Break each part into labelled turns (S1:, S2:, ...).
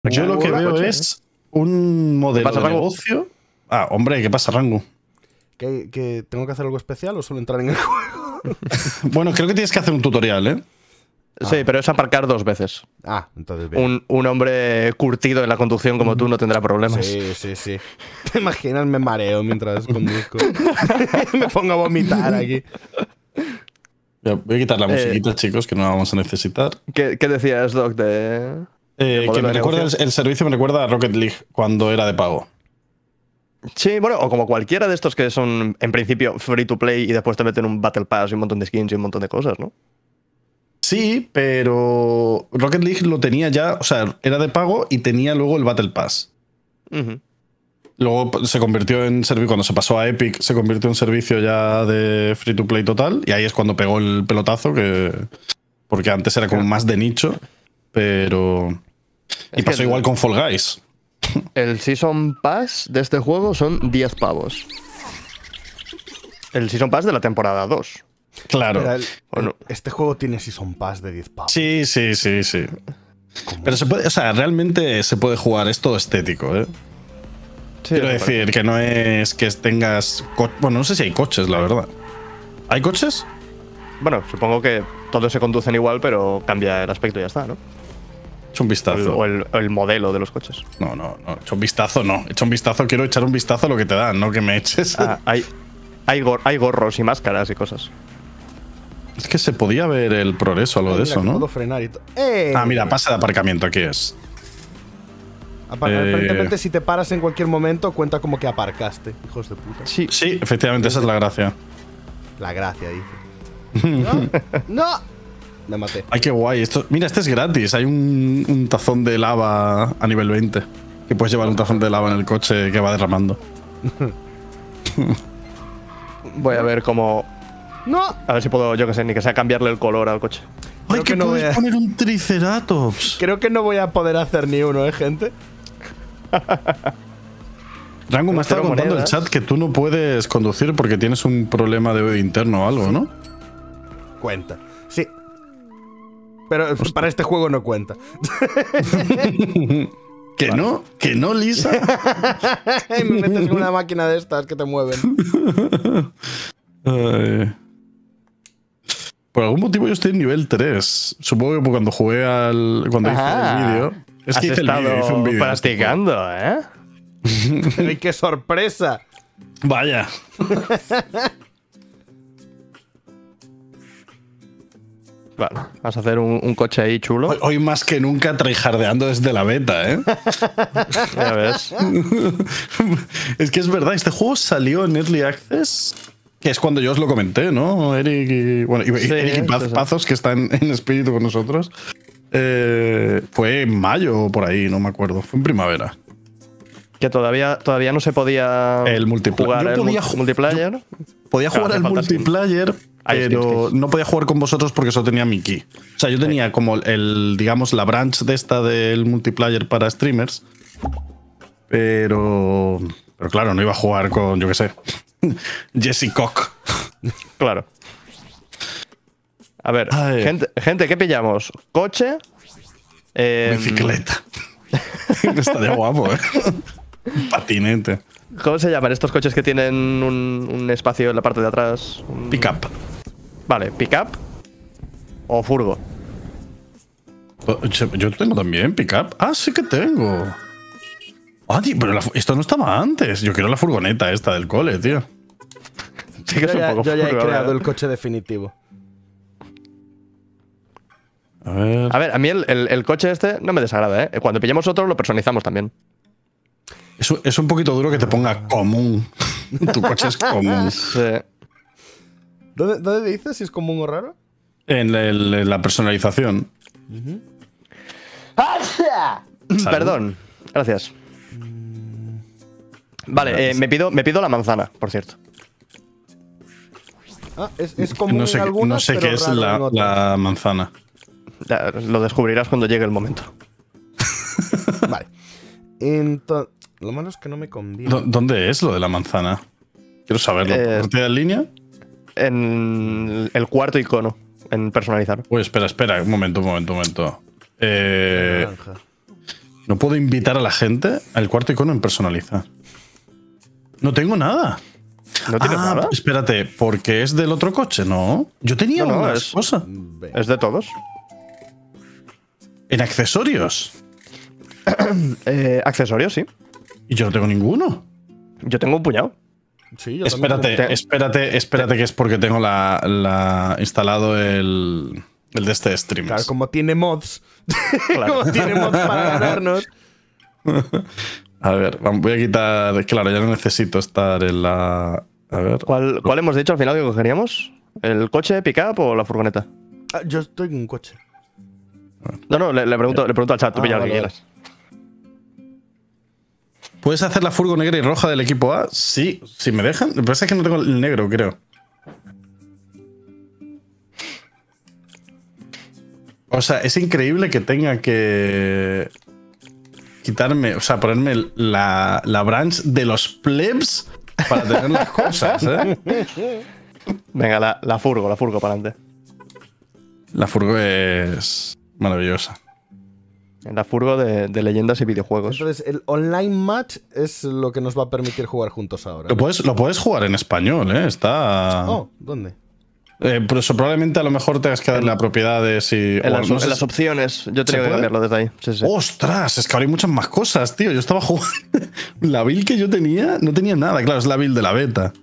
S1: Yo lo que veo es un modelo de negocio. Ah, hombre, ¿qué pasa, Rango?
S2: ¿Que tengo que hacer algo especial o solo entrar en el juego?
S1: Bueno, creo que tienes que hacer un tutorial, ¿eh?
S3: Sí, pero es aparcar 2 veces.
S2: Ah, entonces bien.
S3: Un hombre curtido en la conducción como tú no tendrá problemas.
S2: Sí. ¿Te imaginas? Me mareo mientras conduzco. Me pongo a vomitar aquí.
S1: Ya, voy a quitar la musiquita, chicos, que no la vamos a necesitar.
S3: ¿Qué decías, Doc, de...?
S1: Que me recuerda el servicio, me recuerda a Rocket League cuando era de pago.
S3: Sí, bueno, o como cualquiera de estos que son en principio free to play y después te meten un Battle Pass y un montón de skins y un montón de cosas, ¿no?
S1: Sí, pero Rocket League lo tenía ya, o sea, era de pago y tenía luego el Battle Pass. Luego se convirtió en servicio, cuando se pasó a Epic, se convirtió en servicio ya de free to play total y ahí es cuando pegó el pelotazo, porque antes era como más de nicho, pero... Y pasó igual con Fall Guys.
S3: El Season Pass de este juego son 10 pavos. El Season Pass de la temporada 2.
S1: Claro.
S2: Este juego tiene Season Pass de 10 pavos.
S1: Sí. Pero se puede, o sea, realmente se puede jugar, es todo estético, ¿eh?
S3: Sí,
S1: quiero decir que no es que tengas... Bueno, no sé si hay coches, la verdad. ¿Hay coches?
S3: Bueno, supongo que todos se conducen igual, pero cambia el aspecto y ya está, ¿no?
S1: Echa un vistazo.
S3: O el modelo de los coches.
S1: No. Echa un vistazo, no. Echa un vistazo, quiero echar un vistazo a lo que te dan, no que me eches.
S3: Hay gorros y máscaras y cosas.
S1: Es que se podía ver el progreso, algo de eso, ¿no?
S2: Puedo frenar y
S1: mira, pasa de aparcamiento, aquí es.
S2: Aparentemente, si te paras en cualquier momento, cuenta como que aparcaste, hijos de puta.
S1: Sí, efectivamente, esa es la gracia.
S2: La gracia, dice. ¡No! Me maté.
S1: Ay, qué guay. Mira, este es gratis. Hay un tazón de lava a nivel 20. Que puedes llevar un tazón de lava en el coche que va derramando.
S3: Voy a ver cómo...
S2: ¡No!
S3: A ver si puedo, yo que sé, ni que sea cambiarle el color al coche.
S1: ¡Ay, que no puedes poner un Triceratops!
S2: Creo que no voy a poder hacer ni uno, gente.
S1: Rango, me ha estado contando el chat que tú no puedes conducir porque tienes un problema de oído interno o algo, ¿no?
S2: Cuenta. Sí. Pero para este juego no cuenta.
S1: ¿Que no? ¿Que no, Lisa?
S2: Y me metes en una máquina de estas que te mueven.
S1: Por algún motivo yo estoy en nivel 3. Supongo que cuando jugué cuando hice el vídeo. Es que hice un vídeo
S3: practicando, ¿eh?
S2: ¡Ay, qué sorpresa!
S1: Vaya.
S3: Vale, vas a hacer un coche ahí chulo.
S1: Hoy más que nunca tryhardeando desde la beta, ¿eh?
S3: Ya ves.
S1: Es que es verdad, este juego salió en Early Access, que es cuando yo os lo comenté, ¿no? Eric y Pazos, que está en espíritu con nosotros. Fue en mayo o por ahí, no me acuerdo. Fue en primavera.
S3: Que todavía no se podía
S1: jugar
S3: multiplayer.
S1: Podía jugar el multiplayer, pero no podía jugar con vosotros porque solo tenía mi key. O sea, yo tenía como digamos, la branch de esta del multiplayer para streamers. Pero claro, no iba a jugar con, yo qué sé, Jesse Cock.
S3: Claro. A ver, gente, ¿qué pillamos? ¿Coche?
S1: Bicicleta. Estaría guapo, ¿eh? Patinete.
S3: ¿Cómo se llaman estos coches que tienen un espacio en la parte de atrás?
S1: Pickup.
S3: Vale, pickup o furgo.
S1: Yo tengo también pickup. Ah, sí que tengo. Ah, tío, pero esto no estaba antes. Yo quiero la furgoneta esta del cole, tío.
S3: Sí que
S2: yo ya he creado el coche definitivo.
S1: A ver,
S3: a mí el coche este no me desagrada, ¿eh? Cuando pillemos otro lo personalizamos también.
S1: Es un poquito duro que te ponga común. Tu coche es común.
S3: Sí.
S2: ¿Dónde dices si es común o raro?
S1: En la personalización.
S3: Perdón. Gracias. Vale, me pido la manzana, por cierto.
S2: Ah, es común
S1: no sé,
S2: en algunas,
S1: no sé qué es la manzana.
S3: Lo descubrirás cuando llegue el momento.
S2: Vale. Entonces, lo malo es que no me conviene.
S1: ¿Dónde es lo de la manzana? Quiero saberlo. ¿Partida en línea?
S3: En el cuarto icono, en personalizar.
S1: Uy, espera, un momento. No puedo invitar a la gente al cuarto icono en personalizar. No tengo nada.
S3: ¿No tienes nada?
S1: Espérate, porque es del otro coche, ¿no? Yo tenía una cosa.
S3: Es de todos.
S1: En accesorios.
S3: Accesorios, sí.
S1: Y yo no tengo ninguno.
S3: Yo tengo un puñado.
S2: Sí, yo
S1: Espérate, que es porque tengo instalado el de este stream.
S2: Claro, como tiene mods.
S3: Claro.
S2: Como tiene mods para ganarnos.
S1: A ver, voy a quitar. Claro, ya no necesito estar en la. A ver.
S3: ¿Cuál hemos dicho al final que cogeríamos? ¿El coche, pick-up o la furgoneta?
S2: Ah, yo estoy en un coche.
S3: No, le pregunto al chat, tú pilla lo que quieras.
S1: ¿Puedes hacer la furgo negra y roja del equipo A? Sí, si me dejan. Lo que pasa es que no tengo el negro, creo. O sea, es increíble que tenga que quitarme, o sea, ponerme la branch de los plebs para tener las cosas, ¿eh?
S3: Venga, la furgo para adelante.
S1: La furgo es maravillosa.
S3: La furgo de leyendas y videojuegos.
S2: Entonces, el online match es lo que nos va a permitir jugar juntos ahora.
S1: Lo puedes jugar en español, ¿eh? Está.
S2: Oh, ¿dónde?
S1: Pero eso probablemente a lo mejor tengas que darle a propiedades y.
S3: En las opciones. Yo tenía que cambiarlo desde ahí. Sí.
S1: ¡Ostras! Es que ahora hay muchas más cosas, tío. Yo estaba jugando. La build que yo tenía no tenía nada. Claro, es la build de la beta.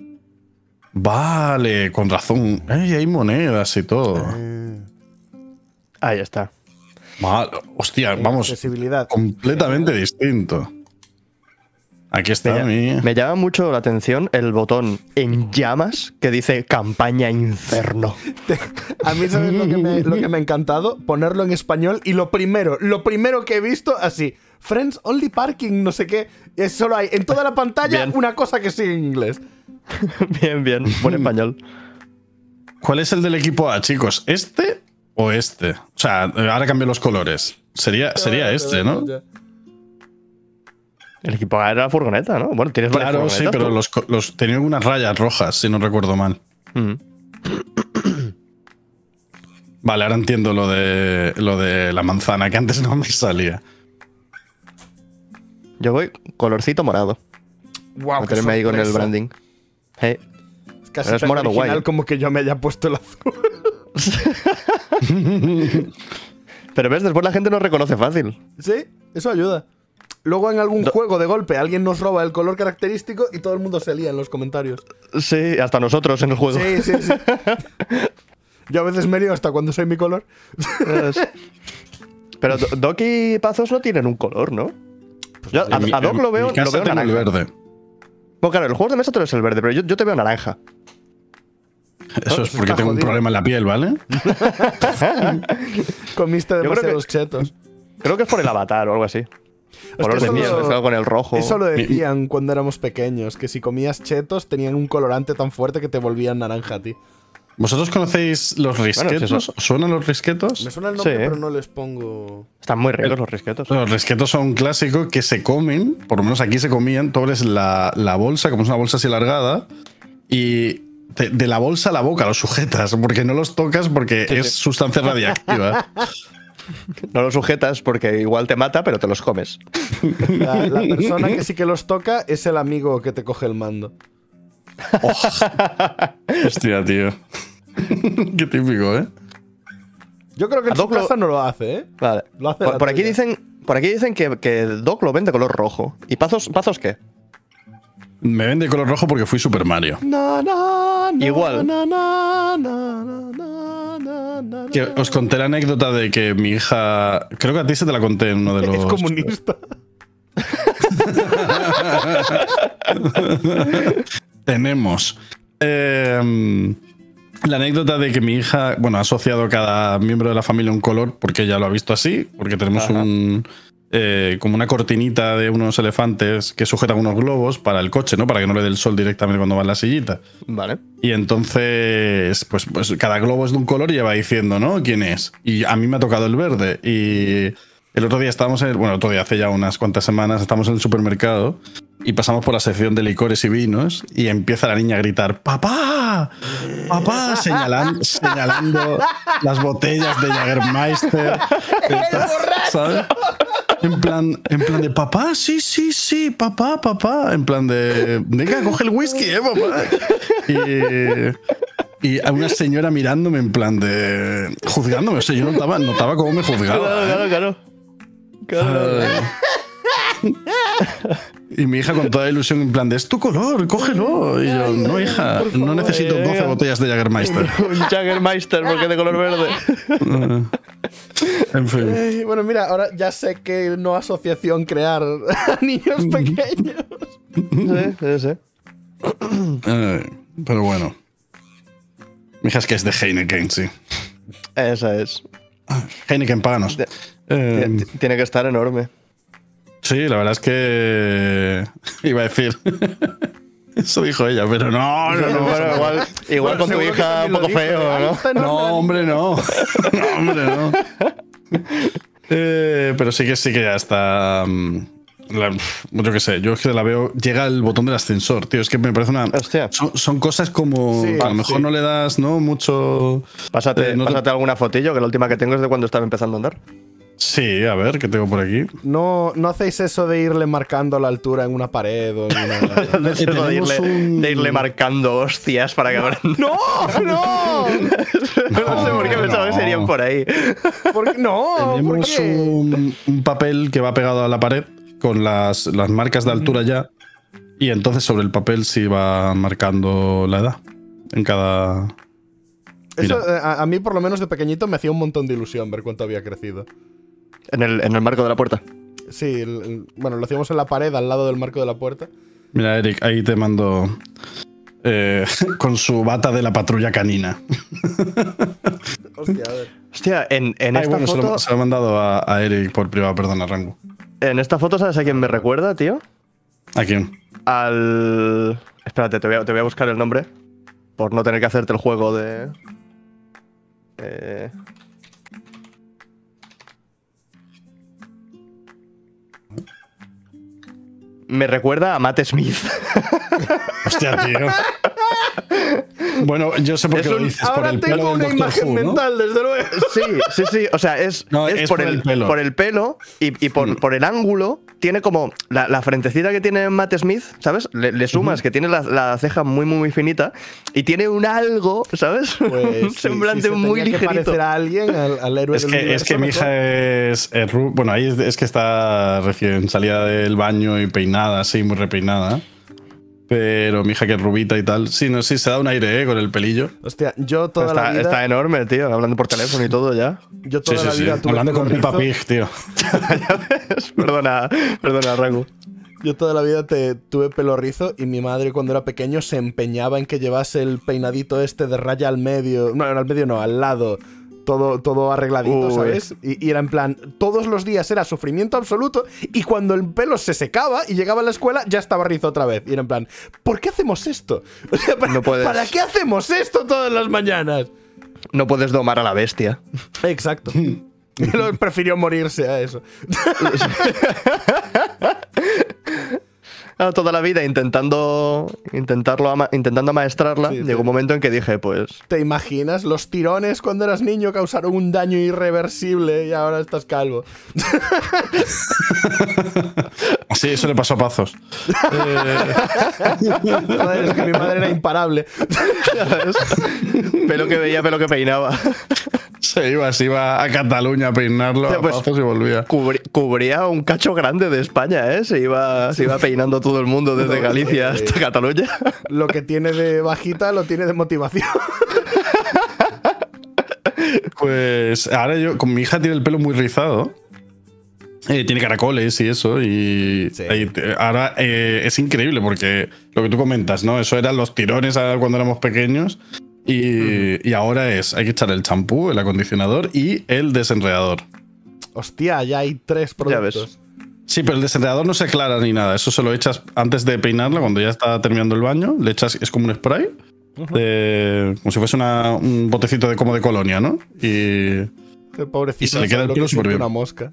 S1: Vale, con razón. Hay monedas y todo.
S3: Ahí está.
S1: Hostia, vamos.
S2: Accesibilidad.
S1: Completamente distinto. Aquí está
S3: Me llama mucho la atención el botón en llamas que dice campaña infierno.
S2: A mí, ¿sabes lo que me ha encantado? Ponerlo en español y lo primero que he visto así. Friends Only Parking, no sé qué. Solo hay en toda la pantalla una cosa que sigue en inglés.
S3: Bien. Buen español.
S1: ¿Cuál es el del equipo A, chicos? ¿Este o este? O sea, ahora cambio los colores. Sería este, ¿no?
S3: El equipo A era la furgoneta, ¿no? Bueno, tienes varias
S1: furgonetas. Claro, sí, pero los tenía unas rayas rojas, si no recuerdo mal. Vale, ahora entiendo lo de la manzana, que antes no me salía.
S3: Yo voy colorcito morado.
S2: Wow,
S3: meterme ahí con el branding. Hey.
S2: Es casi tan
S3: morado
S2: original
S3: guay.
S2: Como que yo me haya puesto el azul.
S3: Pero ves, después la gente nos reconoce fácil.
S2: Sí, eso ayuda. Luego en algún juego de golpe alguien nos roba el color característico y todo el mundo se lía en los comentarios.
S3: Sí, hasta nosotros en el juego.
S2: Sí. Yo a veces me lío hasta cuando soy mi color.
S3: Pero Doc y Pazos no tienen un color, ¿no?
S2: Pues
S3: yo a Doc lo veo
S1: naranja. El verde.
S3: Bueno, claro, el juego de mesa tú eres el verde, pero yo te veo naranja.
S1: Eso es porque tengo un problema en la piel, ¿vale?
S2: Comiste demasiados chetos.
S3: Creo que es por el avatar o algo así. Color de miel, mezclado con el rojo.
S2: Eso lo decían cuando éramos pequeños, que si comías chetos tenían un colorante tan fuerte que te volvían naranja a ti.
S1: ¿Vosotros conocéis los risquetos?
S3: Bueno,
S1: ¿Os suenan los risquetos?
S2: Me suena el nombre, pero no les pongo...
S3: Están muy ricos los risquetos.
S1: Los risquetos son un clásico que se comen, por lo menos aquí se comían, tú abres la bolsa, como es una bolsa así alargada, y de la bolsa a la boca los sujetas, porque no los tocas porque es sustancia radiactiva.
S3: No los sujetas porque igual te mata, pero te los comes.
S2: La persona que sí que los toca es el amigo que te coge el mando.
S1: Oh. Hostia, tío. Qué típico, ¿eh?
S2: Yo creo que en su casa no lo hace, ¿eh?
S3: Vale.
S2: Lo hace
S3: por aquí dicen que Doc lo vende color rojo. ¿Y Pazos qué?
S1: Me vende color rojo porque fui Super Mario.
S3: Igual.
S1: Que os conté la anécdota de que mi hija... Creo que a ti se te la conté en uno de los...
S2: Es comunista.
S1: Tenemos la anécdota de que mi hija, bueno, ha asociado a cada miembro de la familia un color porque ella lo ha visto así, porque tenemos como una cortinita de unos elefantes que sujetan unos globos para el coche, ¿no? Para que no le dé el sol directamente cuando va en la sillita.
S3: Vale.
S1: Y entonces, pues cada globo es de un color y ella va diciendo, ¿no? ¿Quién es? Y a mí me ha tocado el verde. Y el otro día estábamos hace ya unas cuantas semanas, estamos en el supermercado y pasamos por la sección de licores y vinos y empieza la niña a gritar ¡Papá! ¡Papá! Señalando las botellas de Jägermeister.
S2: ¡El borracho!
S1: ¿Sabes? En plan de papá, sí, papá. En plan de, venga, coge el whisky, papá. Y a una señora mirándome en plan de, juzgándome. O sea, yo notaba cómo me juzgaba.
S3: Claro.
S1: Y mi hija con toda ilusión en plan de, es tu color, cógelo. Y yo, no, hija, no necesito 12 botellas de Jägermeister.
S3: Un Jägermeister porque es de color verde.
S1: En fin.
S2: Bueno, mira, ahora ya sé que no asociación crear a niños pequeños.
S3: Sí.
S1: Pero bueno. Mi hija es que es de Heineken, sí.
S3: Esa es.
S1: Heineken, páganos.
S3: Tiene que estar enorme.
S1: Sí, la verdad es que iba a decir. Eso dijo ella, pero no.
S3: Bueno, igual con tu hija un poco feo, ¿no?
S1: No, hombre, no. Pero sí que ya está. Yo qué sé, yo es que la veo. Llega el botón del ascensor, tío. Es que me parece una.
S3: Hostia.
S1: Son cosas como.
S2: Sí,
S1: a lo mejor no le das, ¿no? Mucho.
S3: Pásate alguna fotillo, que la última que tengo es de cuando estaba empezando a andar.
S1: Sí, a ver, ¿qué tengo por aquí?
S2: No hacéis eso de irle marcando la altura en una pared o en una...
S3: de irle marcando hostias para que abran.
S2: ¡No!
S3: No sé por qué pensaba que serían por ahí.
S2: No,
S1: Tenemos
S2: ¿por qué?
S1: un papel que va pegado a la pared con las marcas de altura ya. Y entonces sobre el papel sí va marcando la edad. En cada.
S2: Eso a mí, por lo menos de pequeñito, me hacía un montón de ilusión ver cuánto había crecido.
S3: En el marco de la puerta.
S2: Sí, bueno, lo hacíamos en la pared al lado del marco de la puerta.
S1: Mira, Eric, ahí te mando con su bata de la patrulla canina.
S2: Hostia, a ver.
S3: Hostia, en esta foto.
S1: Se lo he mandado a Eric por privado, perdona, Rango.
S3: En esta foto, ¿sabes a quién me recuerda, tío?
S1: ¿A quién?
S3: Espérate, te voy a buscar el nombre. Por no tener que hacerte el juego de. Me recuerda a Matt Smith.
S1: Hostia, tío. Bueno, yo sé por qué lo dices.
S2: Ahora
S1: por el
S2: tengo
S1: pelo
S2: una
S1: del Doctor
S2: imagen
S1: Who, ¿no?
S2: mental, desde luego.
S3: Sí. O sea, es por el pelo. Por el pelo y por el ángulo. Tiene como la frentecita que tiene Matt Smith, ¿sabes? Le sumas que tiene la ceja muy finita y tiene un algo, ¿sabes?
S2: Pues,
S3: un semblante muy ligerito.
S2: Parecer a alguien, al héroe del universo.
S1: Es que mi hija es bueno, ahí es que está recién salida del baño y peinada, así, muy repeinada. Pero mi hija que es rubita y tal. Sí, no, sí, se da un aire, con el pelillo.
S2: Hostia, yo toda la vida...
S3: Está enorme, tío, hablando por teléfono y todo ya.
S2: Yo toda la vida tuve
S1: hablando con Peppa Pig, tío.
S3: Ya ves, perdona, Rango.
S2: Yo toda la vida tuve pelo rizo y mi madre cuando era pequeño se empeñaba en que llevase el peinadito este de raya al medio. No, al medio no, al lado. Todo arregladito, ¿sabes? Y era en plan, todos los días era sufrimiento absoluto y cuando el pelo se secaba y llegaba a la escuela ya estaba rizo otra vez. Y era en plan, ¿por qué hacemos esto? O sea, ¿para qué hacemos esto todas las mañanas?
S3: No puedes domar a la bestia.
S2: Exacto. Prefirió morirse a eso.
S3: Toda la vida intentando amaestrarla, sí, llegó un momento en que dije, pues...
S2: ¿Te imaginas? Los tirones cuando eras niño causaron un daño irreversible y ahora estás calvo.
S1: Sí, eso le pasó a Pazos.
S2: Joder, es que mi madre era imparable.
S3: Pelo que veía, pelo que peinaba.
S1: Se iba a Cataluña a peinarlo, a Pazos y volvía.
S3: Cubría un cacho grande de España, ¿eh? Se iba peinando todo el mundo desde Galicia hasta Cataluña.
S2: Lo que tiene de bajita lo tiene de motivación.
S1: Pues ahora yo, con mi hija tiene el pelo muy rizado. Tiene caracoles y eso. Y sí. Ahora es increíble porque lo que tú comentas, ¿no? Eso eran los tirones cuando éramos pequeños. Y ahora hay que echar el champú, el acondicionador y el desenredador.
S2: Hostia, ya hay 3 productos.
S3: Ya ves.
S1: Sí, pero el desenredador no se aclara ni nada. Eso se lo echas antes de peinarla, cuando ya está terminando el baño. Le echas, es como un spray. Como si fuese un botecito de colonia, ¿no? Y
S2: pobrecito,
S1: y se le queda el pelo súper bien.
S2: Una mosca.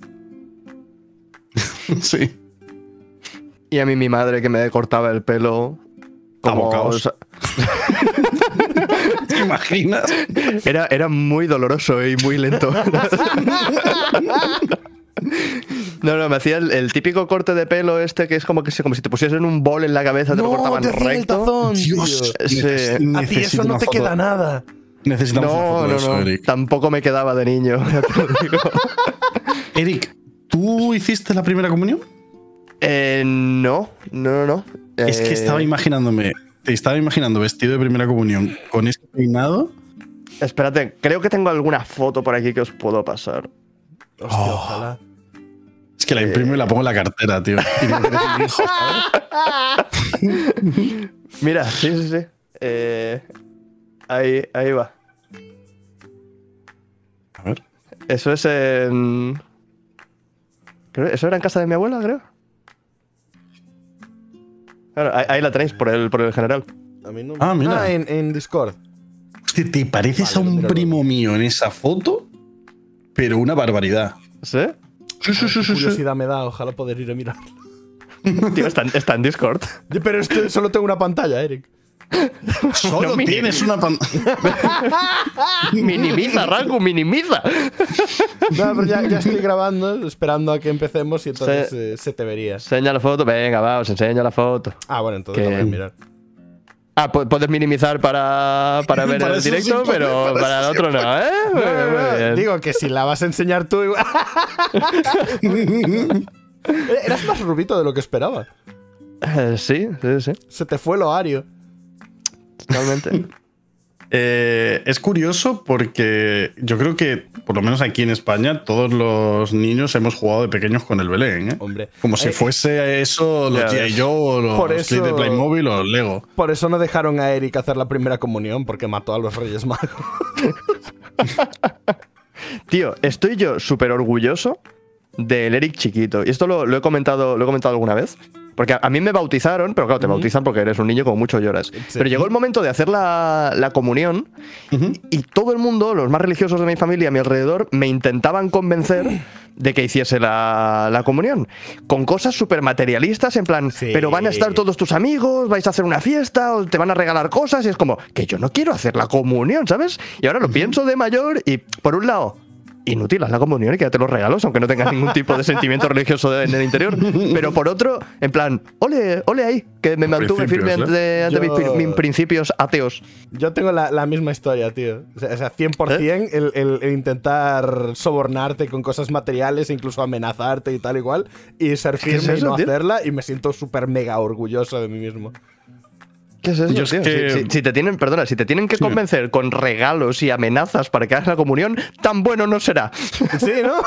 S1: Sí.
S3: Y a mí mi madre que me cortaba el pelo como...
S1: ¿Te imaginas?
S3: Era muy doloroso y muy lento. No, me hacía el típico corte de pelo que es como si te pusiesen un bol en la cabeza, te lo cortaban recto.
S2: El tazón,
S1: Dios,
S2: a ti eso no te queda nada.
S1: Necesitamos una foto de eso, Eric.
S3: Tampoco me quedaba de niño, ya te lo digo.
S1: Eric, ¿tú hiciste la primera comunión?
S3: No.
S1: Es que estaba imaginando vestido de primera comunión con ese peinado.
S3: Espérate, creo que tengo alguna foto por aquí que os puedo pasar.
S2: Hostia, ojalá.
S1: Es que la imprimo y la pongo en la cartera, tío.
S3: Mira, sí. Ahí va.
S1: A ver.
S3: Eso es en... Eso era en casa de mi abuela, creo. Claro, ahí la tenéis por el general.
S2: A mí no...
S1: mira.
S2: En Discord.
S1: Hostia, te pareces a un primo mío en esa foto, pero una barbaridad.
S3: ¿Sí?
S2: Sí. Curiosidad me da, ojalá poder ir a mirar.
S3: Tío, está en Discord.
S2: Pero solo tengo una pantalla, Eric.
S1: Solo tienes una pantalla.
S3: Minimiza, Ranku, minimiza.
S2: No, pero ya estoy grabando, esperando a que empecemos y entonces se te vería.
S3: Enseña la foto, venga, va, os enseño la foto.
S2: Bueno, entonces lo voy a mirar.
S3: Puedes minimizar para ver el directo, sí, pero para el otro no, ¿eh?
S2: Digo que si la vas a enseñar tú igual. Eras más rubito de lo que esperaba.
S3: Sí.
S2: Se te fue el ovario.
S3: Totalmente.
S1: Es curioso porque yo creo que, por lo menos aquí en España, todos los niños hemos jugado de pequeños con el Belén, ¿eh?
S2: Hombre.
S1: Como si fuese eso los G.I. Joe, los clips de Playmobil o los Lego.
S2: Por eso no dejaron a Eric hacer la primera comunión, porque mató a los Reyes Magos.
S3: Tío, estoy yo súper orgulloso del Eric chiquito. Y esto lo he comentado alguna vez. Porque a mí me bautizaron, pero claro, te bautizan porque eres un niño como mucho lloras. Sí. Pero llegó el momento de hacer la comunión y todo el mundo, los más religiosos de mi familia a mi alrededor, me intentaban convencer de que hiciese la comunión. Con cosas súper materialistas, en plan, pero van a estar todos tus amigos, vais a hacer una fiesta, o te van a regalar cosas, y es como, que yo no quiero hacer la comunión, ¿sabes? Y ahora lo pienso de mayor y, por un lado, inútil, haz la comunión y quédate los regalos, aunque no tengas ningún tipo de sentimiento religioso en el interior. Pero por otro, en plan, ole ahí, que me mantuve firme ante mis principios ateos.
S2: Yo tengo la misma historia, tío. O sea, 100% el intentar sobornarte con cosas materiales, incluso amenazarte y tal igual, y ser firme y no hacerla, y me siento súper mega orgulloso de mí mismo.
S3: ¿Qué es eso, tío? Si te tienen que convencer con regalos y amenazas para que hagas la comunión, tan bueno no será.
S2: Sí, ¿no?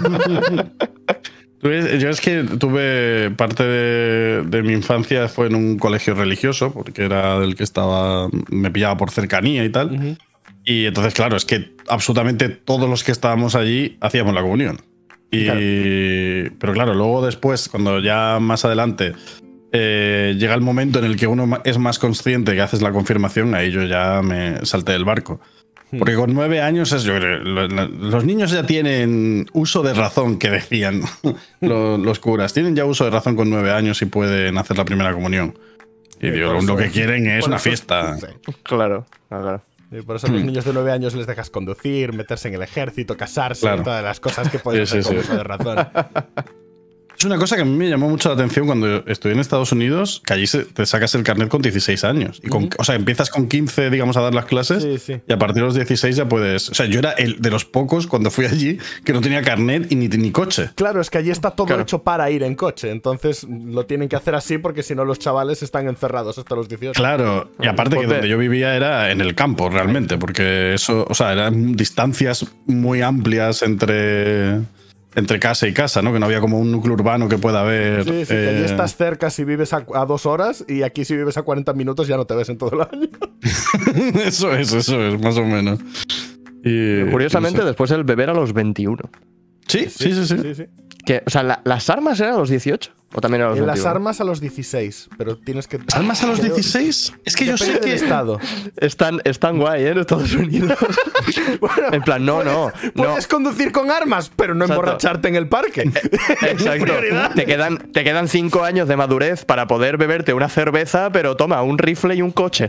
S1: Yo es que tuve parte de mi infancia fue en un colegio religioso, porque era del que me pillaba por cercanía y tal. Y entonces, claro, es que absolutamente todos los que estábamos allí hacíamos la comunión. Pero claro, luego después, cuando ya más adelante llega el momento en el que uno es más consciente que haces la confirmación, ahí yo ya me salté del barco. Porque con 9 años, los niños ya tienen uso de razón, que decían los curas. Tienen ya uso de razón con 9 años y pueden hacer la primera comunión. Y digo, lo que quieren es una fiesta.
S2: Sí.
S3: Claro.
S2: Y por eso a los niños de 9 años les dejas conducir, meterse en el ejército, casarse, todas las cosas que puedes hacer con uso de razón.
S1: Es una cosa que a mí me llamó mucho la atención cuando estuve en Estados Unidos, que allí te sacas el carnet con 16 años. Y o sea, empiezas con 15, digamos, a dar las clases y a partir de los 16 ya puedes... O sea, yo era el de los pocos cuando fui allí que no tenía carnet y ni coche.
S2: Claro, es que allí está todo hecho para ir en coche. Entonces lo tienen que hacer así porque si no los chavales están encerrados hasta los 18.
S1: Claro, y aparte que donde yo vivía era en el campo realmente, porque eso, o sea, eran distancias muy amplias entre casa y casa, ¿no? Que no había como un núcleo urbano que pueda haber.
S2: Sí, que allí estás cerca si vives a 2 horas y aquí si vives a 40 minutos ya no te ves en todo el año.
S1: Eso es, más o menos. Y,
S3: curiosamente, después el beber a los 21.
S1: Sí.
S2: Sí.
S3: Que, o sea, las armas eran a los 18. ¿O también a los 21?
S2: Las armas a los 16, pero tienes que...
S1: ¿Armas a los 16? Es que yo sé que...
S2: Estado.
S3: Están guay, en Estados Unidos.
S2: Bueno,
S3: en plan, no.
S2: Puedes conducir con armas, pero no emborracharte en el parque.
S3: Exacto. Te quedan 5 años de madurez para poder beberte una cerveza, pero toma, un rifle y un coche.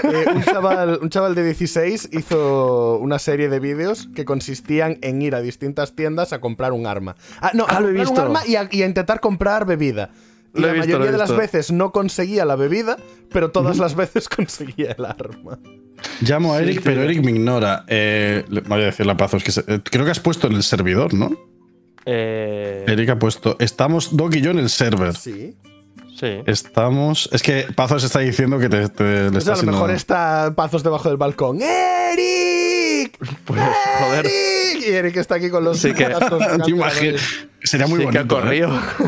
S2: Un chaval de 16 hizo una serie de vídeos que consistían en ir a distintas tiendas a comprar un arma.
S3: Lo he visto.
S2: Un arma y a intentar comprar bebida. Y la mayoría de las veces no conseguía la bebida, pero todas las veces conseguía el arma.
S1: Llamo a Eric, pero Eric me ignora. Voy a decirle a Pazos que creo que has puesto en el servidor, ¿no? Eric ha puesto. Estamos Doc y yo en el server.
S2: Sí.
S1: Estamos. Es que Pazos está diciendo que le está
S2: a lo mejor está Pazos debajo del balcón. ¡Eric!
S3: Pues, joder.
S2: Y Eric está aquí con los.
S1: Sí, que. Sería muy bonito.
S3: Que ha corrido.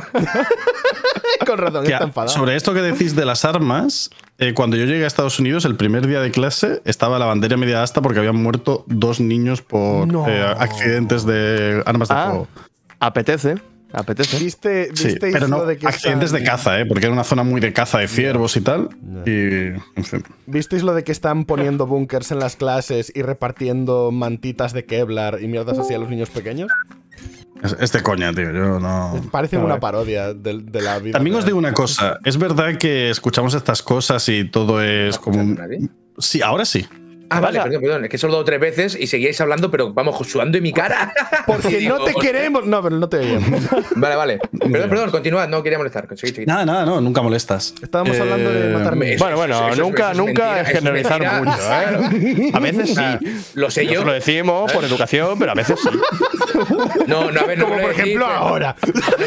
S2: Con razón, está enfadado.
S1: Sobre esto que decís de las armas, cuando yo llegué a Estados Unidos, el primer día de clase estaba la bandera media asta porque habían muerto 2 niños por accidentes de armas de fuego.
S3: Apetece.
S2: ¿Viste
S1: pero no
S2: de que
S1: accidentes de caza, porque era una zona muy de caza de ciervos y tal. Y, en fin.
S2: ¿Visteis lo de que están poniendo búnkers en las clases y repartiendo mantitas de Kevlar y mierdas así a los niños pequeños?
S1: Es de coña, tío. Yo no.
S2: Parece una parodia de la vida.
S1: También os digo una cosa. Es verdad que escuchamos estas cosas y todo es como. Sí, ahora sí.
S4: Vale, perdón. Es que solo 2 o 3 veces y seguíais hablando, pero vamos, sudando en mi cara.
S2: Porque no te queremos. No, pero no te veíamos.
S4: Vale. Perdón, continuad, no quería molestar.
S1: Nada, no, nunca molestas.
S2: Estábamos hablando de matarme.
S3: Bueno, nunca es generalizar mucho, ¿eh? A veces sí.
S4: Lo sé yo.
S3: Lo decimos por educación, pero a veces sí.
S4: No, a ver, no
S2: como
S4: me lo
S2: por ejemplo
S4: decís,
S2: ahora.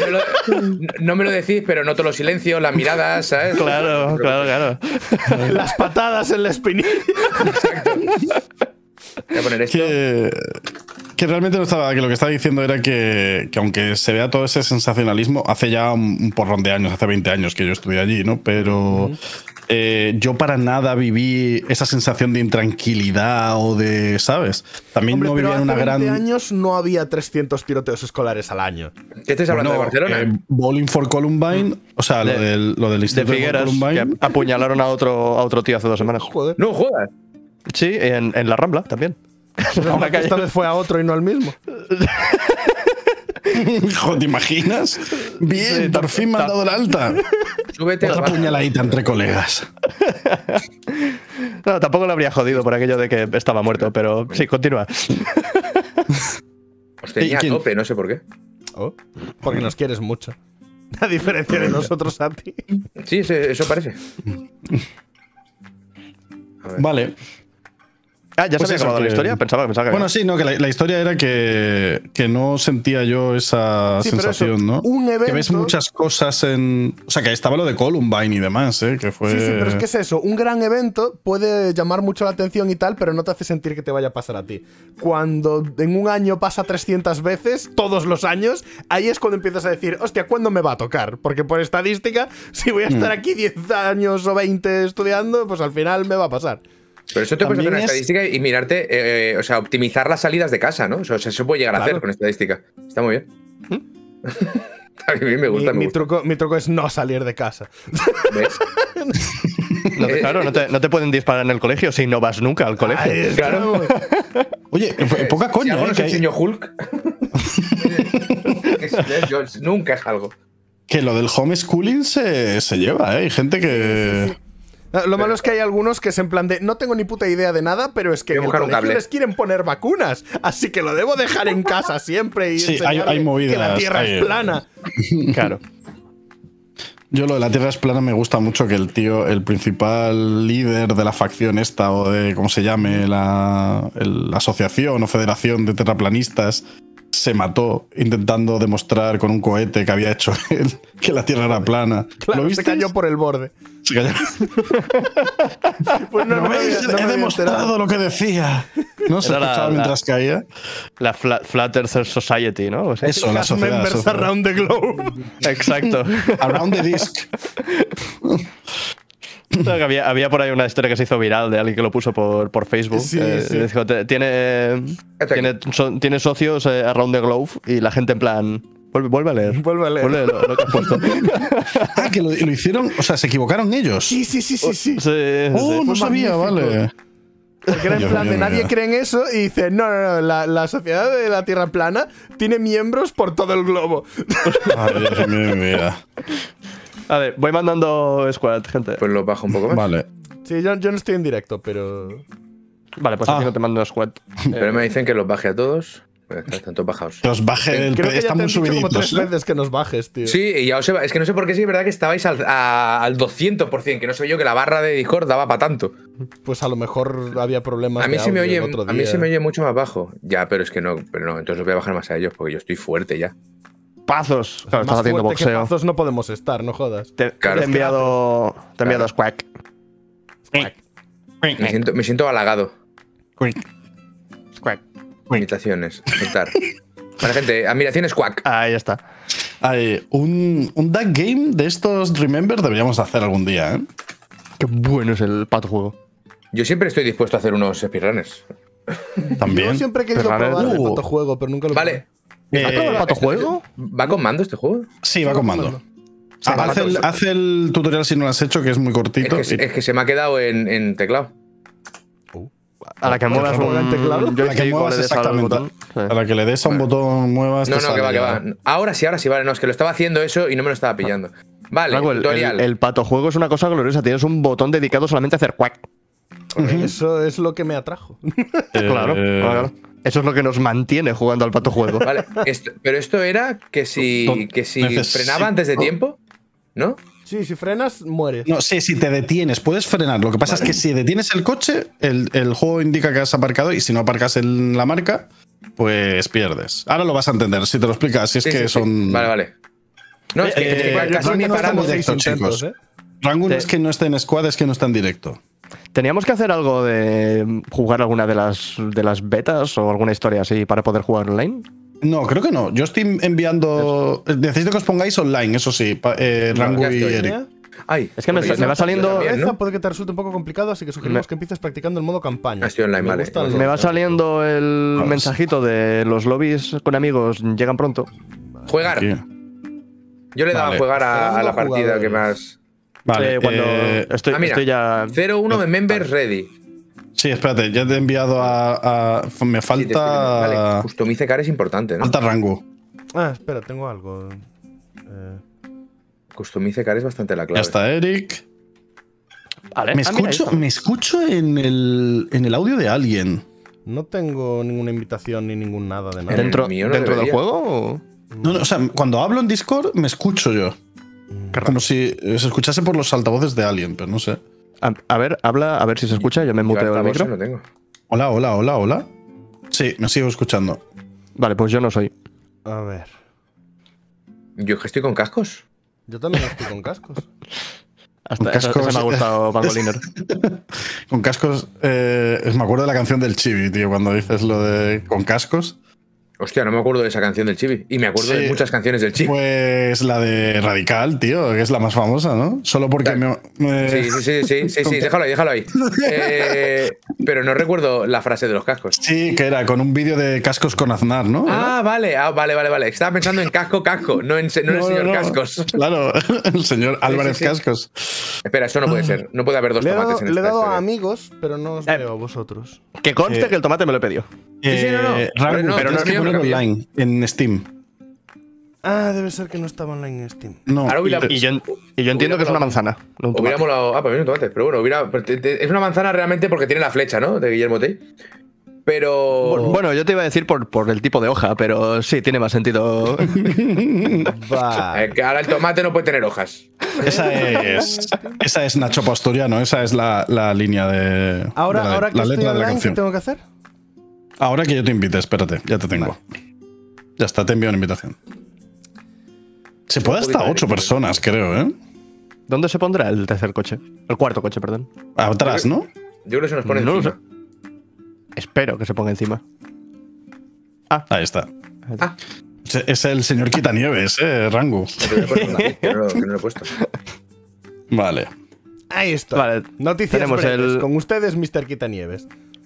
S4: No me lo decís, pero noto los silencios, las miradas, ¿sabes?
S3: Claro.
S2: Las patadas en la espinilla.
S4: Exacto. Voy a poner esto.
S1: Que realmente no estaba. Que lo que estaba diciendo era que aunque se vea todo ese sensacionalismo, hace ya un porrón de años, hace 20 años que yo estudié allí, ¿no? Pero yo para nada viví esa sensación de intranquilidad o de. ¿Sabes? También no vivía en una gran.
S2: Hace 20 años no había 300 tiroteos escolares al año.
S4: ¿Qué estáis hablando de Barcelona?
S1: Bowling for Columbine. O sea, lo del instituto
S3: de Figueras, Columbine. Que apuñalaron a otro tío hace 2 semanas.
S2: Joder.
S4: No jodas.
S3: Sí, en la Rambla también.
S2: Esta vez fue a otro y no al mismo.
S1: Hijo, ¿te imaginas? Bien, por fin me han dado el alta.
S4: Súbete.
S1: Otra puñaladita entre colegas.
S3: No, tampoco lo habría jodido por aquello de que estaba muerto, pero sí, continúa.
S4: Os tenía a tope, no sé por qué.
S2: Porque nos quieres mucho. A diferencia de nosotros a ti.
S4: Sí, eso parece.
S1: Vale.
S3: ¿Ya se había acabado la historia? Pensaba que
S1: bueno, sí, no, que la historia era que no sentía yo esa sensación, ¿no?
S2: Un evento,
S1: que ves muchas cosas en. O sea, que estaba lo de Columbine y demás, que fue.
S2: Sí, pero es que es eso. Un gran evento puede llamar mucho la atención y tal, pero no te hace sentir que te vaya a pasar a ti. Cuando en un año pasa 300 veces, todos los años, ahí es cuando empiezas a decir, hostia, ¿cuándo me va a tocar? Porque por estadística, si voy a estar aquí 10 años o 20 estudiando, pues al final me va a pasar.
S4: Pero eso te puedes hacer una estadística y mirarte, o sea, optimizar las salidas de casa, ¿no? O sea, eso puede llegar a hacer con estadística. Está muy bien. A mí me gusta.
S2: Mi truco es no salir de casa.
S4: ¿Ves?
S3: Claro, no te pueden disparar en el colegio si no vas nunca al colegio.
S2: Claro.
S1: Oye, poca coña,
S4: si nos enseñó Hulk. Yo nunca salgo.
S1: Que lo del homeschooling se lleva, Hay gente que.
S2: Sí. Lo malo es que hay algunos que es en plan de no tengo ni puta idea de nada, pero es que en el colegio les quieren poner vacunas, así que lo debo dejar en casa siempre y
S1: sí, hay movidas,
S2: que la Tierra es plana.
S3: Claro.
S1: Yo lo de la Tierra es plana me gusta mucho que el tío, el principal líder de la facción esta o de cómo se llame la asociación o federación de terraplanistas se mató intentando demostrar con un cohete que había hecho él que la Tierra era plana.
S2: Claro,
S1: ¿Lo viste?
S2: Se cayó por el borde.
S1: Se cayó.
S2: Pues no
S1: he demostrado lo que decía. No se escuchaba mientras caía.
S3: La Flat Earth Society, ¿no? O sea,
S1: eso, la sociedad.
S2: Members around the globe.
S3: Exacto.
S1: Around the disc.
S3: Había por ahí una historia que se hizo viral de alguien que lo puso por Facebook.
S2: Sí.
S3: Dijo, tiene socios around the globe y la gente en plan, Vuelve a leer.
S2: Vuelve a leer.
S3: Lo que has puesto.
S1: Ah, que lo hicieron, o sea, se equivocaron ellos.
S2: Sí.
S1: No sabía, vale.
S2: Porque era en plan de nadie cree en eso y dice, no, la sociedad de la Tierra plana tiene miembros por todo el globo.
S1: Ay, Dios mío, mira.
S3: A ver, voy mandando squad, gente.
S4: Pues lo bajo un poco más.
S1: Vale.
S2: Sí, yo no estoy en directo, pero...
S3: Vale, pues aquí no te mando squad.
S4: Pero me dicen que los baje a todos. Están todos bajados.
S1: Que os baje el...
S2: Creo que ya
S1: están
S2: te han
S1: muy
S2: dicho como
S1: subiditos.
S2: 3 veces que nos bajes, tío.
S4: Sí, y ya os es que no sé por qué sí es verdad que estabais al 200%, que no sé yo que la barra de Discord daba para tanto.
S2: Pues a lo mejor había problemas
S4: A mí
S2: de
S4: se me
S2: audio
S4: oye,
S2: el otro
S4: a mí
S2: día.
S4: se me oye mucho más bajo. Ya, pero es que no, entonces los voy a bajar más a ellos porque yo estoy fuerte ya.
S3: Pazos. Claro,
S2: Más
S3: estás haciendo
S2: fuerte que
S3: boxeo.
S2: Pazos no podemos estar, no jodas.
S4: Claro.
S3: Te he enviado squad.
S4: Me siento halagado.
S3: Squad.
S4: Imitaciones, aceptar. Vale, gente, admiraciones quack.
S3: Ahí está.
S1: Hay un duck game de estos Remember deberíamos hacer algún día, ¿eh?
S3: Qué bueno es el pato juego.
S4: Yo siempre estoy dispuesto a hacer unos speedrunners.
S1: También.
S2: Yo siempre he querido probar el pato juego, pero nunca lo
S4: Vale.
S3: ¿Has probado el pato juego?
S4: ¿Va con mando este juego?
S1: Sí, va con mando. Haz el tutorial si no lo has hecho, que es muy cortito.
S4: Es que se me ha quedado en teclado.
S3: A la que muevas un
S2: teclado.
S1: A la que muevas exactamente. A la que le des a un botón, muevas.
S4: No, que va. Ahora sí, vale. No, es que lo estaba haciendo eso y no me lo estaba pillando. Vale, tutorial.
S3: El pato juego es una cosa gloriosa. Tienes un botón dedicado solamente a hacer quack.
S2: Eso es lo que me atrajo.
S3: Claro. Eso es lo que nos mantiene jugando al pato juego.
S4: Vale, pero esto era que si frenaba antes de tiempo, ¿no?
S2: Sí, si frenas, mueres.
S1: No, sí, si te detienes, puedes frenar. Lo que pasa es que si detienes el coche, el juego indica que has aparcado y si no aparcas en la marca, pues pierdes. Ahora lo vas a entender, si te lo explicas, si es que son...
S4: Vale. No, es que casi me paramos
S1: directo, chicos. Rango no es que no esté en squad, es que no está en directo.
S3: ¿Teníamos que hacer algo de jugar alguna de las betas o alguna historia así para poder jugar online?
S1: No, creo que no. Yo estoy enviando... Necesito que os pongáis online, eso sí. Rango y Eric.
S4: Ay,
S3: es que me va saliendo...
S2: Puede que te resulte un poco complicado, así que sugerimos que empieces practicando el modo campaña.
S4: Estoy online, vale.
S3: Me va saliendo el mensajito de los lobbies con amigos llegan pronto.
S4: Jugar.
S1: Aquí.
S4: Yo le he dado a jugar a la partida que más...
S1: Vale.
S3: Cuando estoy ya...
S4: 0-1 de members ready.
S1: Sí, espérate, ya te he enviado me falta...
S4: Vale, customice car es importante, ¿no?
S1: Falta rango.
S2: Ah, espera, tengo algo.
S4: Customice car es bastante la clave.
S1: Ya está Eric.
S3: Vale.
S1: Me escucho en el audio de alguien.
S2: No tengo ninguna invitación ni ningún nada de nada.
S3: ¿Dentro del juego? ¿O?
S1: No, o sea, cuando hablo en Discord me escucho yo. Como si se escuchase por los altavoces de alguien, pero no sé.
S3: A ver, habla, a ver si se escucha. Yo me muteo el micro.
S4: No tengo.
S1: Hola. Sí, me sigo escuchando.
S3: Vale, pues yo no soy.
S2: A ver.
S4: Yo es que estoy con cascos.
S2: Yo también estoy con cascos.
S3: Hasta cascos, eso me ha gustado, Pangoliner.
S1: Con cascos. Me acuerdo de la canción del Chibi, tío, cuando dices lo de con cascos.
S4: Hostia, no me acuerdo de esa canción del Chibi. Y me acuerdo de muchas canciones del Chibi.
S1: Pues la de Radical, tío, que es la más famosa, ¿no? Solo porque
S4: Sí, déjalo ahí. Pero no recuerdo la frase de los cascos.
S1: Sí, que era con un vídeo de cascos con Aznar, ¿no?
S4: Vale. Estaba pensando en Casco, no en el señor Cascos.
S1: Claro, el señor Álvarez Cascos.
S4: Espera, eso no puede ser. No puede haber dos tomates en esta
S2: Le he dado
S4: historia.
S2: a amigos, pero no os veo a vosotros.
S3: Que conste que el tomate me lo he pedido.
S1: Rango, pero no es que ponerlo online en Steam.
S2: Ah, debe ser que no estaba online en Steam.
S1: No.
S3: Y yo entiendo que es una manzana. No un tomate.
S4: Hubiera molado. Para mí un tomate. Pero bueno, es una manzana realmente porque tiene la flecha, ¿no? De Guillermo Tell. Pero.
S3: Bueno, yo te iba a decir por el tipo de hoja, pero sí, tiene más sentido.
S4: Que ahora el tomate no puede tener hojas.
S1: Esa es Nacho Posturiano, esa es la línea de.
S2: Ahora que
S1: la
S2: estoy
S1: letra de la
S2: online,
S1: canción.
S2: ¿qué tengo que hacer?
S1: Ahora que yo te invite, espérate, ya te tengo. Vale. Ya está, te envío una invitación. Se puede hasta 8 personas, creo, ¿eh?
S3: ¿Dónde se pondrá el tercer coche? El cuarto coche, perdón.
S1: Atrás, ¿no?
S4: Yo creo que se nos pone encima.
S3: Lo sé. Espero que se ponga encima.
S1: Ahí está. Es el señor Quitanieves, Rango.
S4: Que no lo he puesto.
S1: Vale.
S2: Ahí está.
S3: Vale,
S2: Noticias breves. Con ustedes, Mr. Quitanieves.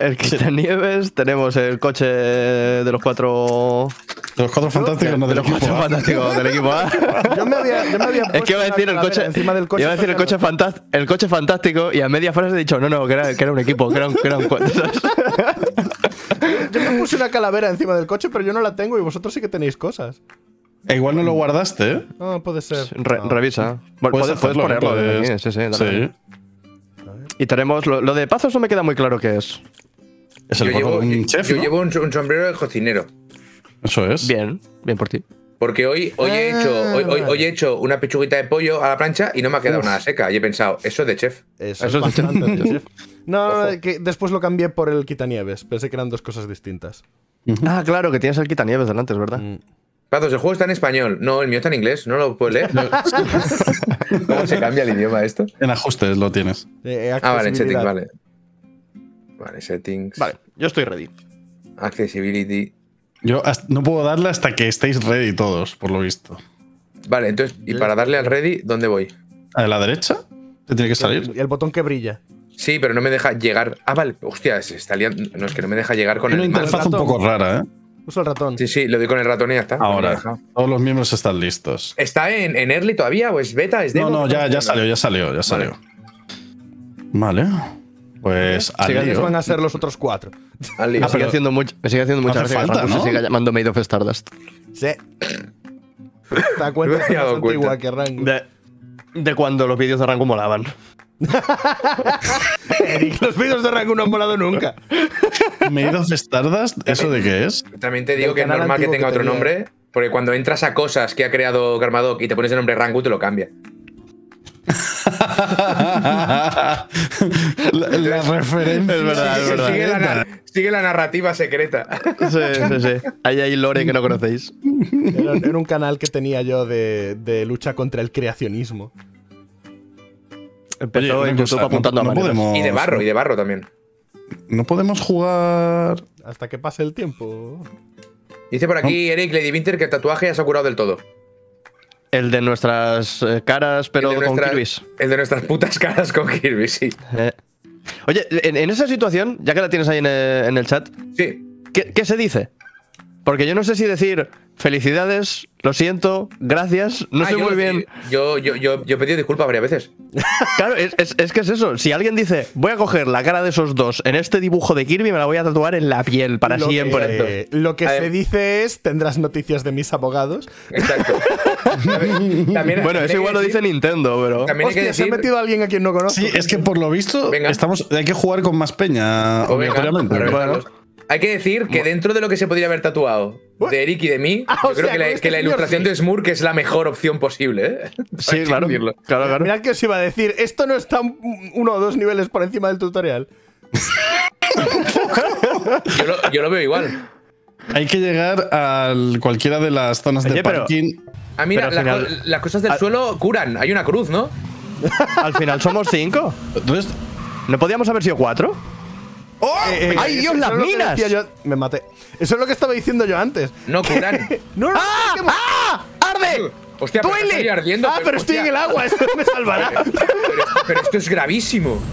S3: el quitanieves, tenemos el coche de los cuatro...
S1: De los cuatro fantásticos, no de los cuatro
S3: fantásticos del equipo A.
S2: Yo me había
S3: es que iba a decir el coche encima del coche. Iba a decir el coche fantástico y a media frase he dicho, no, que era un equipo, que eran cuatro.
S2: Yo me puse una calavera encima del coche, pero yo no la tengo y vosotros sí que tenéis cosas.
S1: Igual no lo guardaste, ¿eh?
S2: No, puede ser.
S3: Revisa. Bueno, puedes ponerlo. Sí, dale. Y tenemos. Lo de Pazos no me queda muy claro qué es.
S1: Es el un chef.
S4: Yo llevo un sombrero de cocinero.
S1: Eso es.
S3: Bien por ti.
S4: Porque hoy he hecho una pechuguita de pollo a la plancha y no me ha quedado nada seca. Y he pensado, eso es de chef.
S2: Eso es bastante de chef. No, que después lo cambié por el quitanieves. Pensé que eran dos cosas distintas.
S3: Ah, claro, que tienes el quitanieves delante, es verdad.
S4: Pazos, el juego está en español. No, el mío está en inglés. ¿No lo puedes leer? ¿Cómo se cambia el idioma esto?
S1: En ajustes lo tienes.
S4: Vale, en settings, vale. Vale, settings.
S3: Vale, yo estoy ready.
S4: Accessibility.
S1: Yo no puedo darle hasta que estéis ready todos, por lo visto.
S4: Vale, entonces, y para darle al ready, ¿dónde voy?
S1: ¿A la derecha? ¿Te tiene que salir?
S2: Y el botón que brilla.
S4: Sí, pero no me deja llegar. Ah, vale. Hostia, se está liando. No, es que no me deja llegar con
S1: una interfaz un poco rara, ¿eh?
S2: Usa el ratón.
S4: Sí, lo doy con el ratón y ya está.
S1: Ahora, todos los miembros están listos.
S4: ¿Está en early todavía o es beta? ¿Es demo?
S1: No, ya salió. Vale. Pues
S2: ¿Quiénes van a ser los otros 4?
S3: Me sigue haciendo mucha gracia que se siga llamando Made of Stardust.
S2: Sí. Te das cuenta que es más antigua que Rango.
S3: De cuando los vídeos de Rango molaban.
S2: Eric, los vídeos de Rango no han molado nunca.
S1: Made of Stardust, ¿eso de qué es?
S4: También te digo que es normal que tenga otro nombre, porque cuando entras a cosas que ha creado Garmadok y te pones el nombre Rango, te lo cambia.
S1: la referencia
S3: es verdad.
S4: Sigue la narrativa secreta.
S3: Sí. Hay lore que no conocéis.
S2: Era un canal que tenía yo de lucha contra el creacionismo.
S3: Empezó en YouTube apuntando a
S1: podemos,
S4: y de barro también.
S1: No podemos jugar
S2: hasta que pase el tiempo.
S4: Dice por aquí Eric Lady Winter que el tatuaje ya se ha curado del todo.
S3: El de nuestras caras, pero con Kirby.
S4: El de nuestras putas caras con Kirby, sí.
S3: Oye, en esa situación, ya que la tienes ahí en el chat,
S4: sí.
S3: ¿Qué se dice? Porque yo no sé si decir felicidades, lo siento, gracias, no sé muy bien.
S4: Yo he pedido disculpas varias veces.
S3: Claro, es que es eso. Si alguien dice, voy a coger la cara de esos dos en este dibujo de Kirby y me la voy a tatuar en la piel para siempre.
S2: Lo que se dice es, tendrás noticias de mis abogados.
S4: Exacto.
S3: Bueno, eso igual lo dice Nintendo, pero...
S2: También hay que decir... se ha metido a alguien a quien no conozco.
S1: Sí, es que por lo visto hay que jugar con más peña, obligatoriamente.
S4: Hay que decir que dentro de lo que se podría haber tatuado de Eric y de mí, yo creo que la ilustración de Smurk es la mejor opción posible, ¿eh?
S3: Sí, claro.
S2: Mirad que os iba a decir, esto no está 1 o 2 niveles por encima del tutorial.
S4: yo lo veo igual.
S1: Hay que llegar a cualquiera de las zonas de parking.
S4: Mira, las cosas del suelo curan. Hay una cruz, ¿no?
S3: Al final somos 5.
S1: Entonces,
S3: ¿no podíamos haber sido 4?
S2: ¡Oh!
S3: ¡Ay, Dios, las minas!
S2: Me maté. Eso es lo que estaba diciendo yo antes.
S4: No curan.
S3: ¡Ah! ¡Arde!
S4: Hostia, pero estoy ardiendo.
S2: Pero estoy en el agua. Esto me salvará.
S4: Pero esto es gravísimo.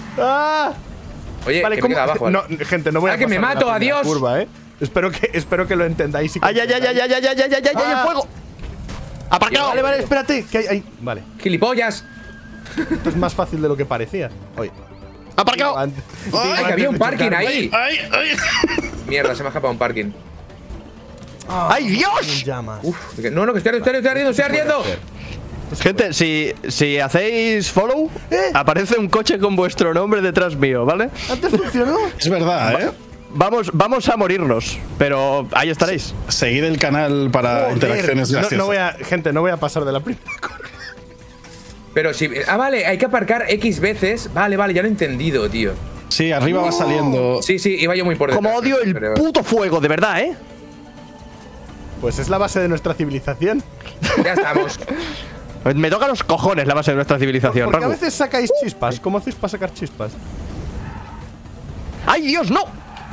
S4: Oye,
S2: vale,
S4: que me queda abajo.
S2: No, gente, no voy a
S4: que me mato, adiós.
S2: Curva, Espero que lo entendáis.
S3: ¡Ay, el fuego! ¡Aparcado!
S2: Vale, espérate. Que hay, vale.
S4: ¡Gilipollas!
S2: Esto es más fácil de lo que parecía. Oye.
S3: ¡Aparcado!
S4: ¡Ay, que había un parking ahí!
S1: ¡Ay!
S4: Mierda, se me ha escapado un parking.
S3: ¡Ay, Dios!
S4: Uf, no, que estoy ardiendo.
S3: Gente, si hacéis follow, aparece un coche con vuestro nombre detrás mío, ¿vale?
S2: Antes funcionó.
S1: Es verdad, ¿eh?
S3: Vamos a morirnos, pero ahí estaréis.
S1: Seguid el canal para interacciones graciosas.
S2: Gente, no voy a pasar de la primera.
S4: Pero si... vale, hay que aparcar X veces. Vale, ya lo he entendido, tío.
S1: Sí, arriba va saliendo.
S4: Sí, iba yo muy por detrás.
S3: Como odio el puto fuego, de verdad, ¿eh?
S2: Pues es la base de nuestra civilización.
S4: Ya estamos.
S3: Me toca los cojones la base de nuestra civilización.
S2: ¿Por qué a veces sacáis chispas? ¿Cómo hacéis para sacar chispas?
S3: ¡Ay, Dios, no!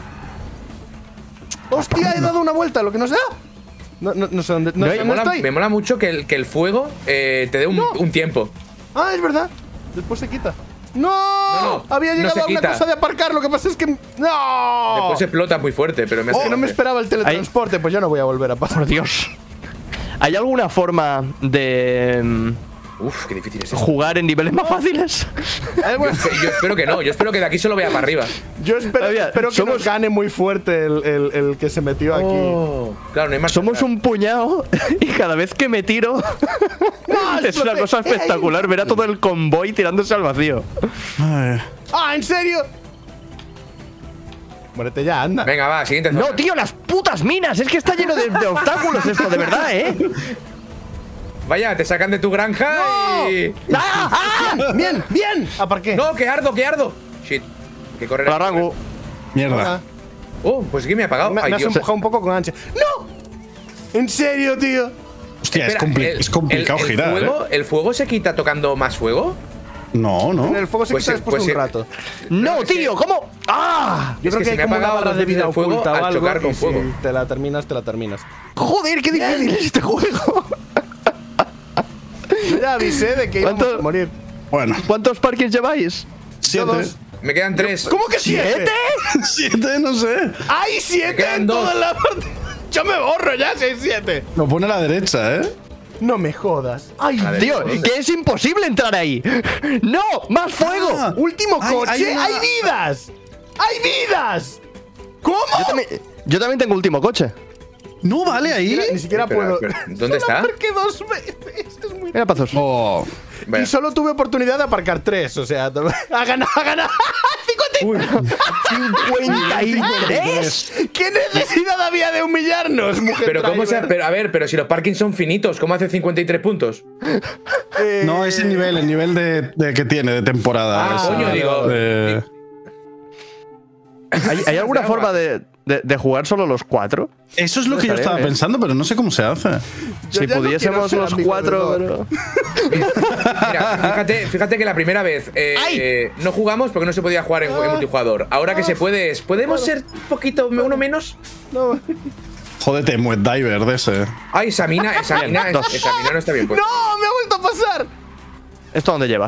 S2: ¡Hostia, he dado una vuelta! Lo que no sea. No sé dónde.
S4: Me mola mucho que el fuego te dé un tiempo.
S2: Ah, es verdad. Después se quita. ¡No! ¡No! Había llegado a una cosa de aparcar, lo que pasa es que… ¡No!
S4: Después explota muy fuerte, pero me hace…
S2: no me esperaba el teletransporte, pues ya no voy a volver a pasar.
S3: Por Dios. ¿Hay alguna forma de…
S4: Uf, qué difícil es eso.
S3: ¿Jugar en niveles más fáciles?
S4: Yo espero que no, yo espero que de aquí solo vaya para arriba.
S2: Yo espero que nos gane muy fuerte el que se metió aquí.
S4: Claro, no hay más.
S3: Somos un puñado y cada vez que me tiro es una cosa espectacular ver a todo el convoy tirándose al vacío.
S2: ¿En serio? Muérete ya, anda.
S4: Venga, va, siguiente zona.
S3: No, tío, las putas minas. Es que está lleno de obstáculos esto, de verdad,
S4: Vaya, te sacan de tu granja y…
S2: ¡Bien, bien! Aparqué.
S4: ¡No, que ardo, que ardo! Shit. Que correr.
S3: Rango.
S1: Mierda.
S4: Pues aquí me ha apagado.
S2: Me has empujado un poco con ansia. ¡No! ¿En serio, tío?
S1: Hostia, es complicado girar.
S4: ¿El fuego se quita tocando más fuego?
S1: No.
S2: El fuego se quita después de un rato.
S3: No, tío, ¿cómo?
S2: Yo creo que hay como una barra de vida oculta o algo
S4: chocar con fuego.
S2: Si te la terminas, te la terminas.
S3: Joder, qué difícil es este juego.
S2: Yo ya avisé de que íbamos a morir.
S1: Bueno.
S3: ¿Cuántos parkings lleváis?
S1: 7.
S4: Me quedan 3.
S2: ¿Cómo que 7?
S1: 7, no sé.
S2: ¡Hay 7 en toda la parte! Yo me borro ya si hay 7.
S1: Lo pone a la derecha,
S2: No me jodas. ¡Ay,
S3: tío! Que es imposible entrar ahí. ¡No! ¡Más fuego!
S2: ¡Último coche! ¡Hay vidas! ¡Hay vidas! ¿Cómo?
S3: Yo también tengo último coche.
S1: No vale ahí.
S2: Ni siquiera puedo.
S4: ¿Dónde está?
S2: Aparqué 2 veces. Es muy…
S3: Mira, pazos.
S2: Y solo tuve oportunidad de aparcar 3. O sea, ha ganado. ¡53! ¿Qué necesidad había de humillarnos, mujer?
S4: Pero cómo pero si los parkings son finitos, ¿cómo hace 53 puntos?
S1: No, es el nivel de que tiene de temporada.
S4: Coño, digo.
S3: ¿Hay alguna forma de jugar solo los 4?
S1: Eso es lo que yo estaba pensando, pero no sé cómo se hace.
S3: Si pudiésemos los 4, pero…
S4: Mira, fíjate que la primera vez no jugamos porque no se podía jugar en multijugador. Ahora que se puede, ¿podemos ser un poquito uno menos?
S2: No.
S1: Jódete, Muet Diver de ese.
S4: Ay, esa mina no está bien puesta.
S2: ¡No! ¡Me ha vuelto a pasar!
S3: ¿Esto dónde lleva?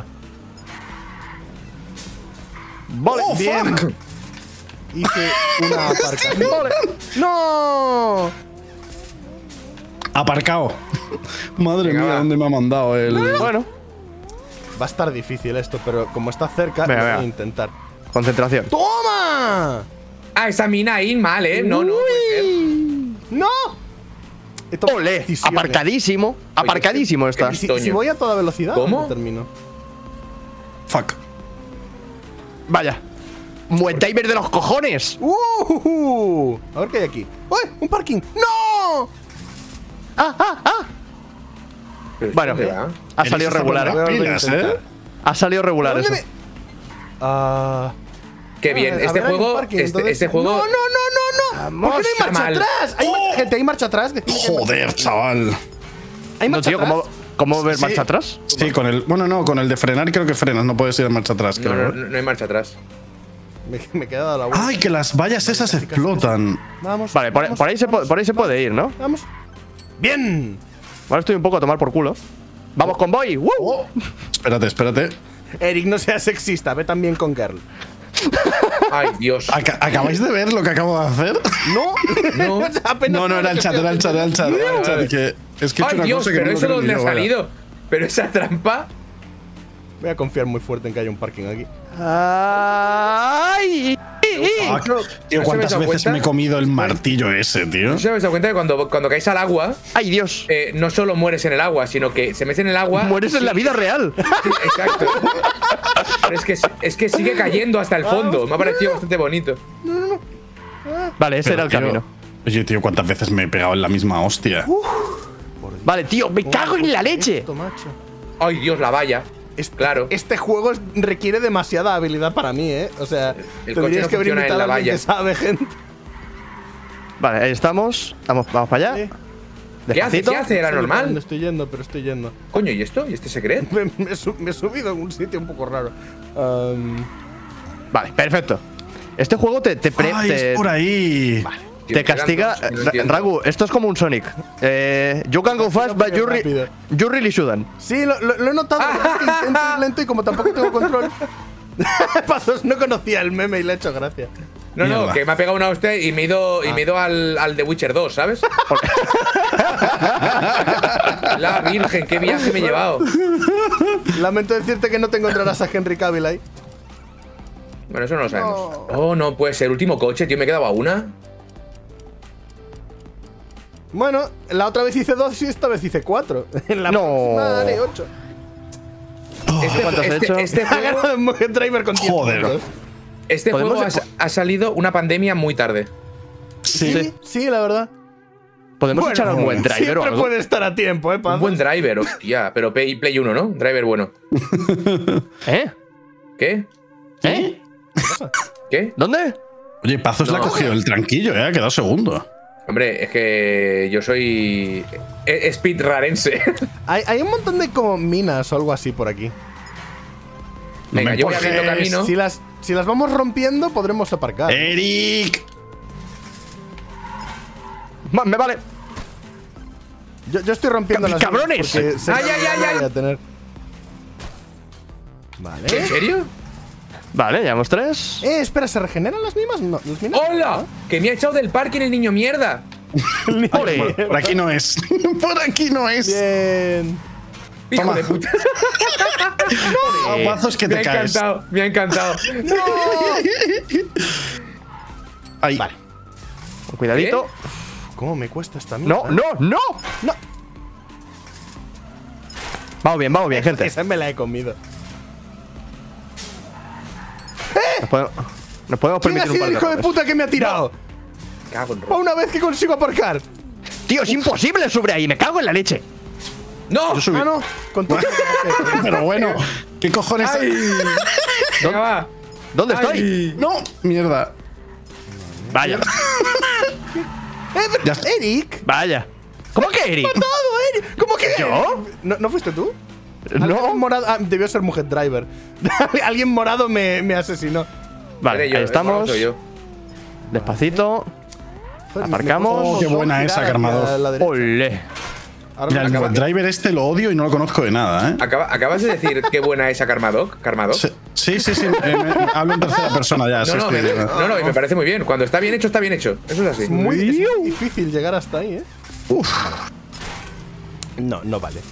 S1: Vale, bien.
S2: Hice una aparcación. ¡No!
S1: Aparcado. Madre mía, ¿dónde me ha mandado el…?
S3: Bueno.
S2: Va a estar difícil esto, pero como está cerca, voy a intentar.
S3: Concentración.
S2: ¡Toma!
S4: Esa mina ahí mal, No.
S2: ¡No!
S3: ¡Ole! Aparcadísimo. Aparcadísimo está.
S2: Si voy a toda velocidad,
S4: ¿cómo?
S2: Termino.
S1: Fuck.
S3: Vaya. ¡Muet Diver de los cojones!
S2: A ver qué hay aquí. ¡Uy! ¡Un parking! ¡No!
S3: Bueno, ha salido regular. Ha salido regular eso.
S4: Qué bien. Este juego…
S2: ¡No! ¿Por qué no hay marcha atrás? Gente, ¿hay marcha atrás?
S1: Joder, chaval.
S2: ¿Hay marcha atrás?
S3: ¿Cómo ver marcha atrás?
S1: Sí, con el… Bueno, no, con el de frenar creo que frenas. No puedes ir a marcha atrás, creo.
S4: No hay marcha atrás.
S2: Me he quedado a la vuelta.
S1: ¡Ay, que las vallas esas explotan!
S2: Vamos.
S3: Vale, por ahí se puede ir, ¿no?
S2: Vamos. ¡Bien!
S3: Ahora estoy un poco a tomar por culo. ¡Vamos, convoy!
S1: Espérate.
S2: Eric, no seas sexista. Ve también con Girl.
S4: Ay, Dios.
S1: ¿Acabáis de ver lo que acabo de hacer?
S2: No.
S1: No, era el chat. Es que he hecho una
S4: Dios,
S1: cosa que
S4: pero
S1: no
S4: eso
S1: lo
S4: dónde ha
S1: creo ni yo,
S4: salido. Pero esa trampa…
S2: Voy a confiar muy fuerte en que haya un parking aquí.
S3: ¡Ay!
S1: Tío, ¿cuántas veces me he comido el martillo ese, tío?
S4: ¿No se habéis dado cuenta que cuando caes al agua…
S3: ¡Ay, Dios!
S4: No solo mueres en el agua, sino que se metes en el agua…
S3: ¡Mueres en la vida real!
S4: Sí, exacto. Pero es que sigue cayendo hasta el fondo. Me ha parecido bastante bonito.
S3: Vale, ese era el camino.
S1: Oye, tío, ¿cuántas veces me he pegado en la misma hostia?
S3: Vale, tío, me cago en la leche.
S4: Ay, Dios, la valla. Claro.
S2: Este juego requiere demasiada habilidad para mí, O sea, tendrías que haber invitado a alguien que sabe, gente.
S3: Vale, ahí estamos. Vamos para allá.
S2: Sí.
S4: ¿Qué hace? ¿Era normal?
S2: Estoy yendo.
S4: Coño, ¿y esto? ¿Y este secreto?
S2: Me he subido en un sitio un poco raro.
S3: Vale, perfecto. Este juego te
S1: es por ahí.
S2: Vale.
S3: Te castiga. Ragu, esto es como un Sonic. You can go fast, but you really shouldn't.
S2: Sí, lo he notado. Intento ir lento y como tampoco tengo control. Pazos, no conocía el meme y le he hecho gracia.
S4: No, que me ha pegado una hostia y me he ido al The Witcher 2, ¿sabes? La virgen, qué viaje me he llevado.
S2: Lamento decirte que no te encontrarás a Henry Cavill ahí.
S4: Bueno, eso no lo sabemos. Oh, no puede ser. Último coche, tío. Me he quedado a una.
S2: Bueno, la otra vez hice 2 y esta vez hice 4. En la próxima haré 8.
S4: Este juego
S2: Driver con tiempo.
S1: Joder.
S4: Este juego ha salido una pandemia muy tarde.
S2: Sí, la verdad.
S3: ¿Podemos echar a un buen driver o algo?
S2: Puede estar a tiempo, Paz.
S4: Un buen driver, hostia. Pero Play 1, ¿no? Driver bueno.
S3: ¿Eh?
S4: ¿Qué?
S3: ¿Eh?
S4: ¿Qué?
S3: ¿Dónde?
S1: Oye, Pazos le ha cogido el tranquillo, ha quedado segundo.
S4: Hombre, es que yo soy speedrunense.
S2: Hay un montón de como minas o algo así por aquí.
S4: Venga, yo voy abriendo camino.
S2: Si las vamos rompiendo, podremos aparcar.
S1: ¡Eric!
S3: Me vale.
S2: Yo estoy rompiendo las
S3: ¡cabrones!
S4: ¡Ay!
S2: Voy a tener. Vale.
S4: ¿En serio?
S3: Vale, llevamos 3.
S2: Espera, ¿se regeneran las minas? No, las minas.
S4: ¡Hola! Que me ha echado del parking el niño mierda.
S3: ¡Ole!
S1: Por aquí no es. Por aquí no es.
S2: Bien.
S4: Hijo de puta.
S1: No, Pazos que te caes.
S4: Me ha encantado. ¡No!
S1: Ahí.
S2: Vale.
S3: Cuidadito.
S2: ¿Cómo me cuesta esta mierda?
S3: ¡No! Vamos bien, gente.
S2: Esa me la he comido.
S3: Nos podemos permitir un
S2: ¿Quién ha sido
S3: par
S2: el
S3: de
S2: hijo de
S3: errores.
S2: puta que me ha tirado?
S4: Cago en
S2: Una vez que consigo aparcar.
S3: Tío, es imposible subir ahí. Me cago en la leche.
S4: ¡No!
S1: Yo subí.
S2: Ah, no. Con todo.
S1: Pero bueno, ¿qué cojones?
S4: Venga, va.
S3: ¿Dónde estoy?
S1: No, mierda.
S3: Vaya.
S1: Ya está.
S2: Eric.
S3: Vaya. ¿Cómo que Eric?
S2: ¡Todo, Eric! ¿Cómo que
S3: ¿Yo?
S2: ¿No fuiste tú?
S3: No.
S2: Morado, debió ser Mujer Driver. Alguien morado me asesinó.
S3: Vale, ahí estamos. Despacito. Aparcamos.
S1: Oh, qué buena esa, Carmador.
S3: ¡Ole!
S1: Mira, el driver este lo odio y no lo conozco de nada, ¿eh?
S4: ¿Acabas de decir qué buena es a Carmadoc?
S1: Sí. Hablo en tercera persona ya.
S4: No, y me parece muy bien. Cuando está bien hecho, está bien hecho. Eso es así.
S2: Es muy difícil llegar hasta ahí, ¿eh?
S1: Uf.
S2: No vale.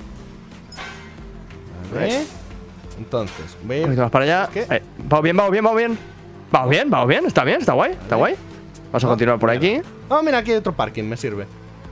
S2: A ver. Entonces,
S3: Un poquito más para allá. Vamos bien. Vamos bien. Está bien, está guay. Vamos a continuar por aquí.
S2: Oh, mira, aquí hay otro parking, me sirve.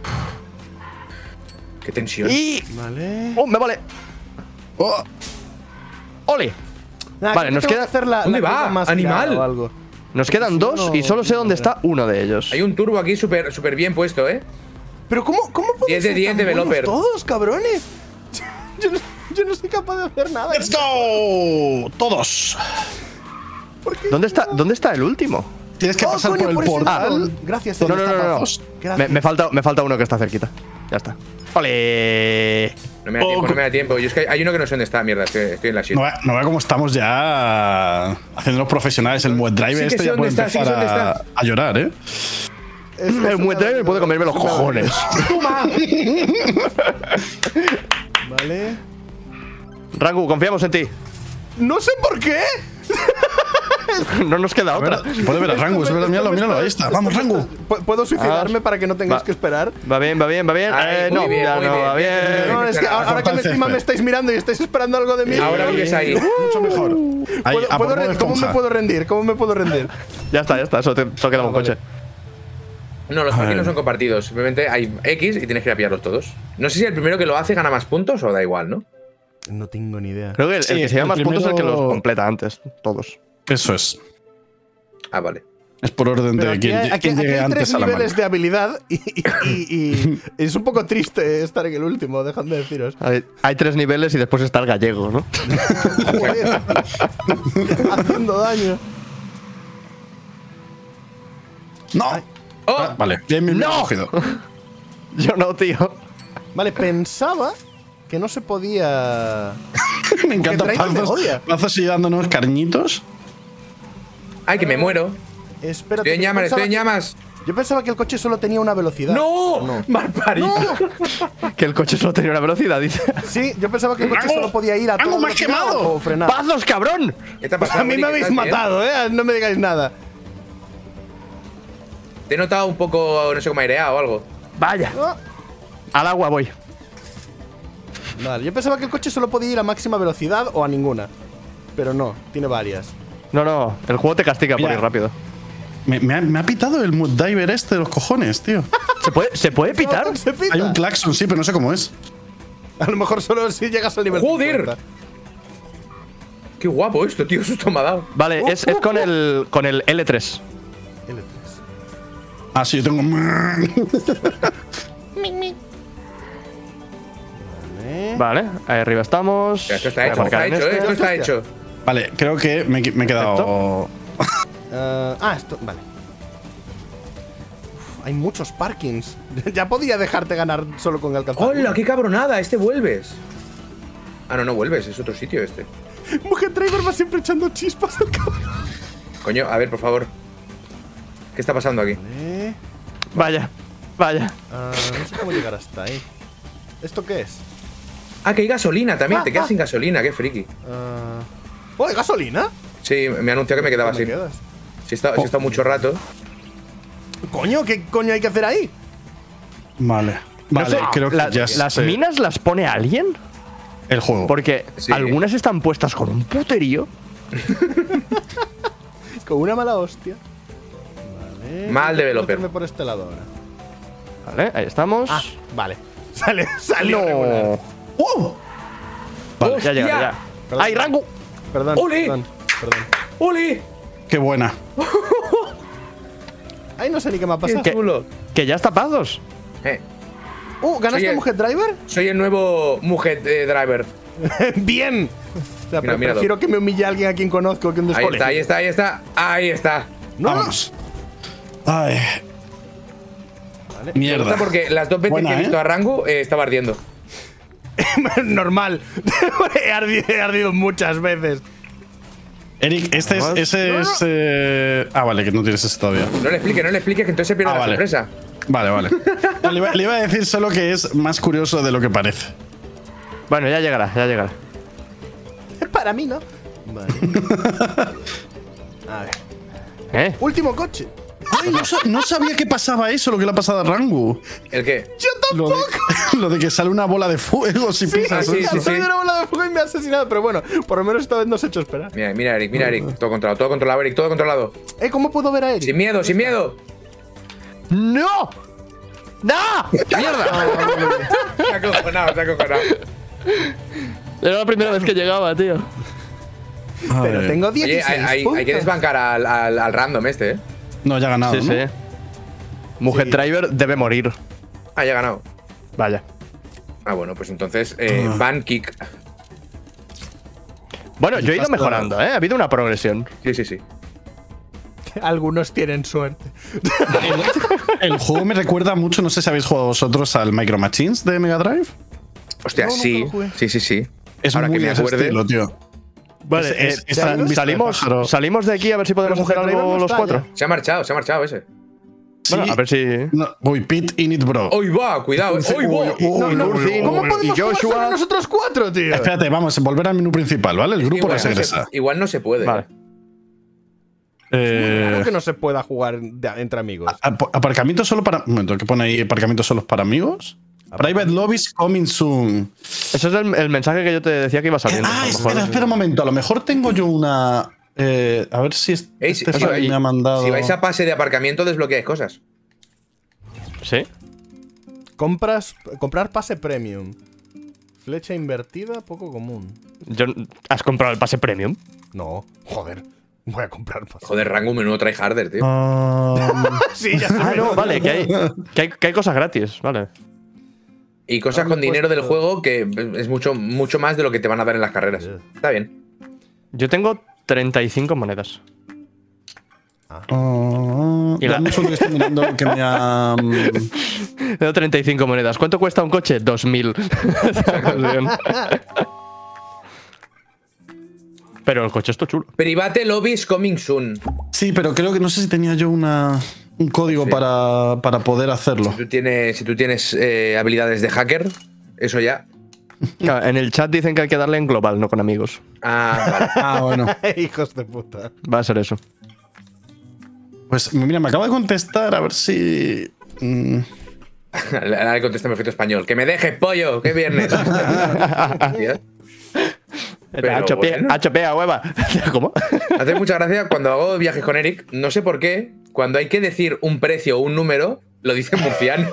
S4: Qué tensión.
S3: Y.
S2: Vale.
S3: ¡Oh, me vale!
S1: Oh.
S3: ¡Ole!
S2: Nah,
S3: Vale, nos queda.
S4: ¿Dónde va?
S2: Más
S4: Animal.
S2: o algo.
S3: Nos quedan 2 y solo sé dónde está uno de ellos.
S4: Hay un turbo aquí súper bien puesto, ¿eh?
S2: Pero ¿cómo pueden
S4: 10 de
S2: ser
S4: 10
S2: tan
S4: developer.
S2: buenos todos, cabrones? Yo no soy capaz de hacer nada.
S1: ¡Let's go! Todos.
S3: ¿Dónde está el último?
S1: Tienes que pasar
S2: coño,
S1: por el
S2: por ese
S1: portal.
S2: árbol. Gracias,
S3: No.
S2: Gracias.
S3: Me falta uno que está cerquita. Ya está. ¡Ole!
S4: No me da tiempo. Yo es que hay uno que no sé dónde está, mierda. Estoy en la shit.
S1: No vea cómo estamos ya haciendo los profesionales. El Muet Driver
S4: Sí que sé
S1: ya
S4: dónde
S1: puede
S4: está,
S1: empezar a llorar, ¿eh?
S3: El muetre puede comerme los cojones.
S4: ¡Toma!
S2: Vale.
S3: Rangu, confiamos en ti.
S2: No sé por qué.
S3: No nos queda otra.
S1: Puede ver a Rangu, es verdad, míralo, ahí está. Vamos, Rangu.
S2: ¿Puedo suicidarme para que no tengáis que esperar?
S3: Va bien.
S4: Ay,
S3: No,
S4: muy bien,
S3: ya
S4: muy
S3: no
S4: bien.
S3: va bien.
S2: No, es que ahora que encima me estáis mirando y estáis esperando algo de mí.
S4: Ahora vives ahí.
S1: Mucho mejor. Ahí, a por Bob
S2: ¿Cómo me
S1: Esponja.
S2: puedo rendir? ¿Cómo me puedo rendir?
S3: Ya está. Solo queda un coche.
S4: No, los parques no son compartidos. Simplemente hay X y tienes que ir a pillarlos todos. No sé si el primero que lo hace gana más puntos o da igual, ¿no?
S2: No tengo ni idea.
S3: Creo que el que se lleva más puntos es el que los completa antes. Todos.
S1: Eso es.
S4: Ah, vale.
S1: Es por orden de quién llegue
S2: hay
S1: antes
S2: 3
S1: a la
S2: niveles
S1: mano.
S2: de habilidad y es un poco triste estar en el último, dejad de deciros.
S3: Hay 3 niveles y después está el gallego, ¿no?
S2: Joder. Haciendo daño.
S1: ¡No!
S4: ¡Oh!
S1: Vale, bien
S3: ¡No!
S1: cogido.
S3: Yo no, tío.
S2: Vale, pensaba que no se podía.
S1: Me encanta
S2: Driver me odia.
S1: Pazos y dándonos cariñitos.
S4: ¡Ay, que me muero!
S2: Espérate.
S4: Estoy en llamas, estoy en llamas.
S2: Yo pensaba que el coche solo tenía una velocidad.
S4: ¡No! ¡Malparido!
S3: Que el coche solo tenía una velocidad, dice.
S2: Sí, yo pensaba que el coche solo podía ir a todo
S1: ¡Me has quemado!
S2: o frenar.
S3: ¡Pazos, cabrón!
S4: ¿Qué te ha pasado,
S2: A mí me habéis matado, no me digáis nada.
S4: Te he notado un poco, no sé, como aireado o algo.
S3: Vaya. Al agua voy.
S2: Vale, yo pensaba que el coche solo podía ir a máxima velocidad o a ninguna. Pero no, tiene varias.
S3: No, el juego te castiga por ir rápido.
S1: Me ha pitado el Mood Diver este de los cojones, tío.
S3: ¿Se puede pitar?
S2: No, se pita.
S1: Hay un claxon, sí, pero no sé cómo es.
S2: A lo mejor solo si llegas al nivel.
S4: ¡Joder!
S2: 50.
S4: ¡Qué guapo esto, tío! Susto me ha dado.
S3: Vale, es con el L3.
S2: L3.
S1: Ah, sí, yo tengo.
S3: Vale, ahí arriba estamos.
S4: Esto está hecho, esto está hecho.
S1: Vale, creo que me he quedado.
S2: Esto. Vale. Uf, hay muchos parkings. Ya podía dejarte ganar solo con alcanzar.
S4: ¡Hola, qué cabronada! Este vuelves. Ah, no vuelves, es otro sitio este.
S2: Mujer Driver va siempre echando chispas al cabrón.
S4: Coño, a ver, por favor. ¿Qué está pasando aquí?
S3: Vaya.
S2: No sé cómo llegar hasta ahí. ¿Esto qué es?
S4: Ah, que hay gasolina también. Te quedas sin gasolina, qué friki.
S2: ¿Oh, hay gasolina?
S4: Sí, me anunció que me quedaba sin. Si he estado mucho rato.
S2: Coño, ¿qué coño hay que hacer ahí?
S1: Vale.
S3: No sé,
S1: creo que ya
S3: ¿las
S1: sé.
S3: minas las pone alguien?
S1: El juego.
S3: Porque algunas están puestas con un puterío.
S2: Con una mala hostia. Vale.
S4: Mal developer.
S2: Por este lado ahora.
S3: Vale, ahí estamos.
S2: Vale. Salió.
S3: No.
S1: Vale.
S3: Ya llega, ya.
S2: Perdón.
S3: ¡Ay, Rango!
S2: Perdón.
S4: ¡Ole!
S2: Perdón.
S4: ¡Uli!
S1: Qué buena.
S2: Ay, no sé ni qué me ha pasado.
S4: ¡Qué chulo!
S3: Que ya está Pazos.
S2: ¿Ganaste Mujer Driver?
S4: Soy el nuevo Mujer Driver.
S2: ¡Bien! O sea,
S4: Mira,
S2: prefiero que me humille alguien a quien conozco que un descuento.
S4: Ahí está.
S2: ¡No!
S1: Vamos. Ay.
S2: Vale.
S4: Me
S1: Mierda.
S4: gusta porque las dos veces que he visto a Rango estaba ardiendo.
S2: Normal. he ardido muchas veces.
S1: Eric, ese es. Vale, que no tienes ese todavía.
S4: No le expliques que entonces se pierde la sorpresa.
S1: Vale. No, le iba a decir solo que es más curioso de lo que parece.
S3: Bueno, ya llegará.
S2: Para mí, ¿no? Vale. A ver.
S3: Último coche.
S1: Ay, no sabía que pasaba eso, lo que le ha pasado a Rangu.
S4: ¿El qué?
S2: ¡Yo tampoco!
S1: Lo de que sale una bola de fuego si pisas.
S4: sí.
S2: Ha salido una bola de fuego y me ha asesinado. Pero bueno, por lo menos esta vez no se ha hecho esperar.
S4: Mira, Eric. Todo controlado, Eric, todo controlado.
S2: ¿Cómo puedo ver a Eric?
S4: Sin miedo.
S3: ¡No! ¡No! ¡Mierda!
S4: Se ha acojonado.
S3: Era la primera vez que llegaba, tío.
S2: Pero tengo 16 puntos.
S4: Hay que desbancar al random este,
S1: No, ya ha ganado.
S3: Sí. Mujer Driver debe morir.
S4: Ah, ya ha ganado.
S3: Vaya.
S4: Ah, bueno, pues entonces, ban kick.
S3: Bueno, yo he ido mejorando, ¿eh? Ha habido una progresión.
S4: Sí.
S2: Algunos tienen suerte.
S1: El juego me recuerda mucho, no sé si habéis jugado vosotros al Micro Machines de Mega Drive.
S4: Hostia,
S2: No,
S4: sí.
S2: nunca lo
S4: Sí.
S1: Es
S4: Ahora
S1: muy
S4: que me
S1: ese
S4: acuerde.
S1: estilo, tío.
S3: Vale,
S1: salimos
S3: salimos de aquí a ver si podemos hacer algo los cuatro.
S4: Se ha marchado ese.
S3: Bueno, a ver si.
S1: Uy, Pit in it, bro.
S4: ¡Hoy va! Cuidado, ¡hoy va!
S2: ¿Cómo podemos jugar solo nosotros cuatro, tío?
S1: Espérate, vamos a volver al menú principal, ¿vale? El grupo regresa.
S4: Igual no se puede.
S3: Vale.
S2: Claro que no se pueda jugar entre amigos.
S1: Aparcamiento solo para. Un momento, ¿qué pone ahí? ¿Aparcamiento solo para amigos? Private lobbies coming soon.
S3: Eso es el mensaje que yo te decía que iba saliendo.
S1: Espera un momento. A lo mejor tengo yo una. A ver si me ha mandado.
S4: Si vais a pase de aparcamiento, desbloqueáis cosas.
S3: ¿Sí?
S2: Comprar pase premium. Flecha invertida, poco común.
S3: ¿Has comprado el pase premium?
S2: No, joder. Voy a comprar pase.
S4: Joder, Rango, menudo tryharder, tío.
S2: Sí, ya está.
S3: No, vale, que hay cosas gratis, vale.
S4: Y cosas con dinero del juego que es mucho más de lo que te van a dar en las carreras. Está bien.
S3: Yo tengo 35 monedas.
S1: Y la que estoy mirando que me ha.
S3: Tengo 35 monedas. ¿Cuánto cuesta un coche? 2000. Pero el coche está chulo.
S4: Private lobbies coming soon.
S1: Sí, pero creo que no sé si tenía yo una un código para poder hacerlo.
S4: Si tú tienes habilidades de hacker, eso ya.
S3: Claro, en el chat dicen que hay que darle en global, no con amigos.
S4: Vale.
S1: Bueno.
S2: Hijos de puta.
S3: Va a ser eso.
S1: Pues mira, me acaba de contestar, a ver si...
S4: Ahora le contesta en perfecto español. ¡Que me dejes, pollo! ¡Qué viernes!
S3: Chopea, hueva. ¿Cómo?
S4: Hace mucha gracia cuando hago viajes con Eric. No sé por qué, cuando hay que decir un precio o un número, lo dice en murciano.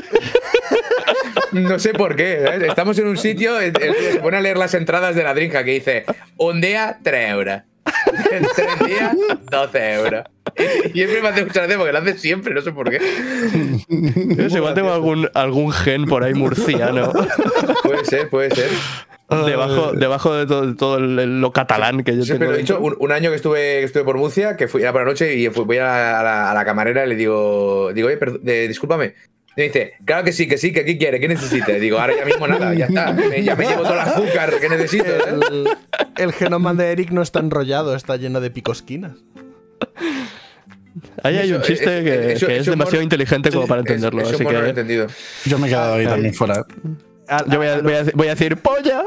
S4: No sé por qué. Estamos en un sitio, se pone a leer las entradas de la Drinka que dice: un día, 3 euros. En 3 días, 12 euros. Y siempre me hace mucha gracia porque lo hace siempre, no sé por qué.
S3: Igual tengo algún gen por ahí murciano.
S4: Puede ser.
S3: Debajo de todo lo catalán que yo tengo.
S4: Pero he dicho, un año que estuve por Murcia, que fui a por la noche y voy a la camarera y le digo, oye, discúlpame. Y me dice, claro que sí, que aquí quiere, ¿qué necesita? Y digo, ahora ya mismo nada, ya está. Ya me llevo todo el azúcar que necesito.
S2: El genoma de Eric no está enrollado, está lleno de picosquinas.
S3: Ahí hay un chiste que es demasiado inteligente como para entenderlo. Así que
S4: no lo he entendido.
S1: Yo me he quedado ahí también fuera.
S3: Yo voy a decir ¡polla!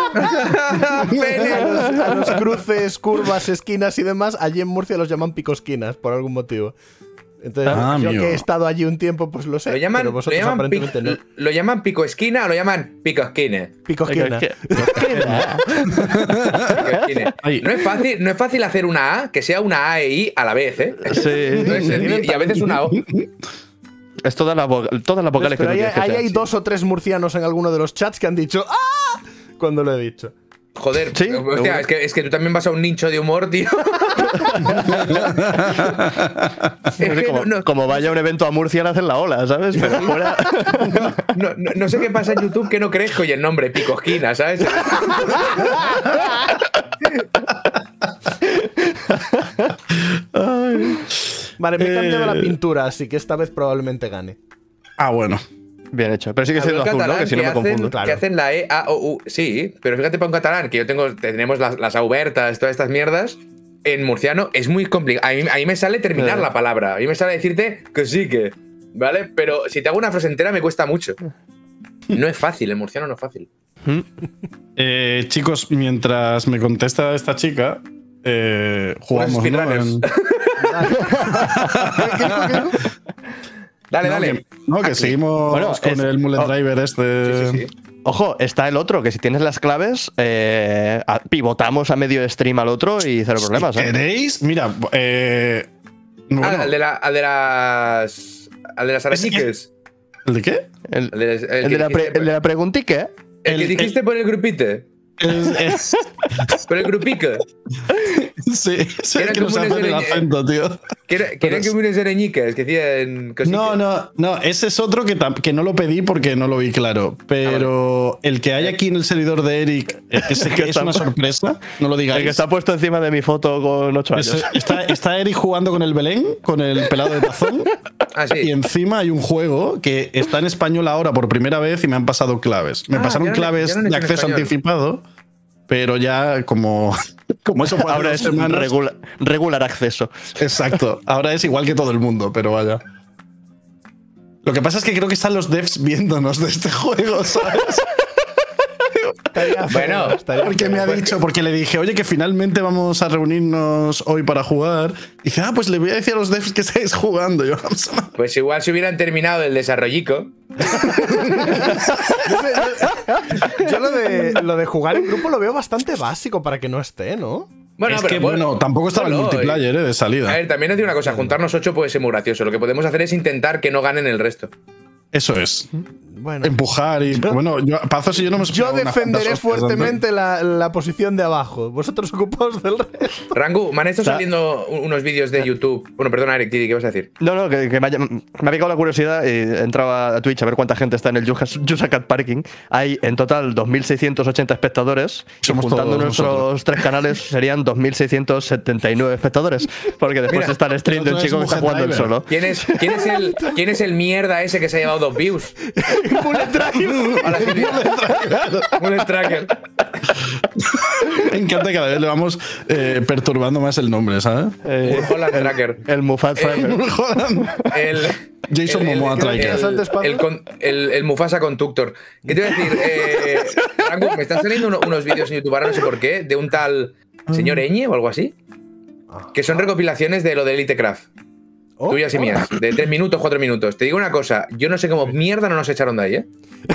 S2: A los cruces, curvas, esquinas y demás, allí en Murcia los llaman picosquinas, por algún motivo. Entonces, yo que he estado allí un tiempo, pues lo sé. Pero vosotros aparentemente no.
S4: ¿Lo llaman pico esquina o lo llaman pico esquina?
S2: Pico esquina.
S4: No es fácil hacer una A que sea una A e I a la vez, ¿eh?
S3: Sí.
S4: Y a veces una O.
S3: Es todas las vocales que
S2: ahí hay 2 o 3 murcianos en alguno de los chats que han dicho ¡ah! Cuando lo he dicho.
S4: Joder, ¿sí? Hostia, es que tú también vas a un nicho de humor, tío.
S3: Como vaya a un evento a Murcia, le hacen la ola, ¿sabes? Pero fuera.
S4: No sé qué pasa en YouTube que no crezco y el nombre Picosquina, ¿sabes?
S2: Vale, me he cambiado la pintura, así que esta vez probablemente gane.
S1: Bueno.
S3: Bien hecho. Pero sigue siendo azul, ¿no? Que si no me confundo.
S4: Que hacen la E, A, O, U. Sí, pero fíjate para un catalán, que tenemos las aubertas, todas estas mierdas. En murciano es muy complicado. A mí me sale terminar la palabra. A mí me sale decirte que sí que. ¿Vale? Pero si te hago una frase entera me cuesta mucho. No es fácil, en murciano no es fácil.
S1: Chicos, mientras me contesta esta chica, jugamos, ¿no?
S4: Dale.
S1: Que seguimos con el Mullet Driver este.
S4: Sí.
S3: Ojo, está el otro, que si tienes las claves, pivotamos a medio de stream al otro y cero problemas.
S1: ¿Queréis? Mira,
S4: al de las arañiques.
S1: ¿El de qué?
S3: El de la preguntique.
S4: El que dijiste por el grupite. Por el grupique.
S1: Sí, que nos hacen el acento, tío.
S4: Quieren que unes arañiques, que decían cositas.
S1: No, ese es otro que no lo pedí porque no lo vi claro. Pero el que hay aquí en el servidor de Eric, ese que es una sorpresa, no lo digáis.
S3: El que está puesto encima de mi foto con 8 años.
S1: Está Eric jugando con el Belén, con el pelado de tazón.
S4: Sí.
S1: Y encima hay un juego que está en español ahora por primera vez y me han pasado claves. Me pasaron claves de acceso anticipado, pero ya como eso fue
S3: ahora es regular acceso.
S1: Exacto. Ahora es igual que todo el mundo, pero vaya. Lo que pasa es que creo que están los devs viéndonos de este juego, ¿sabes?
S4: Bueno,
S1: porque me ha dicho, porque le dije, oye, que finalmente vamos a reunirnos hoy para jugar. Y dice, pues le voy a decir a los devs que estáis jugando.
S4: Pues igual si hubieran terminado el desarrollico.
S2: Yo lo de jugar en grupo lo veo bastante básico para que no esté, ¿no?
S1: Bueno, tampoco estaba el multiplayer de salida.
S4: A ver, también os digo una cosa, juntarnos 8 puede ser muy gracioso. Lo que podemos hacer es intentar que no ganen el resto.
S1: Eso es. Bueno, empujar y. Pazos y yo no hemos.
S2: Yo defenderé fuertemente la posición de abajo. Vosotros ocupaos del resto.
S4: Rangu, me han estado saliendo unos vídeos de YouTube. Bueno, perdona, Eric, ¿qué vas a decir?
S3: No, que me ha picado la curiosidad y he entrado a Twitch a ver cuánta gente está en el Yusakat Parking. Hay en total 2.680 espectadores.
S1: Somos
S3: y juntando nuestros 3 canales serían 2.679 espectadores. Porque después está el stream de un chico que está jugando él solo.
S4: ¿Quién es el mierda ese que se ha llevado 2 views?
S2: Bullet Tracker.
S4: Bullet Tracker.
S1: Me encanta que cada vez le vamos perturbando más el nombre, ¿sabes?
S4: Mulholland Tracker.
S3: El Mufasa Tracker.
S1: Jason Momoa Tracker.
S4: El Mufasa Conductor. ¿Qué te iba a decir? Rango, me están saliendo unos vídeos en YouTube, ahora no sé por qué, de un tal señor Eñe o algo así, que son recopilaciones de lo de Elitecraft. Tuyas y mías, de 3 minutos, 4 minutos. Te digo una cosa, yo no sé cómo mierda no nos echaron de ahí, ¿eh?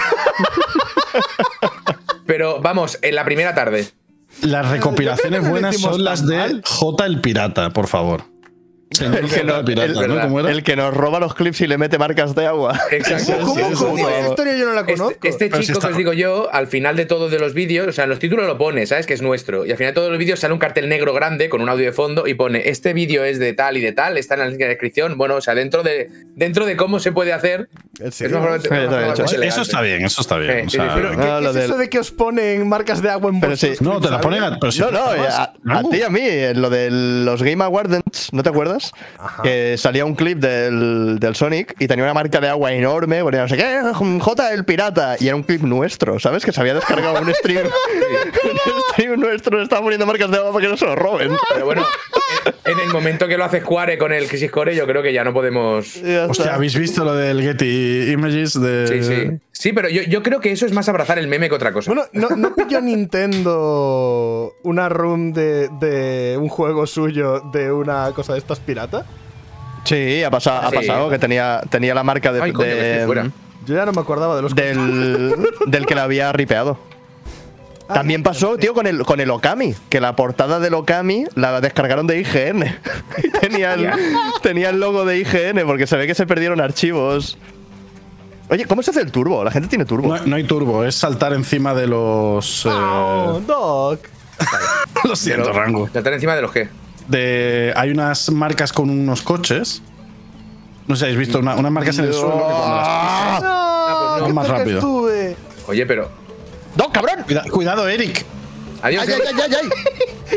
S4: Pero vamos, en la primera tarde.
S1: Las recopilaciones buenas son las de J el Pirata, por favor.
S3: El que nos roba los clips y le mete marcas de agua.
S4: Exacto.
S2: ¿Cómo? Esa historia yo no la conozco.
S4: Este chico que os digo yo, al final de todos de los vídeos, o sea, en los títulos lo pone, ¿sabes? Que es nuestro. Y al final de todos los vídeos sale un cartel negro grande con un audio de fondo y pone, este vídeo es de tal y de tal, está en la descripción. Bueno, o sea, dentro de cómo se puede hacer.
S1: Eso está bien, eso está bien.
S2: ¿Qué es eso de que os ponen marcas de agua en vuestros?
S1: No, te las ponen
S3: a ti y a mí, lo de los Game Awards, ¿no te acuerdas? Ajá. Que salía un clip del Sonic y tenía una marca de agua enorme, ponía no sé qué, J el Pirata, y era un clip nuestro, ¿sabes? Que se había descargado un stream. Un stream nuestro, estaba poniendo marcas de agua para que no se lo roben.
S4: Pero bueno, en el momento que lo hace Square con el Crisis Core, yo creo que ya no podemos.
S1: Hostia, ¿habéis visto lo del Getty Images?
S4: Sí, pero yo creo que eso es más abrazar el meme que otra cosa.
S2: Bueno, ¿no pilló Nintendo una room de un juego suyo de una cosa de estas pirata?
S3: Sí, ha pasado que tenía la marca de.
S4: Ay, coño,
S2: yo ya no me acordaba de los
S3: del que la había ripeado. También pasó, tío, con el Okami, que la portada del Okami la descargaron de IGN. Y tenía el logo de IGN, porque se ve que se perdieron archivos. Oye, ¿cómo se hace el turbo? La gente tiene turbo.
S1: No hay turbo, es saltar encima de los.
S2: Doc.
S1: Lo siento, Rango.
S4: ¿Saltar encima de los qué?
S1: Hay unas marcas con unos coches. No sé si habéis visto unas marcas en el suelo que cuando las pisas más rápido.
S4: Oye, pero.
S3: ¡No, cabrón!
S1: Cuidado, Eric.
S4: Adiós. Ay.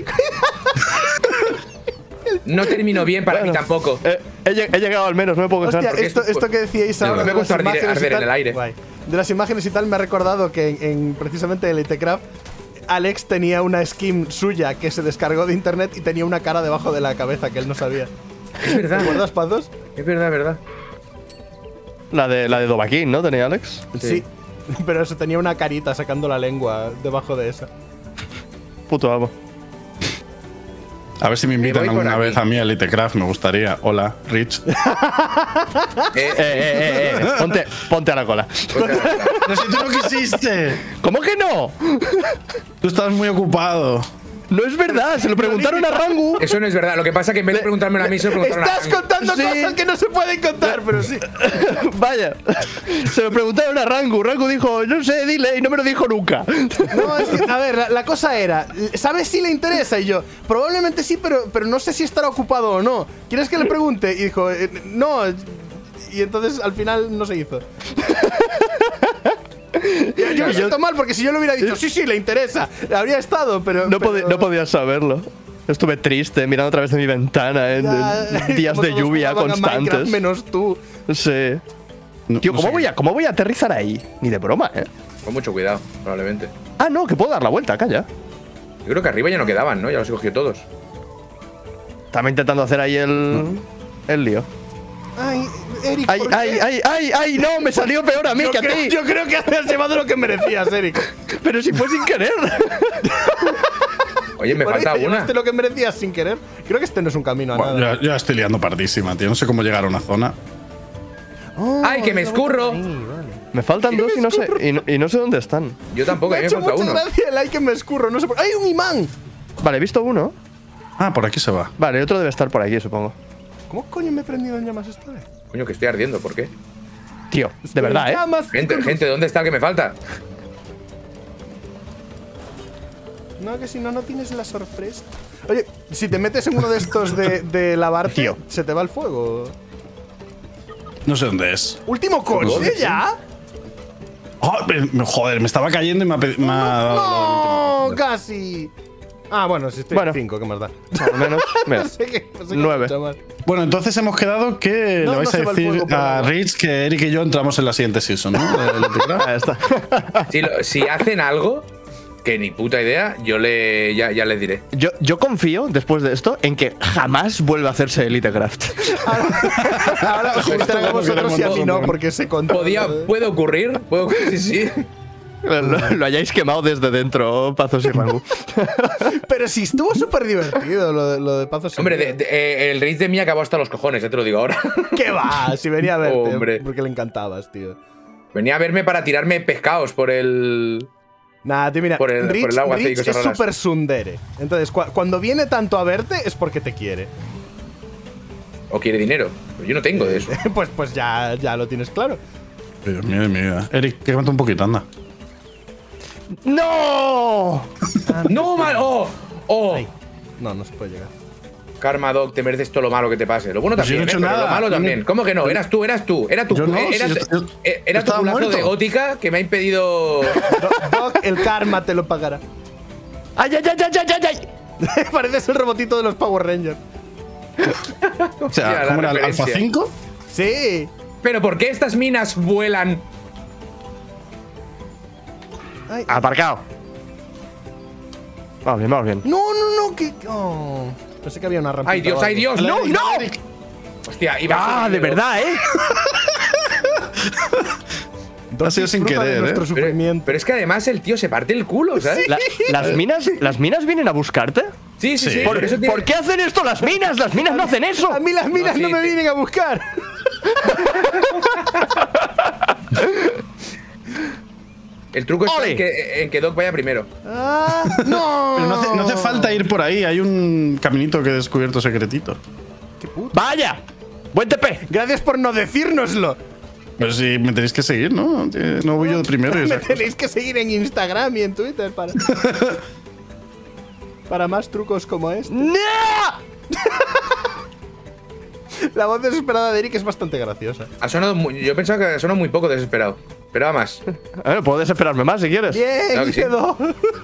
S4: No termino bien para mí tampoco.
S3: He llegado al menos, no me puedo quejar.
S2: Hostia, esto que decíais ahora.
S4: Me gusta arder en el aire.
S2: De las imágenes y tal, me ha recordado que precisamente en Elitecraft, Alex tenía una skin suya que se descargó de internet y tenía una cara debajo de la cabeza que él no sabía.
S4: Es verdad.
S2: ¿Te acuerdas, Pazos?
S4: Es verdad.
S3: La de Dovahkiin, ¿no? ¿Tenía Alex?
S2: Sí. Pero eso tenía una carita sacando la lengua debajo de esa.
S3: Puto amo.
S1: A ver si me invitan alguna vez a mí a Elitecraft, me gustaría. Hola, Rich.
S3: Ponte a la cola.
S1: Pero si tú no quisiste.
S3: ¿Cómo que no?
S1: Tú estabas muy ocupado.
S3: No es verdad, se lo preguntaron a Rangu.
S4: Eso no es verdad, lo que pasa es que en vez de preguntarme a mí, se lo preguntaron a Rangu.
S2: Estás contando cosas que no se pueden contar, pero sí.
S3: Vaya, se lo preguntaron a Rangu. Rangu dijo, no sé, dile, y no me lo dijo nunca.
S2: No, es que, a ver, la cosa era, ¿sabes si le interesa? Y yo, probablemente sí, pero no sé si estará ocupado o no. ¿Quieres que le pregunte? Y dijo, no. Y entonces al final no se hizo. Yo me siento mal porque si yo le hubiera dicho sí, le interesa, habría estado, pero.
S3: No podía saberlo. Estuve triste mirando a través de mi ventana en días de lluvia constantes.
S2: Menos tú.
S3: Sí. Tío, ¿cómo voy a aterrizar ahí? Ni de broma,
S4: Con mucho cuidado, probablemente.
S3: Ah, no, que puedo dar la vuelta, calla.
S4: Yo creo que arriba ya no quedaban, ¿no? Ya los he cogido todos.
S3: Estaba intentando hacer ahí el lío.
S2: Ay, Eric.
S3: ¡Ay! ¡No! Me salió peor a mí que a ti.
S2: Yo creo que te has llevado lo que merecías, Eric.
S3: Pero si fue sin querer.
S4: Oye, me falta una.
S2: ¿Te lo que merecías sin querer? Creo que este no es un camino a nada.
S1: Yo estoy liando pardísima, tío. No sé cómo llegar a una zona.
S4: ¡Ay, que me escurro!
S3: Me faltan dos y no sé dónde están.
S4: Yo tampoco, a mí me falta uno.
S2: Muchas gracias, el ay que me escurro. No sé por... ¡Hay un imán!
S3: Vale, he visto uno.
S1: Ah, por aquí se va.
S3: Vale, el otro debe estar por aquí, supongo.
S2: ¿Cómo coño me he prendido en llamas esta vez?
S4: Coño, que estoy ardiendo, ¿por qué?
S3: Tío, de verdad,
S4: Gente, ¿dónde está el que me falta?
S2: No, que si no tienes la sorpresa. Oye, si te metes en uno de estos de lavarte, tío, se te va el fuego.
S1: No sé dónde es.
S2: ¿Último coche ya?
S1: Oh, joder, me estaba cayendo y me ha
S2: No, casi. Ah, bueno, si estoy 5, ¿qué más da?
S3: Al menos. Mira,
S2: no sé qué
S3: 9.
S1: Bueno, entonces hemos quedado que le vais a decir a Rich que Eric y yo entramos en la siguiente season, ¿no?
S3: Ahí está.
S4: Si hacen algo, que ni puta idea, yo ya les diré.
S3: Yo confío, después de esto, en que jamás vuelva a hacerse Elitecraft.
S2: Ahora os gustará a vosotros y a mí no, porque se contó.
S4: Puede ocurrir, sí.
S3: Lo hayáis quemado desde dentro, Pazos y Rangu.
S2: Pero sí, estuvo súper divertido lo de Pazos y Rangu.
S4: Hombre, el Rage de mí acabó hasta los cojones, te lo digo ahora.
S2: ¿Qué va? Si venía a verte,
S4: hombre.
S2: Porque le encantabas, tío.
S4: Venía a verme para tirarme pescados por el…
S2: Nada, tío, mira,
S4: por el agua
S2: Rich es súper tsundere. Entonces, cuando viene tanto a verte es porque te quiere.
S4: O quiere dinero. Pero yo no tengo de eso.
S2: Pues ya lo tienes claro.
S1: Dios mío. Eric, que cuenta un poquito, anda.
S3: ¡No!
S4: ¡No, mal! ¡Oh!
S2: Ay. No se puede llegar.
S4: Karma Dog, te mereces todo lo malo que te pase. Lo bueno también,
S1: pero
S4: lo malo también. ¿Cómo que no? Eras tú. Era tu culazo de gótica que me ha impedido…
S2: Dog, el karma te lo pagará.
S3: ¡Ay!
S2: Pareces el robotito de los Power Rangers.
S1: O sea, ¿cómo era? ¿Alpha 5?
S2: Sí.
S4: ¿Pero por qué estas minas vuelan?
S2: Ay.
S3: Aparcado. Vamos bien.
S2: No, que… Oh. Pensé que había una rampa.
S4: ¡Ay, Dios! ¡No! Hostia, iba
S3: de verdad,
S1: Ha sido sin querer,
S4: Pero es que además el tío se parte el culo, ¿sabes?
S2: Sí.
S3: ¿Las minas vienen a buscarte?
S4: Sí.
S3: ¿Por qué hacen esto las minas? Las minas no hacen eso.
S2: A mí las minas no me vienen a buscar.
S4: El truco está en que Doc vaya primero.
S2: No.
S1: Pero no hace falta ir por ahí. Hay un caminito que he descubierto secretito.
S2: ¡Qué puto!
S3: ¡Vaya! ¡Buen TP!
S2: Gracias por no decírnoslo.
S1: Pero si me tenéis que seguir, ¿no? No voy yo de primero.
S2: Me tenéis que seguir en Instagram y en Twitter para más trucos como este.
S3: ¡No!
S2: La voz desesperada de Eric es bastante graciosa.
S4: Yo pensaba que ha sonado muy poco desesperado. Esperaba más.
S3: A ver, puedo desesperarme más si quieres.
S2: Bien,
S4: claro que sí.
S2: quedó.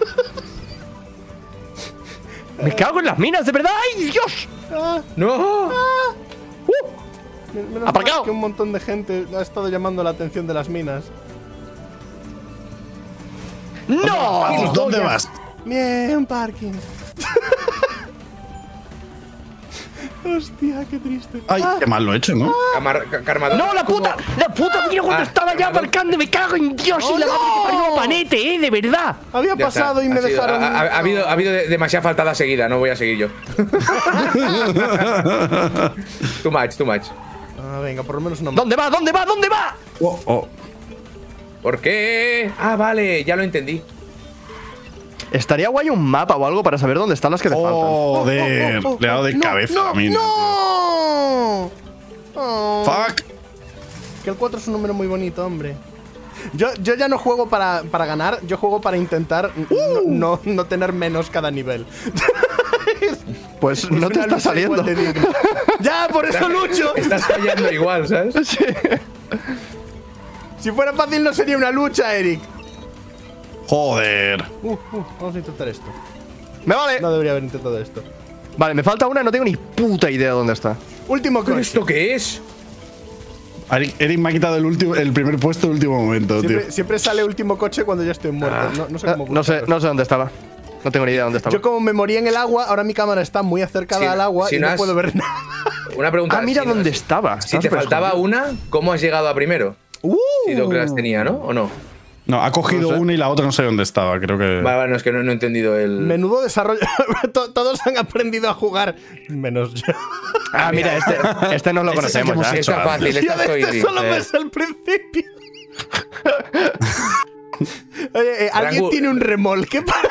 S3: Me cago en las minas, de verdad. ¡Ay, Dios!
S4: ¡No!
S2: Menos
S3: ¡Aparcado!
S2: mal que un montón de gente ha estado llamando la atención de las minas.
S3: ¡No!
S1: ¿Dónde vas?
S2: Bien, parking. Hostia, qué triste.
S1: Ay, qué mal lo he hecho, ¿no?
S4: Karmador.
S3: ¡No, la puta! ¡La puta! Mira cuando estaba ya aparcando. Me cago en Dios y la madre que parió Panete, de verdad.
S2: Había pasado y me dejaron.
S4: Ha habido demasiada faltada seguida. No voy a seguir yo. Too much.
S2: Venga, por lo menos una.
S3: ¿Dónde va?
S4: ¿Por qué? Ah, vale, ya lo entendí.
S3: Estaría guay un mapa o algo para saber dónde están las que te faltan.
S1: Joder, le he dado de cabeza a mí.
S2: ¡No!
S1: ¡Fuck!
S2: Que el 4 es un número muy bonito, hombre. Yo ya no juego para ganar, yo juego para intentar no tener menos cada nivel.
S3: Pues no te está saliendo.
S2: ¡Ya, por eso lucho!
S4: Estás fallando igual, ¿sabes?
S3: Sí.
S2: Si fuera fácil no sería una lucha, Eric.
S1: Joder.
S2: Vamos a intentar esto.
S3: Me vale.
S2: No debería haber intentado esto.
S3: Vale, me falta una, no tengo ni puta idea de dónde está.
S2: Último
S4: ¿Pero
S2: coche.
S4: esto qué es?
S1: Eric me ha quitado el primer puesto de último momento, tío.
S2: Siempre sale último coche cuando ya estoy muerto. No sé cómo.
S3: No sé dónde estaba. No tengo ni idea de dónde estaba.
S2: Yo como me morí en el agua, ahora mi cámara está muy acercada al agua y no puedo ver nada.
S4: Una pregunta.
S3: Ah, mira dónde estaba.
S4: Si te faltaba una, ¿cómo has llegado a primero? Si Doc las tenía, ¿no? ¿O no?
S1: No, ha cogido una y la otra no sé dónde estaba, creo que…
S4: Vale, no, es que no he entendido el…
S2: Menudo desarrollo. Todos han aprendido a jugar, menos yo.
S3: Ah, mira, este no lo conocemos ya.
S4: Está fácil,
S2: este solo me es el principio. Oye, ¿alguien tiene un remolque para…?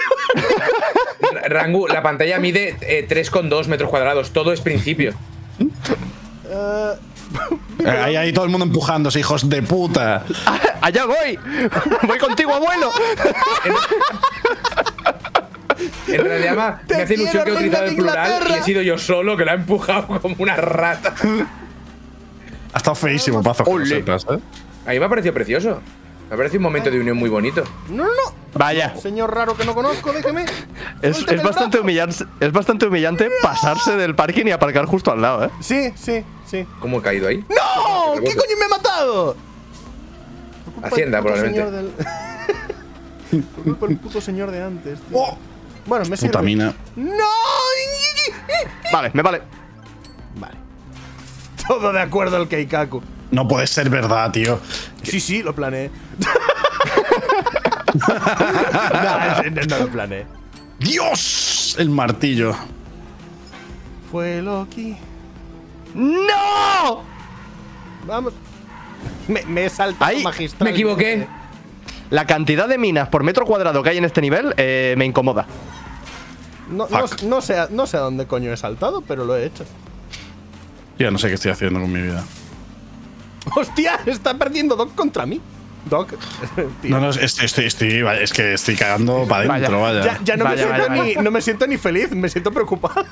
S4: Rangu, la pantalla mide 3,2 metros cuadrados. Todo es principio.
S1: Ahí todo el mundo empujándose, hijos de puta.
S3: ¡Allá voy! ¡Voy contigo, abuelo!
S4: En realidad me hace ilusión que he utilizado el plural y he sido yo solo que la he empujado como una rata.
S1: Ha estado feísimo, Pazo, que lo sepas, ¿eh?
S4: A mí me ha parecido precioso. Me parece un momento de unión muy bonito.
S2: No, no, no.
S3: Vaya.
S2: Señor raro que no conozco, déjeme.
S3: Es bastante humillante pasarse del parking y aparcar justo al lado, ¿eh?
S2: Sí, sí, sí.
S4: ¿Cómo he caído ahí?
S2: ¡No! ¿Qué coño me ha matado?
S4: Hacienda, probablemente.
S2: Por culpa del puto señor de antes, tío. Bueno, me sirve.
S1: Puta mina.
S2: ¡No!
S3: Vale, me vale.
S2: Vale. Todo de acuerdo al Keikaku.
S1: No puede ser verdad, tío.
S2: Sí, sí, lo planeé. No lo planeé.
S1: ¡Dios! El martillo.
S2: Fue Loki.
S3: ¡No!
S2: Vamos. Me he saltado
S3: Ahí,
S2: magistral.
S4: Me equivoqué.
S3: La cantidad de minas por metro cuadrado que hay en este nivel me incomoda.
S2: No sé a dónde coño he saltado, pero lo he hecho.
S1: Ya no sé qué estoy haciendo con mi vida.
S2: ¡Hostia! Está perdiendo Doc contra mí. Doc.
S1: No, no, es que estoy cagando para adentro, vaya.
S2: Ya no, no me siento ni feliz, me siento preocupado.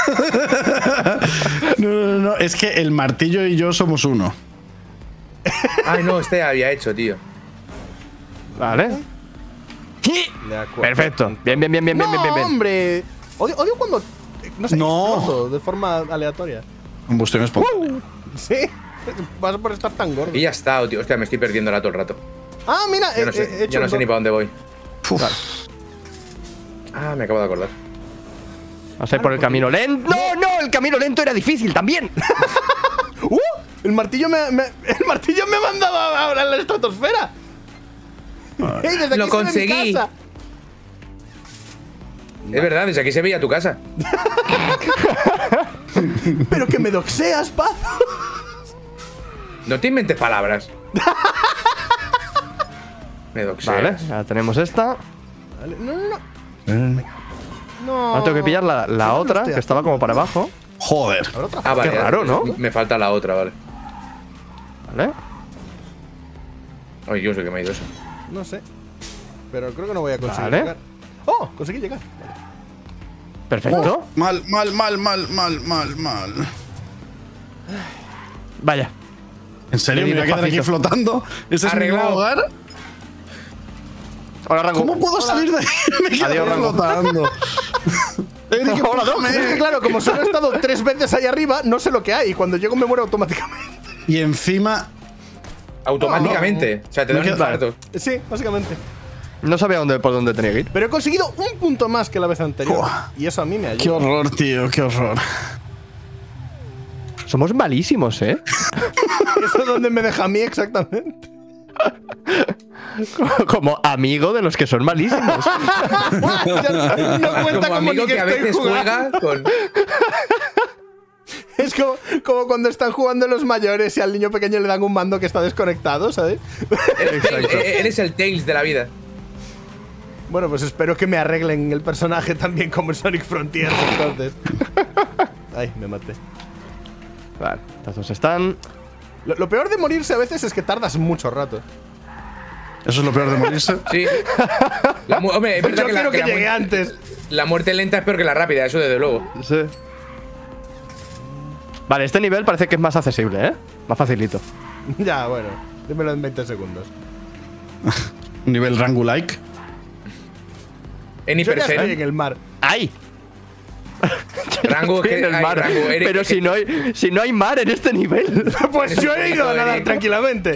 S1: No, es que el martillo y yo somos uno.
S4: Ay, no, este había hecho, tío.
S3: Vale.
S2: De acuerdo.
S3: Perfecto. Bien.
S2: No, hombre. Odio cuando. No sé,
S1: No.
S2: exploto de forma aleatoria.
S1: Combustión espontánea.
S2: Sí. Vas por estar tan gordo.
S4: Y ya está, tío. Hostia, me estoy perdiendo todo el rato.
S2: Ah, mira,
S4: Yo no sé ni para dónde voy.
S1: Vale.
S4: Ah, me acabo de acordar.
S3: Vamos a ir por el camino lento. ¡No! El camino lento era difícil también.
S2: El martillo me ha mandado ahora a la estratosfera. Hey, desde
S4: Lo
S2: aquí se ve mi
S4: conseguí.
S2: casa.
S4: Es verdad, desde aquí se veía tu casa.
S2: Pero que me doxeas, Paz.
S4: No te inventes palabras. Me doxeas.
S3: Vale, ya tenemos esta.
S2: Vale, no.
S3: Ahora tengo que pillar la otra, que estaba como para abajo.
S1: Joder.
S4: Ah, vale.
S3: Qué raro, ¿no?
S4: Me falta la otra, vale.
S3: Vale.
S4: Ay, yo sé que me ha ido eso.
S2: No sé. Pero creo que no voy a conseguir
S3: Vale.
S2: llegar. ¡Oh! Conseguí llegar. Vale.
S3: Perfecto.
S1: Mal.
S3: Vaya.
S1: ¿En serio? ¿Me voy a quedar aquí flotando? ¿Ese es mi nuevo hogar?
S3: Hola, Rango.
S1: ¿Cómo puedo salir de ahí? Me quedo
S3: Adiós, Rango.
S1: flotando. Eric,
S3: Hola, Doc.
S2: Es que claro, como solo he estado 3 veces ahí arriba, no sé lo que hay. Y cuando llego me muero automáticamente.
S1: Y encima…
S4: Automáticamente. O sea, te da un infarto.
S2: Sí, básicamente.
S3: No sabía por dónde tenía que ir.
S2: Pero he conseguido un punto más que la vez anterior. Y eso a mí me ayuda.
S1: ¡Qué horror, tío! ¡Qué horror!
S3: Somos malísimos, ¿eh?
S2: Eso es donde me deja a mí exactamente.
S3: Como amigo de los que son malísimos.
S2: No cuenta
S4: Como amigo que a veces juega con…
S2: Es como cuando están jugando los mayores y al niño pequeño le dan un mando que está desconectado, ¿sabes?
S4: Eres el Tails de la vida.
S2: Bueno, pues espero que me arreglen el personaje también como en Sonic Frontiers, entonces. Ay, me maté.
S3: Vale, estas dos están.
S2: Lo peor de morirse a veces es que tardas mucho rato.
S1: ¿Eso es lo peor de morirse?
S4: Sí. Hombre, es verdad
S2: Yo quiero que llegue antes.
S4: La muerte lenta es peor que la rápida, eso desde luego.
S3: Sí. Vale, este nivel parece que es más accesible, ¿eh? Más facilito.
S2: Ya, bueno. Dímelo en 20 segundos.
S1: Un nivel Rango-like.
S4: En
S2: Yo ya estoy en
S4: hipersen.
S2: el mar.
S3: ¡Ay!
S4: Rango
S3: Estoy en el mar. Pero si no hay mar en este nivel.
S2: Pues yo he ido a nadar tranquilamente.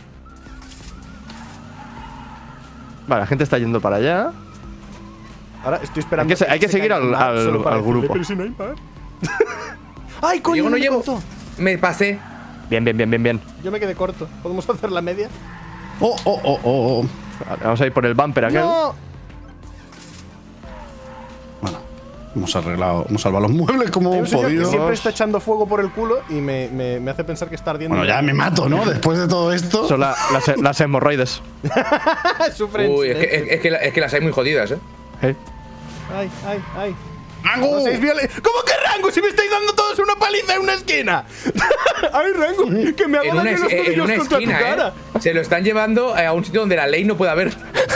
S3: Vale, la gente está yendo para allá.
S2: Ahora estoy esperando.
S3: Hay que seguir al grupo.
S2: Pero si no hay mar. ¡Ay, coño!
S4: Llego, no
S2: me
S4: llego.
S2: cortó.
S4: Me pasé.
S3: Bien.
S2: Yo me quedé corto. ¿Podemos hacer la media?
S1: Oh.
S3: Vale, vamos a ir por el bumper aquel.
S2: ¡No!
S1: Bueno, hemos salvado los muebles como
S2: Hay un
S1: hemos
S2: señor que
S1: podido.
S2: siempre está echando fuego por el culo y me hace pensar que está ardiendo.
S1: Bueno, ya me mato, ¿no? Después de todo esto.
S3: Son las hemorroides.
S2: Sufren.
S4: Uy, es que las hay muy jodidas, ¿eh?
S2: Ay.
S1: ¡Rango!
S2: ¿Cómo que Rango? Si me estáis dando todos una paliza en una esquina. ¡Ay, Rango! Que me hago daño los
S4: en
S2: tobillos
S4: una
S2: contra
S4: esquina,
S2: tu cara.
S4: Se lo están llevando a un sitio donde la ley no puede haber.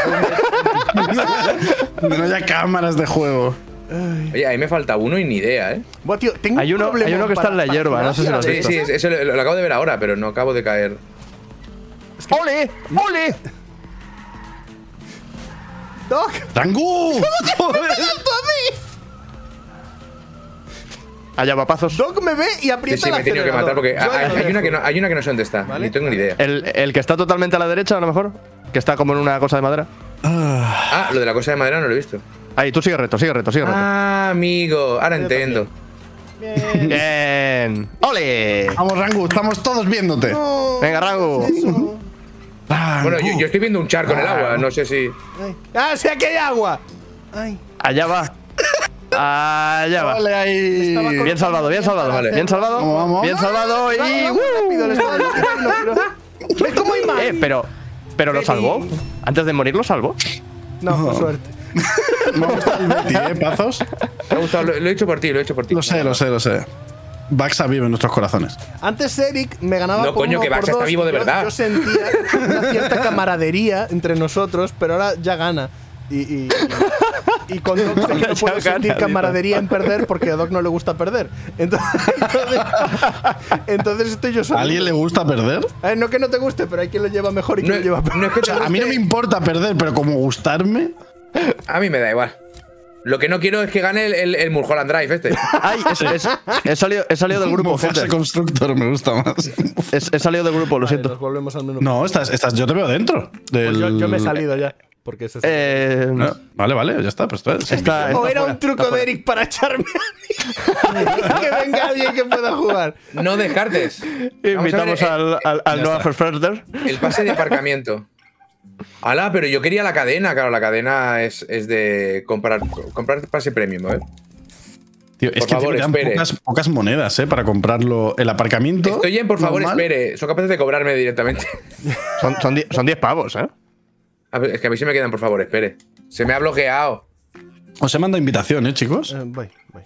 S1: No haya cámaras de juego.
S4: Oye, ahí me falta uno y ni idea, ¿eh?
S2: Buah, tío, tengo
S3: Hay uno que está en la hierba, no sé si lo has
S4: Sí,
S3: visto.
S4: eso lo acabo de ver ahora, pero no acabo de caer.
S3: ¡Ole!
S2: ¡Doc!
S1: ¡Rangu!
S2: ¡Joder! ¡Me salto a mí!
S3: Allá va Pazos.
S2: Doc me ve y aprieta el
S4: me he tenido que matar porque hay una que no sé dónde está.
S2: ¿Vale?
S4: Ni tengo ni idea.
S3: El que está totalmente a la derecha, a lo mejor. Que está como en una cosa de madera.
S4: Ah, lo de la cosa de madera no lo he visto.
S3: Ahí, tú sigue recto, sigue recto, sigue recto.
S4: Ah, amigo. Ahora entiendo.
S2: Bien.
S3: Bien. ¡Ole!
S1: Vamos, Rangu, estamos todos viéndote.
S2: No,
S3: Venga, Rangu.
S2: eso.
S1: Rangu.
S4: Bueno, yo estoy viendo un charco en el agua. No sé si.
S2: Ay. ¡Ah, sí, aquí hay agua! Ay.
S3: Allá va. Allá va.
S1: Vale, ahí.
S3: Bien salvado, bien salvado.
S4: Vale.
S3: Bien salvado.
S1: Vamos.
S3: Bien salvado y.
S2: Rápido, le estaba diciendo, pero- ¿Ves cómo hay más?
S3: Pero lo salvó. Antes de morir lo salvó.
S2: No, por suerte.
S1: Me ha gustado el Betty, Pazos.
S4: Me ha gustado. Lo he hecho por ti, lo he hecho por ti.
S1: Lo sé. Baxa vive en nuestros corazones.
S2: Antes Eric me ganaba
S4: No,
S2: por
S4: coño,
S2: uno
S4: que
S2: o por
S4: Baxa está
S2: dos.
S4: vivo de verdad.
S2: Yo sentía una cierta camaradería entre nosotros, pero ahora ya gana. Y con Doc sé que no
S3: Ya
S2: puedo sentir
S3: gana,
S2: camaradería en perder porque a Doc no le gusta perder. Entonces estoy yo solo.
S1: ¿A alguien le gusta perder?
S2: No que no te guste, pero hay quien lo lleva mejor y quien lo lleva peor.
S4: No es que
S1: O sea, a mí no me importa perder, pero como gustarme.
S4: A mí me da igual. Lo que no quiero es que gane el Mulholland Drive este.
S3: Ay, he salido del grupo,
S1: Fase
S3: gente.
S1: Constructor me gusta más.
S3: He salido del grupo, lo
S2: Vale,
S3: siento.
S2: nos volvemos al menú.
S1: No, yo te veo dentro.
S2: Pues yo me he salido ya. Porque ese es
S1: Ah, vale, ya está. Pues
S2: o era un truco de Eric para echarme a mí. Que venga alguien que pueda jugar.
S4: No descartes.
S3: Invitamos al Noah Firster.
S4: El pase de aparcamiento. Ala, pero yo quería la cadena. Claro, la cadena es de comprar pase premium, ¿eh?
S1: Tío, es
S4: Por
S1: que
S4: favor,
S1: quedan
S4: espere.
S1: pocas monedas, por comprarlo. El aparcamiento.
S4: Estoy en, por favor,
S1: normal.
S4: espere. Son capaces de cobrarme directamente.
S3: Son 10 pavos, ¿eh?
S4: A ver, es que a mí se me quedan, por favor, espere. Se me ha bloqueado.
S1: Os he mandado invitación, chicos.
S2: Voy.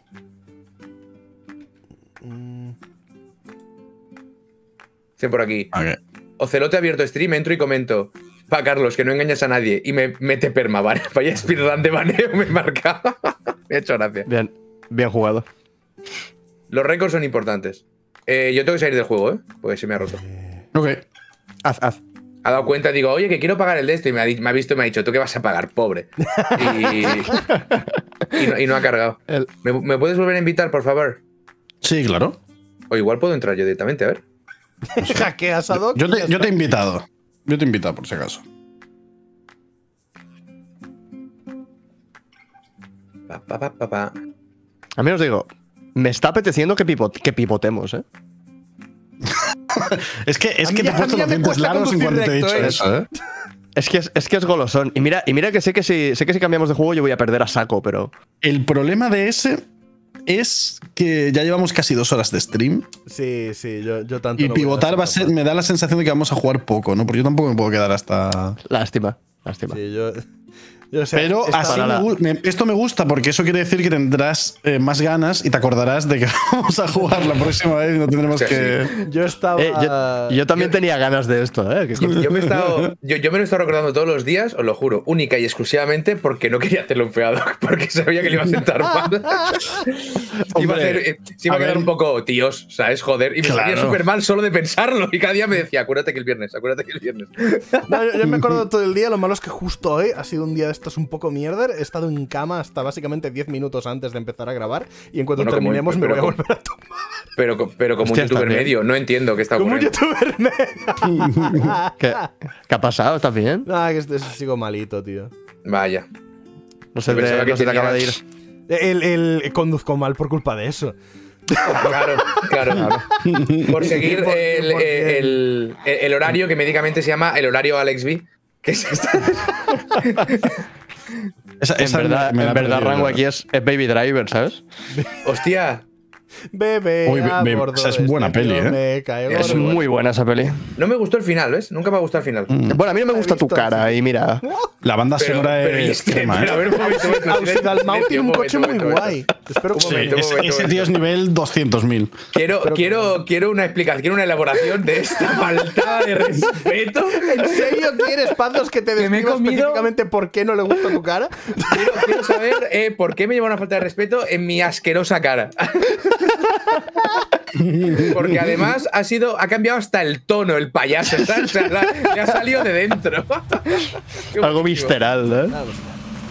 S4: Dicen por aquí.
S1: Ok.
S4: Ocelote ha abierto stream, entro y comento. Pa, Carlos, que no engañas a nadie. Y me mete perma, ¿vale? Vaya speedrun de baneo me marca. Me ha hecho gracia.
S3: Bien jugado.
S4: Los récords son importantes. Yo tengo que salir del juego, ¿eh? Porque se me ha roto.
S1: Ok.
S3: Haz.
S4: Ha dado cuenta, digo, oye, que quiero pagar el de esto. Y me ha visto y me ha dicho, ¿tú qué vas a pagar, pobre? Y no ha cargado. ¿Me puedes volver a invitar, por favor?
S1: Sí, claro.
S4: O igual puedo entrar yo directamente, a ver.
S2: Hackeas a Doc.
S1: Yo te he invitado. Yo te he invitado, por si acaso.
S4: Pa.
S3: A mí os digo, me está apeteciendo que pivotemos, ¿eh?
S1: Es que te he
S2: a mí
S1: puesto
S2: ya
S1: los
S2: me
S1: dientes
S2: cuesta
S1: largos en cuanto te he
S2: conducir
S1: dicho
S2: recto,
S1: eso, ¿eh?
S3: Es que es golosón. Y mira que sé que si cambiamos de juego yo voy a perder a saco, pero.
S1: El problema de ese es que ya llevamos casi 2 horas de stream.
S2: Sí, yo tanto.
S1: Y
S2: no voy
S1: pivotar
S2: a ser
S1: me da la sensación de que vamos a jugar poco, ¿no? Porque yo tampoco me puedo quedar hasta.
S3: Lástima.
S2: Sí, yo sé,
S1: Pero así esto me gusta porque eso quiere decir que tendrás más ganas y te acordarás de que vamos a jugar la próxima vez y no tendremos que.
S2: Yo estaba.
S3: Yo también tenía ganas de esto, ¿eh?
S4: Yo me lo he estado recordando todos los días, os lo juro, única y exclusivamente porque no quería hacerlo en feado, porque sabía que le iba a sentar mal. Iba a quedar un poco tíos, ¿sabes? Joder. Y me salía súper mal solo de pensarlo. Y cada día me decía, acuérdate que el viernes.
S2: No, yo me acuerdo todo el día. Lo malo es que justo hoy ha sido un día de estos un poco mierder. He estado en cama hasta básicamente 10 minutos antes de empezar a grabar. Y en cuanto terminemos me voy a volver a tomar.
S4: Pero como un youtuber medio, no entiendo qué está ocurriendo.
S2: Como un youtuber medio.
S3: ¿Qué ha pasado? ¿Estás bien?
S2: Ah, que sigo malito, tío.
S4: Vaya.
S3: No se te acaba de ir.
S2: El conduzco mal por culpa de eso.
S4: Claro. Por seguir el horario que médicamente se llama el horario Alex B. Que es
S3: en verdad Rango aquí es Baby Driver, ¿sabes?
S2: Hostia. Bebé,
S1: esa es buena peli, ¿eh?
S3: Es muy buena esa peli.
S4: No me gustó el final, ¿ves? Nunca me ha gustado el final.
S3: Bueno, a mí no me gusta tu cara y mira.
S1: La banda sonora es extrema, ¿eh?
S2: A ver, Dalmau tiene un coche muy guay. Espero que
S1: ese tío es nivel 200.000.
S4: Quiero una explicación, quiero una elaboración de esta falta de respeto.
S2: ¿En serio quieres, Pazos, que te describa específicamente por qué no le gusta tu cara?
S4: Quiero saber por qué me lleva una falta de respeto en mi asquerosa cara. Porque además ha cambiado hasta el tono, el payaso, ¿sabes? O sea, le ha salido de dentro.
S3: Algo visceral, ¿eh?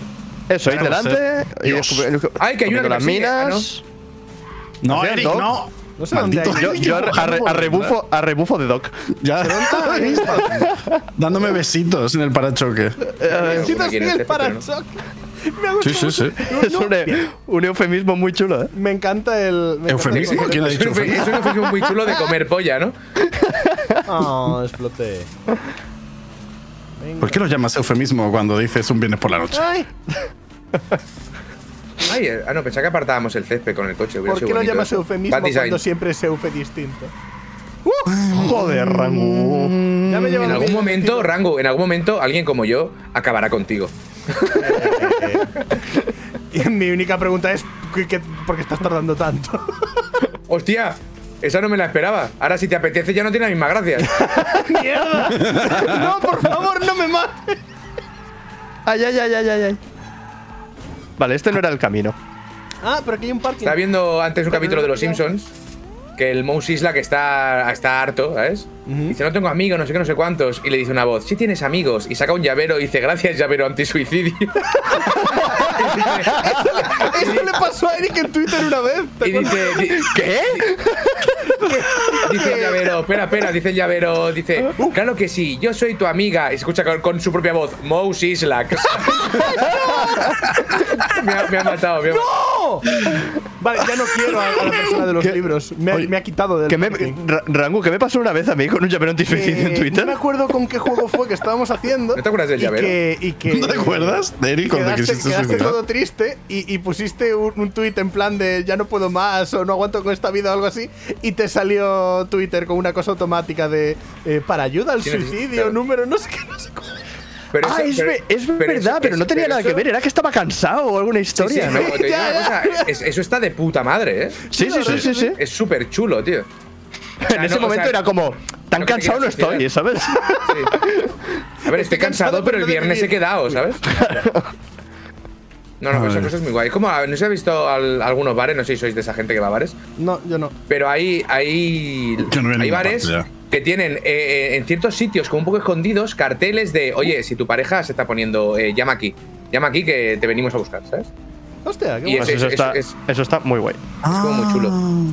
S3: Eso, ir delante.
S4: Ay, que hay una que
S3: las
S4: me sigue.
S3: minas.
S1: No, Eric,
S3: Doc.
S1: no.
S2: No sé dónde hay.
S3: Yo a rebufo de Doc.
S1: Ya. Dándome besitos en el parachoque.
S2: Besitos en el parachoque.
S1: Sí.
S3: Es un eufemismo muy chulo, ¿eh?
S2: Me encanta el.
S1: ¿Eufemismo? ¿Quién ha
S4: Es
S1: dicho
S4: un eufemismo muy chulo de comer polla, ¿no?
S2: Oh, exploté.
S1: ¿Por qué lo llamas eufemismo cuando dices un viernes por la noche?
S2: Ay,
S4: Ay, no, pensaba que apartábamos el césped con el coche.
S2: ¿por qué lo llamas eufemismo
S4: Bad design.
S2: cuando siempre es eufe distinto?
S3: Joder, Rangu.
S2: Ya me llevo
S4: En algún momento, Rangu, en algún momento alguien como yo acabará contigo.
S2: Y mi única pregunta es: ¿por qué estás tardando tanto?
S4: ¡Hostia! Esa no me la esperaba. Ahora, si te apetece, ya no tiene la misma gracia.
S2: ¡Mierda! No, por favor, no me mates.
S3: Ay. Vale, este no era el camino.
S2: Ah, pero aquí hay un parking.
S4: Estaba viendo antes un capítulo de Los Simpsons que el Mouse Isla, que está harto, ¿sabes? Dice, no tengo amigos, no sé qué, no sé cuántos. Y le dice una voz, sí tienes amigos. Y saca un llavero y dice, gracias, llavero antisuicidio.
S2: Eso le pasó a Eric en Twitter una vez.
S4: Y dice,
S3: ¿Qué?
S4: dice el llavero, espera, dice el llavero, dice, claro que sí, yo soy tu amiga. Y se escucha con su propia voz, Mouse Isla. me ha matado,
S2: ¡No! Vale, ya no quiero a la persona de los libros. Me ha quitado del
S3: Rangu, ¿qué me pasó una vez a mí con un llavero anti-suicidio en Twitter?
S2: No me acuerdo con qué juego fue que estábamos haciendo.
S4: ¿No te acuerdas del llavero?
S1: ¿No te acuerdas de Eric cuando quisiste
S2: quedaste
S1: suicidar?
S2: todo triste y pusiste un tuit en plan de ya no puedo más o no aguanto con esta vida o algo así y te salió Twitter con una cosa automática de para ayuda al suicidio,
S4: claro.
S2: número, no sé qué, no sé cómo.
S4: Pero
S3: Es verdad, pero no tenía nada que ver, era que estaba cansado o alguna historia, ¿no?
S4: Te digo una cosa, eso está de puta madre, ¿eh?
S3: Sí.
S4: Es súper chulo, tío.
S3: En ese momento era como, tan
S4: lo que te
S3: cansado no
S4: quieras suicidar.
S3: estoy, ¿sabes?
S4: Sí. A ver, estoy cansado, pero el viernes he quedado, ¿sabes? No, pero esa cosa es muy guay. Como, no sé si habéis visto algunos bares, no sé si sois de esa gente que va a bares.
S2: No, yo no.
S4: Pero hay bares que tienen en ciertos sitios, como un poco escondidos, carteles de, oye, si tu pareja se está poniendo, llama aquí que te venimos a buscar, ¿sabes?
S2: Hostia, qué
S4: Y
S2: guay.
S3: Eso está muy guay.
S4: Es como muy chulo.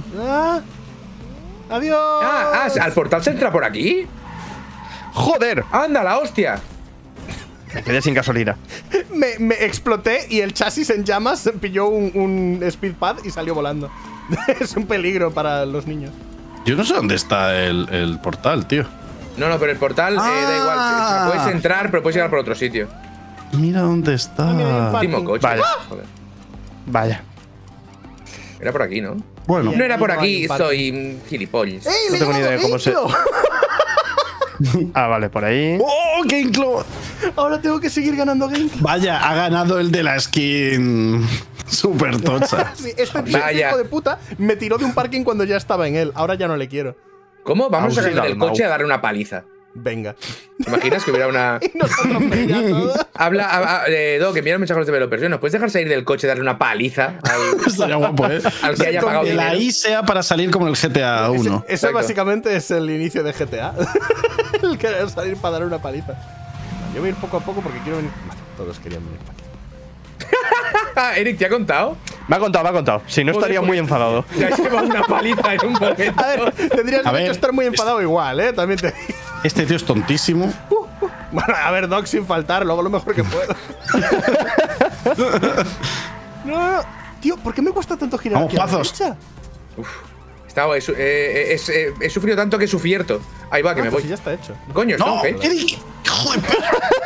S2: Adiós.
S4: ¿Al portal se entra por aquí?
S3: ¡Joder!
S4: ¡Anda, la hostia!
S3: Me quedé sin gasolina.
S2: Me exploté y el chasis en llamas pilló un speedpad y salió volando. Es un peligro para los niños.
S1: Yo no sé dónde está el portal, tío.
S4: No, pero el portal da igual. O sea, puedes entrar, pero puedes llegar por otro sitio.
S1: Mira dónde está.
S4: Último coche.
S3: Vale.
S4: Joder.
S3: Vaya.
S4: Era por aquí, ¿no?
S1: Bueno,
S4: No era por
S2: no hay
S4: aquí,
S2: un
S4: soy gilipollas.
S2: ¡Ey,
S3: No tengo ni idea de cómo se.
S2: Gamecube!
S3: Ah, vale, por ahí.
S1: ¡Oh, GameCube!
S2: Ahora tengo que seguir ganando Gamecube.
S1: Vaya, ha ganado el de la skin super tocha.
S2: Sí, este
S4: Vaya.
S2: hijo de puta me tiró de un parking cuando ya estaba en él. Ahora ya no le quiero.
S4: ¿Cómo? Vamos a salir
S3: Auxilio
S4: del
S3: al Mau.
S4: coche a darle una paliza.
S2: Venga.
S4: ¿Te imaginas que hubiera una.
S2: Y nos atropella todo.
S4: Doc, que envía un mensaje a los developers. ¿Nos puedes dejar salir del coche y darle una paliza
S1: Estaría guapo, ¿eh?
S4: al que haya pagado
S1: Que la
S4: dinero?
S1: I sea para salir como el GTA 1.
S2: Eso
S4: Exacto.
S2: básicamente es el inicio de GTA. El querer salir para dar una paliza. Yo voy a ir poco a poco porque quiero venir. Vale, todos querían venir para aquí.
S4: Eric, ¿te ha contado?
S3: Me ha contado. Si no, estaría muy enfadado.
S4: Ya se va una paliza en un momento.
S2: A ver, tendrías
S1: A
S2: derecho
S1: ver,
S2: a estar muy enfadado igual, ¿eh? También te digo.
S1: Este tío es tontísimo.
S2: Bueno, a ver, Doc, sin faltar, luego lo mejor que puedo. No. Tío, ¿por qué me cuesta tanto girar
S1: Vamos,
S2: aquí a la
S1: Pazos.
S2: derecha?
S4: He sufrido tanto que sufierto. Ahí va, que me
S2: Pues
S4: voy.
S2: ya está hecho.
S4: Coño,
S1: ¡No!
S4: Stone Hedge.
S1: ¡Eric! ¡Hijo de perra!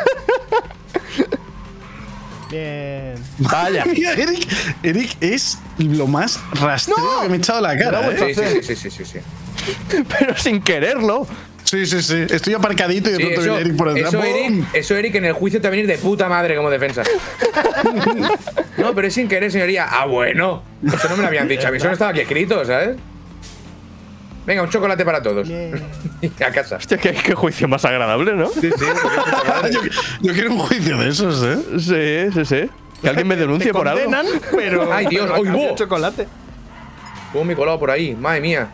S2: Bien.
S3: Vaya.
S1: Mira, Eric es lo más rastrero que me he echado a la cara, ¿eh?
S4: Sí.
S3: Pero sin quererlo.
S1: Sí. Estoy aparcadito y de pronto viene Eric por detrás. ¡Bum!
S4: Eso, Eric, en el juicio te va a venir de puta madre como defensa. No, pero es sin querer, señoría. Ah, bueno. Eso no me lo habían dicho. A mí eso no estaba aquí escrito, ¿sabes? Venga, un chocolate para todos. A casa.
S3: Hostia, qué juicio más agradable, ¿no?
S4: Sí,
S1: Yo quiero un juicio de esos, ¿eh?
S3: Sí. Que alguien me denuncie por algo.
S2: Condenan, pero.
S4: Ay, Dios,
S2: pero
S4: ¡ay,
S2: cambio
S4: bo!
S2: chocolate.
S4: ¿Cómo me he colado por ahí? Madre mía.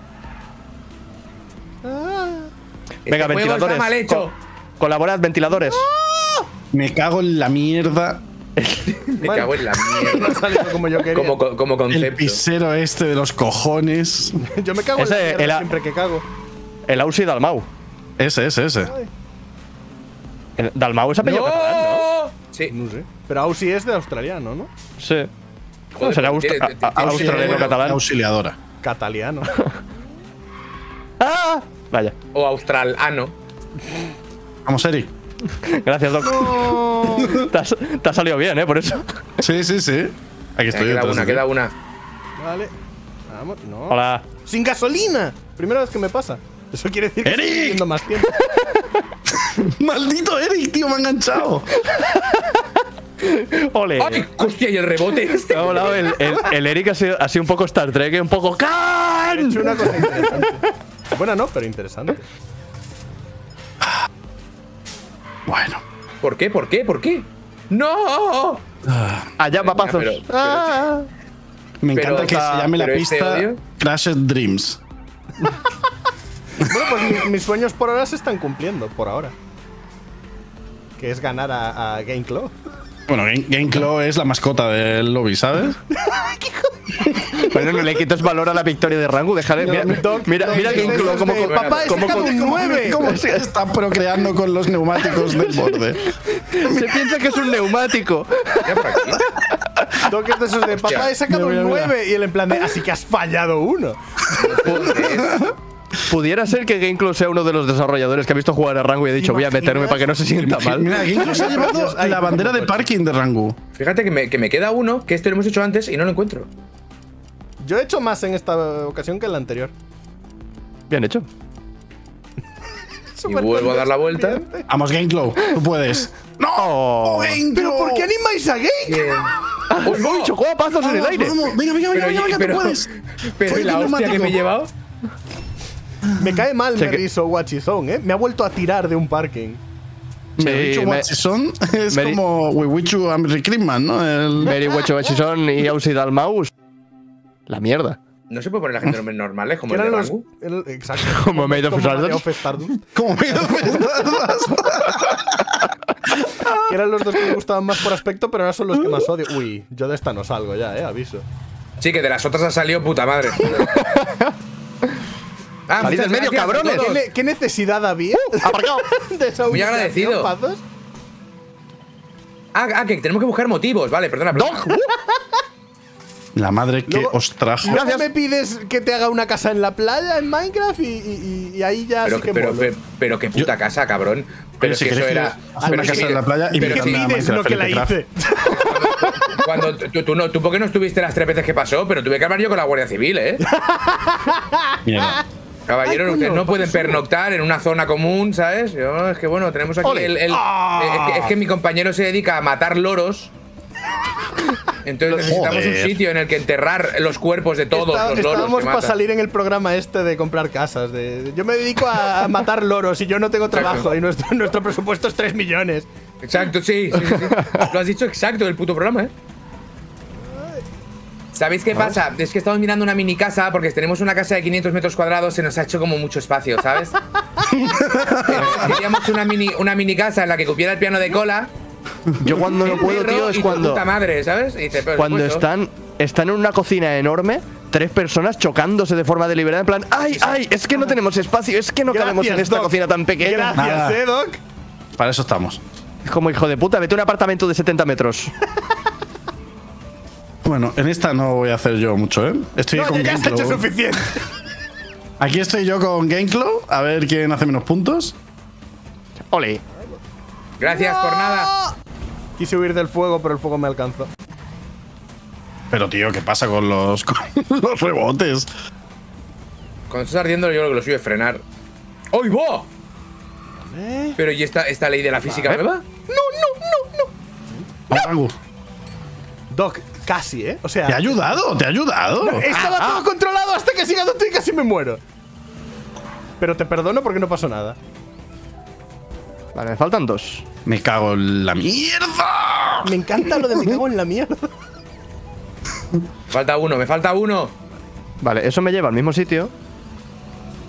S3: Venga,
S4: Este juego
S3: ventiladores.
S4: está mal hecho.
S3: Colaborad, ventiladores.
S1: Me cago en la mierda
S4: Me cago en la mierda.
S2: No ha salido como yo quería.
S4: Como concepto.
S1: El pisero este de los cojones.
S2: Yo me cago en la mierda siempre que cago.
S3: El Aussie Dalmau.
S1: Ese.
S3: El Dalmau es apellido catalán, ¿no?
S4: Sí.
S2: No sé. Pero Aussie es de australiano, ¿no?
S3: Sí.
S4: Joder,
S3: Será
S1: Australiano
S3: catalán.
S1: Auxiliadora.
S2: Cataliano.
S3: ¡Ah! Vaya.
S4: O australano.
S1: Vamos, Eric.
S3: Gracias, Doc.
S2: No.
S3: Te ha salido bien, por eso.
S1: Sí. Aquí estoy.
S4: Queda una.
S2: Vale. Vamos. No.
S3: Hola.
S2: ¡Sin gasolina! Primera vez que me pasa. Eso quiere decir que
S1: ¡Eric!
S2: estoy viviendo más tiempo.
S1: Maldito Eric, tío, me ha enganchado.
S3: Ole.
S4: ¡Ay, hostia! Y el rebote este.
S3: El Eric ha sido un poco Star Trek, un poco
S2: He
S3: Khan.
S2: hecho una cosa interesante. Buena no, pero interesante.
S1: Bueno.
S4: ¿Por qué? ¡No!
S3: Allá, papazos.
S1: Me encanta que se llame la pista
S4: odio.
S1: Crashed Dreams.
S2: Bueno, pues mis sueños por ahora se están cumpliendo, por ahora. Que es ganar a GameClaw.
S1: Bueno, GameClaw es la mascota del lobby, ¿sabes?
S3: Bueno, no le quites valor a la victoria de Rangu, déjale. Mira GameClaw como
S2: papá, he sacado un 9.
S1: ¿Cómo se está procreando con los neumáticos del borde?
S3: Se piensa que es un neumático.
S2: Doc es de esos de papá, he sacado un 9. Y él en plan de, así que has fallado uno.
S3: Pudiera ser que GameClaw sea uno de los desarrolladores que ha visto jugar a Rangu y ha dicho voy a meterme para que no se sienta mal.
S1: Mira, GameClaw se ha llevado la bandera de parking de Rangu.
S4: Fíjate que me queda uno, que este lo hemos hecho antes y no lo encuentro.
S2: Yo he hecho más en esta ocasión que en la anterior.
S3: Bien hecho.
S4: Y vuelvo a dar la vuelta.
S1: Vamos, GameClaw, tú puedes. ¡No! GameClaw!
S2: ¿Pero por qué animáis a Game?
S3: ¡Uy, no! ¡Chocó a pazos en el aire!
S1: Vamos, venga, tú puedes.
S4: Pero
S1: Fue
S4: la hostia
S1: neumático.
S4: que me he llevado.
S2: Me cae mal Meriso Wachizón, Me ha vuelto a tirar de un parking.
S1: Mericho Wachison es como Wiwichu Amrikriman, ¿no?
S3: Meri Wecho Bachison y Aussie Dalmau. La mierda.
S4: No se puede poner la gente nombres normales como el de Rangu.
S2: Exacto.
S3: Como Made of Stardust.
S2: Stardust.
S1: Como Made of Stardust.
S2: Que eran los dos que me gustaban más por aspecto, pero ahora son los que más odio. Uy, yo de esta no salgo ya, aviso.
S4: Sí, que de las otras ha salido puta madre.
S3: ¡Salid del medio, cabrones!
S2: ¿Qué necesidad había?
S3: ¡Aparcado!
S4: Muy agradecido.
S2: Pazos?
S4: Que tenemos que buscar motivos. Vale, perdona.
S1: La madre que os trajo.
S2: Luego me pides que te haga una casa en la playa en Minecraft y ahí ya sí que
S4: pero qué puta casa, cabrón. Pero
S1: si
S4: que eso era
S1: hacer una casa en la playa y
S2: ¿Qué pides lo que la hice?
S4: Cuando tú ¿por qué no estuviste las 3 veces que pasó? Pero tuve que hablar yo con la Guardia Civil,
S1: Mira.
S4: Caballeros, ustedes no pueden pernoctar en una zona común, ¿sabes? Es que bueno, tenemos aquí es que mi compañero se dedica a matar loros. Entonces necesitamos un sitio en el que enterrar los cuerpos de todos los loros.
S2: Estábamos para salir en el programa este de comprar casas. Yo me dedico a matar loros y yo no tengo trabajo. Y nuestro presupuesto es 3 millones.
S4: Exacto, sí. Lo has dicho exacto del puto programa, ¿Sabéis qué pasa? Es que estamos mirando una mini casa porque tenemos una casa de 500 metros cuadrados, se nos ha hecho como mucho espacio, ¿sabes? Queríamos una mini casa en la que cupiera el piano de cola.
S3: Yo cuando no puedo, tío, es cuando.
S4: Puta madre, ¿sabes? Dice,
S3: cuando están en una cocina enorme, 3 personas chocándose de forma deliberada, en plan, ¡ay! Es que no tenemos espacio, es que no cabemos en esta cocina tan pequeña.
S2: Gracias, Doc.
S1: Para eso estamos.
S3: Es como hijo de puta, vete a un apartamento de 70 metros.
S1: Bueno, en esta no voy a hacer yo mucho, Estoy con
S2: ya has
S1: GameClaw.
S2: hecho suficiente.
S1: Aquí estoy yo con GameClaw, a ver quién hace menos puntos.
S3: Ole.
S4: Gracias por nada.
S2: Quise huir del fuego, pero el fuego me alcanzó.
S1: Pero tío, ¿qué pasa con los rebotes?
S4: Cuando estás ardiendo, yo lo que lo suyo es frenar. ¡Oy, va! Pero ¿y esta ley de la física nueva?
S1: Rangu.
S2: Doc, casi, O sea.
S1: Te ha ayudado.
S2: Estaba todo controlado hasta que siga tú y casi me muero. Pero te perdono porque no pasó nada.
S3: Vale, me faltan 2.
S1: Me cago en la mierda.
S2: Me encanta lo de me cago en la mierda.
S4: Me falta uno.
S3: Vale, eso me lleva al mismo sitio.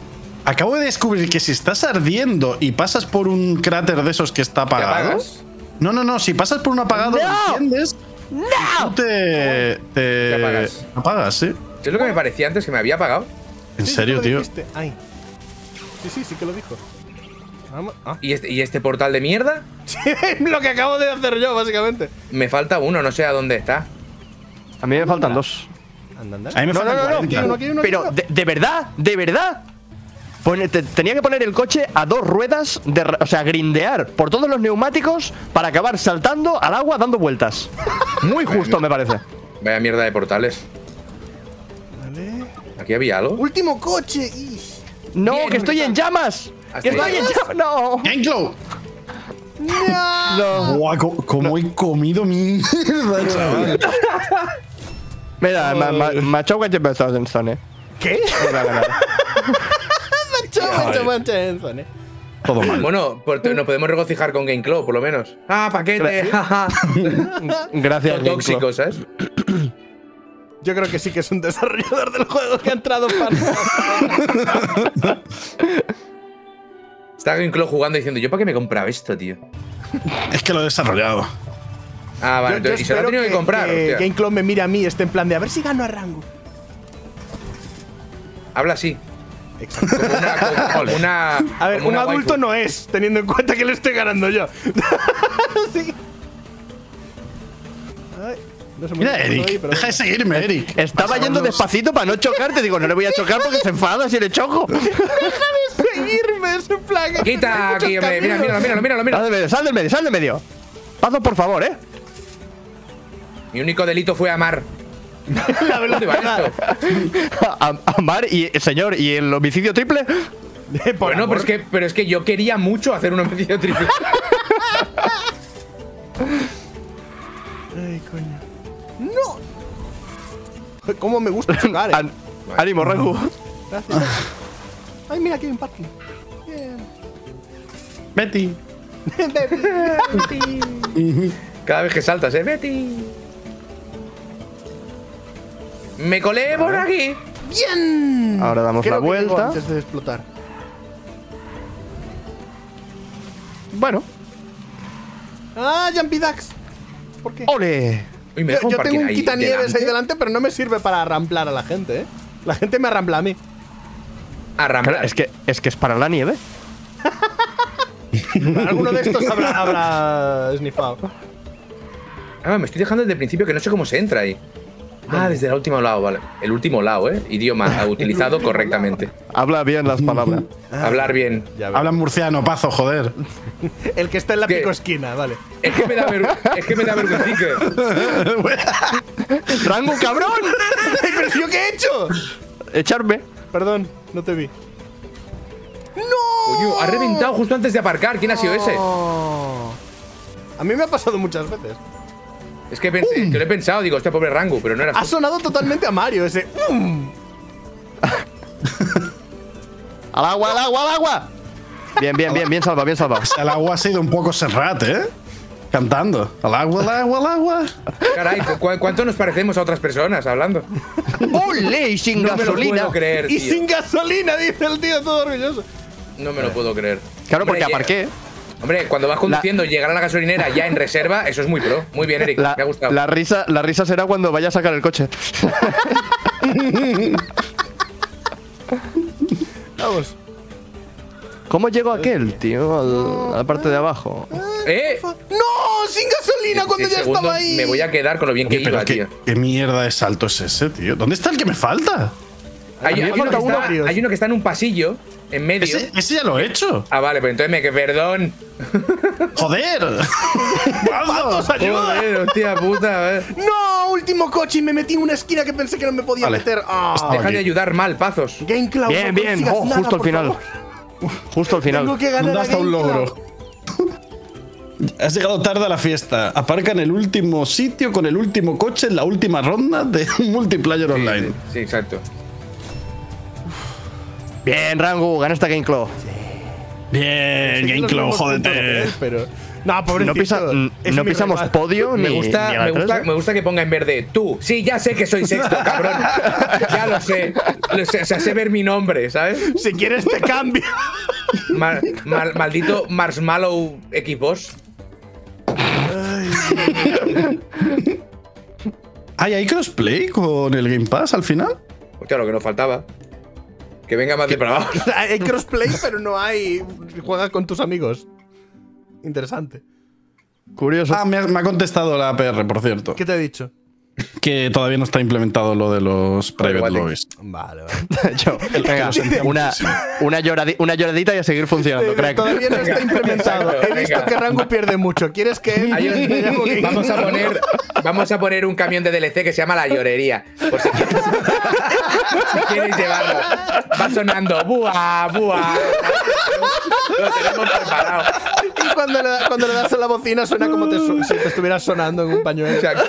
S1: Acabo de descubrir que si estás ardiendo y pasas por un cráter de esos que está apagado, No, si pasas por un apagado lo enciendes.
S3: ¡No!
S1: Tú te apagas, sí.
S4: ¿Es lo que me parecía antes que me había apagado?
S1: ¿En serio, tío?
S2: Ay. Sí que lo dijo.
S4: ¿Y este portal de mierda?
S2: Sí, lo que acabo de hacer yo, básicamente.
S4: Me falta uno, no sé a dónde está.
S3: A mí me faltan 2.
S2: Anda.
S1: A mí me faltan 40.
S3: Pero, ¿de verdad? Tenía que poner el coche a 2 ruedas, o sea, grindear por todos los neumáticos para acabar saltando al agua dando vueltas. Muy justo, me parece.
S4: Vaya mierda de portales.
S2: Vale.
S4: ¿Aquí había algo?
S2: ¡Último coche!
S3: ¡No,
S4: Bien,
S3: que estoy en llamas! ¡Que estoy en llamas! ¡No!
S1: ¡Gainclow!
S3: No.
S1: Guau, cómo he comido mierda, chaval.
S3: Mira, macho que te empezó en zone.
S2: ¿Qué?
S1: Todo mal.
S4: Bueno, nos podemos regocijar con GameClaw, por lo menos. ¡Ah, paquete!
S3: Gracias,
S4: Todo tóxico, ¿sabes?
S2: Yo creo que sí que es un desarrollador del juego que ha entrado para.
S4: Está GameClaw jugando diciendo, ¿yo para qué me compraba esto, tío?
S1: Es que lo he desarrollado.
S4: Ah, vale, entonces, y se lo ha tenido que comprar.
S2: Que GameClaw me mira a mí, esté en plan de a ver si gano a Rango.
S4: Habla así.
S2: Exacto.
S4: Como una
S2: a ver,
S4: como
S2: un
S4: una
S2: adulto
S4: waifu.
S2: no es, teniendo en cuenta que le estoy ganando yo. Sí. Ay, no sé muy
S1: Mira,
S2: bien
S1: Eric.
S2: ahí, pero
S1: Deja de seguirme, Eric.
S3: Estaba yendo despacito para no chocarte. Digo, no le voy a chocar porque se enfada si le choco.
S2: seguirme, es en plan.
S4: Quita aquí, hombre. Mira.
S3: Sal del medio. Paso, por favor, ¿eh?
S4: Mi único delito fue amar.
S2: La
S4: ¿Dónde va esto?
S3: Amar y señor, ¿y el homicidio triple?
S4: Bueno, pero es que yo quería mucho hacer un homicidio triple.
S2: Ay, coño. ¡No! ¿Cómo me gusta chocar,
S3: Ánimo, Rangu.
S2: Gracias. Ay, mira, aquí hay un parking. Bien.
S1: Betty.
S4: Cada vez que saltas, Betty. Me colé por aquí.
S2: ¡Bien!
S3: Ahora damos
S2: Creo
S3: la
S2: que llego
S3: vuelta.
S2: antes de explotar.
S3: Bueno.
S2: ¡Ah, Jumpy Ducks! ¿Por qué?
S3: ¡Ole!
S4: Uy, me
S2: Yo
S4: dejo un
S2: tengo
S4: parking
S2: un
S4: ahí
S2: quitanieves ahí delante, pero no me sirve para arramplar a la gente, ¿eh? La gente me arrampla a mí.
S4: Arramblar.
S3: Claro, es que es para la nieve.
S2: Alguno de estos habrá snifado.
S4: Ah, me estoy dejando desde el principio que no sé cómo se entra ahí. Ah, desde el último lado, vale. El último lado, Idioma utilizado correctamente.
S3: Habla bien las palabras.
S4: Hablar bien.
S1: Habla en murciano, Pazo, joder.
S2: El que está en la
S4: ¿Qué?
S2: pico esquina, vale.
S4: Es que me da vergüenza.
S3: ¡Rango, cabrón!
S2: ¿Pero yo qué he hecho?
S3: Echarme.
S2: Perdón, no te vi. ¡No!
S4: Coño, ha reventado justo antes de aparcar. ¿Quién ha sido ese?
S2: A mí me ha pasado muchas veces.
S4: Es que pensé, que lo he pensado, digo, este pobre Rangu, pero no era
S2: Ha sonado totalmente a Mario ese.
S3: ¡Al agua, al agua, al agua! Bien salvado, bien salvado.
S1: El agua ha sido un poco Serrat, ¿eh? Cantando. Al agua, al agua, al agua.
S4: Caray, ¿cuánto nos parecemos a otras personas hablando?
S3: ¡Ole! Y sin
S4: No me lo
S3: gasolina.
S4: puedo creer,
S2: Y
S4: tío.
S2: sin gasolina, dice el tío, todo orgulloso.
S4: No me lo puedo creer.
S3: Claro, porque
S4: Hombre,
S3: aparqué.
S4: Hombre, cuando vas conduciendo, llegar a la gasolinera ya en reserva, eso es muy pro. Muy bien, Eric, me ha gustado.
S3: La risa será cuando vaya a sacar el coche.
S2: Vamos.
S3: ¿Cómo llegó aquel, tío? A la parte de abajo.
S2: ¡No! ¡Sin gasolina cuando ya
S4: Segundo,
S2: estaba ahí!
S4: me voy a quedar con lo bien que
S1: Oye, pero
S4: iba, tío.
S1: ¿qué mierda de salto es ese, tío? ¿Dónde está el que me falta?
S4: Hay uno que está en un pasillo, en medio.
S1: Ese ya lo he hecho.
S4: Ah, vale, pues entonces perdón.
S1: ¡Joder!
S2: ¡Vamos, ayuda!
S4: Joder, hostia puta,
S2: ¡No! Último coche y me metí en una esquina que pensé que no me podía
S1: Vale.
S2: meter. ¡Ah!
S4: Deja de ayudar mal, Pazos.
S2: GameCloud,
S3: Bien,
S2: no
S3: bien.
S2: consigas nada,
S3: Justo al
S2: por
S3: final.
S2: favor.
S3: Justo al final.
S2: Tengo que ganar a
S1: Hasta un
S2: GameCloud.
S1: logro. Has llegado tarde a la fiesta. Aparca en el último sitio con el último coche en la última ronda de un multiplayer online.
S4: Sí, exacto.
S3: Bien, Rangu, ganaste a GameClaw.
S1: Bien, GameClaw, jódete.
S2: Pero… No, pobrecito.
S3: No pisamos podio
S4: Me
S3: ni
S4: gusta,
S3: ni a la
S4: me, gusta,
S3: tres, ¿eh?
S4: me gusta que ponga en verde tú. Sí, ya sé que soy sexto, cabrón. Ya lo sé. O sea, sé ver mi nombre, ¿sabes?
S2: Si quieres te cambio.
S4: Maldito Marshmallow equipos.
S1: ¿Hay crossplay con el Game Pass al final?
S4: Hostia, lo que nos faltaba. Que venga más depravado.
S2: Hay crossplay, pero no hay. Juega con tus amigos. Interesante.
S3: Curioso.
S1: Me ha contestado la APR, por cierto.
S2: ¿Qué te he dicho?
S1: Que todavía no está implementado lo de los private lobbies.
S2: Vale.
S3: Venga, una lloradita y a seguir funcionando, crack.
S2: Todavía no está implementado. He visto que Rango pierde mucho. ¿Quieres que
S4: Vamos a poner un camión de DLC que se llama La Llorería. Por si quieres llevarlo. Va sonando. ¡Buah! ¡Buah! Lo tenemos preparado.
S2: Y cuando le das a la bocina suena como si te estuvieras sonando en un pañuelo.
S4: Exacto.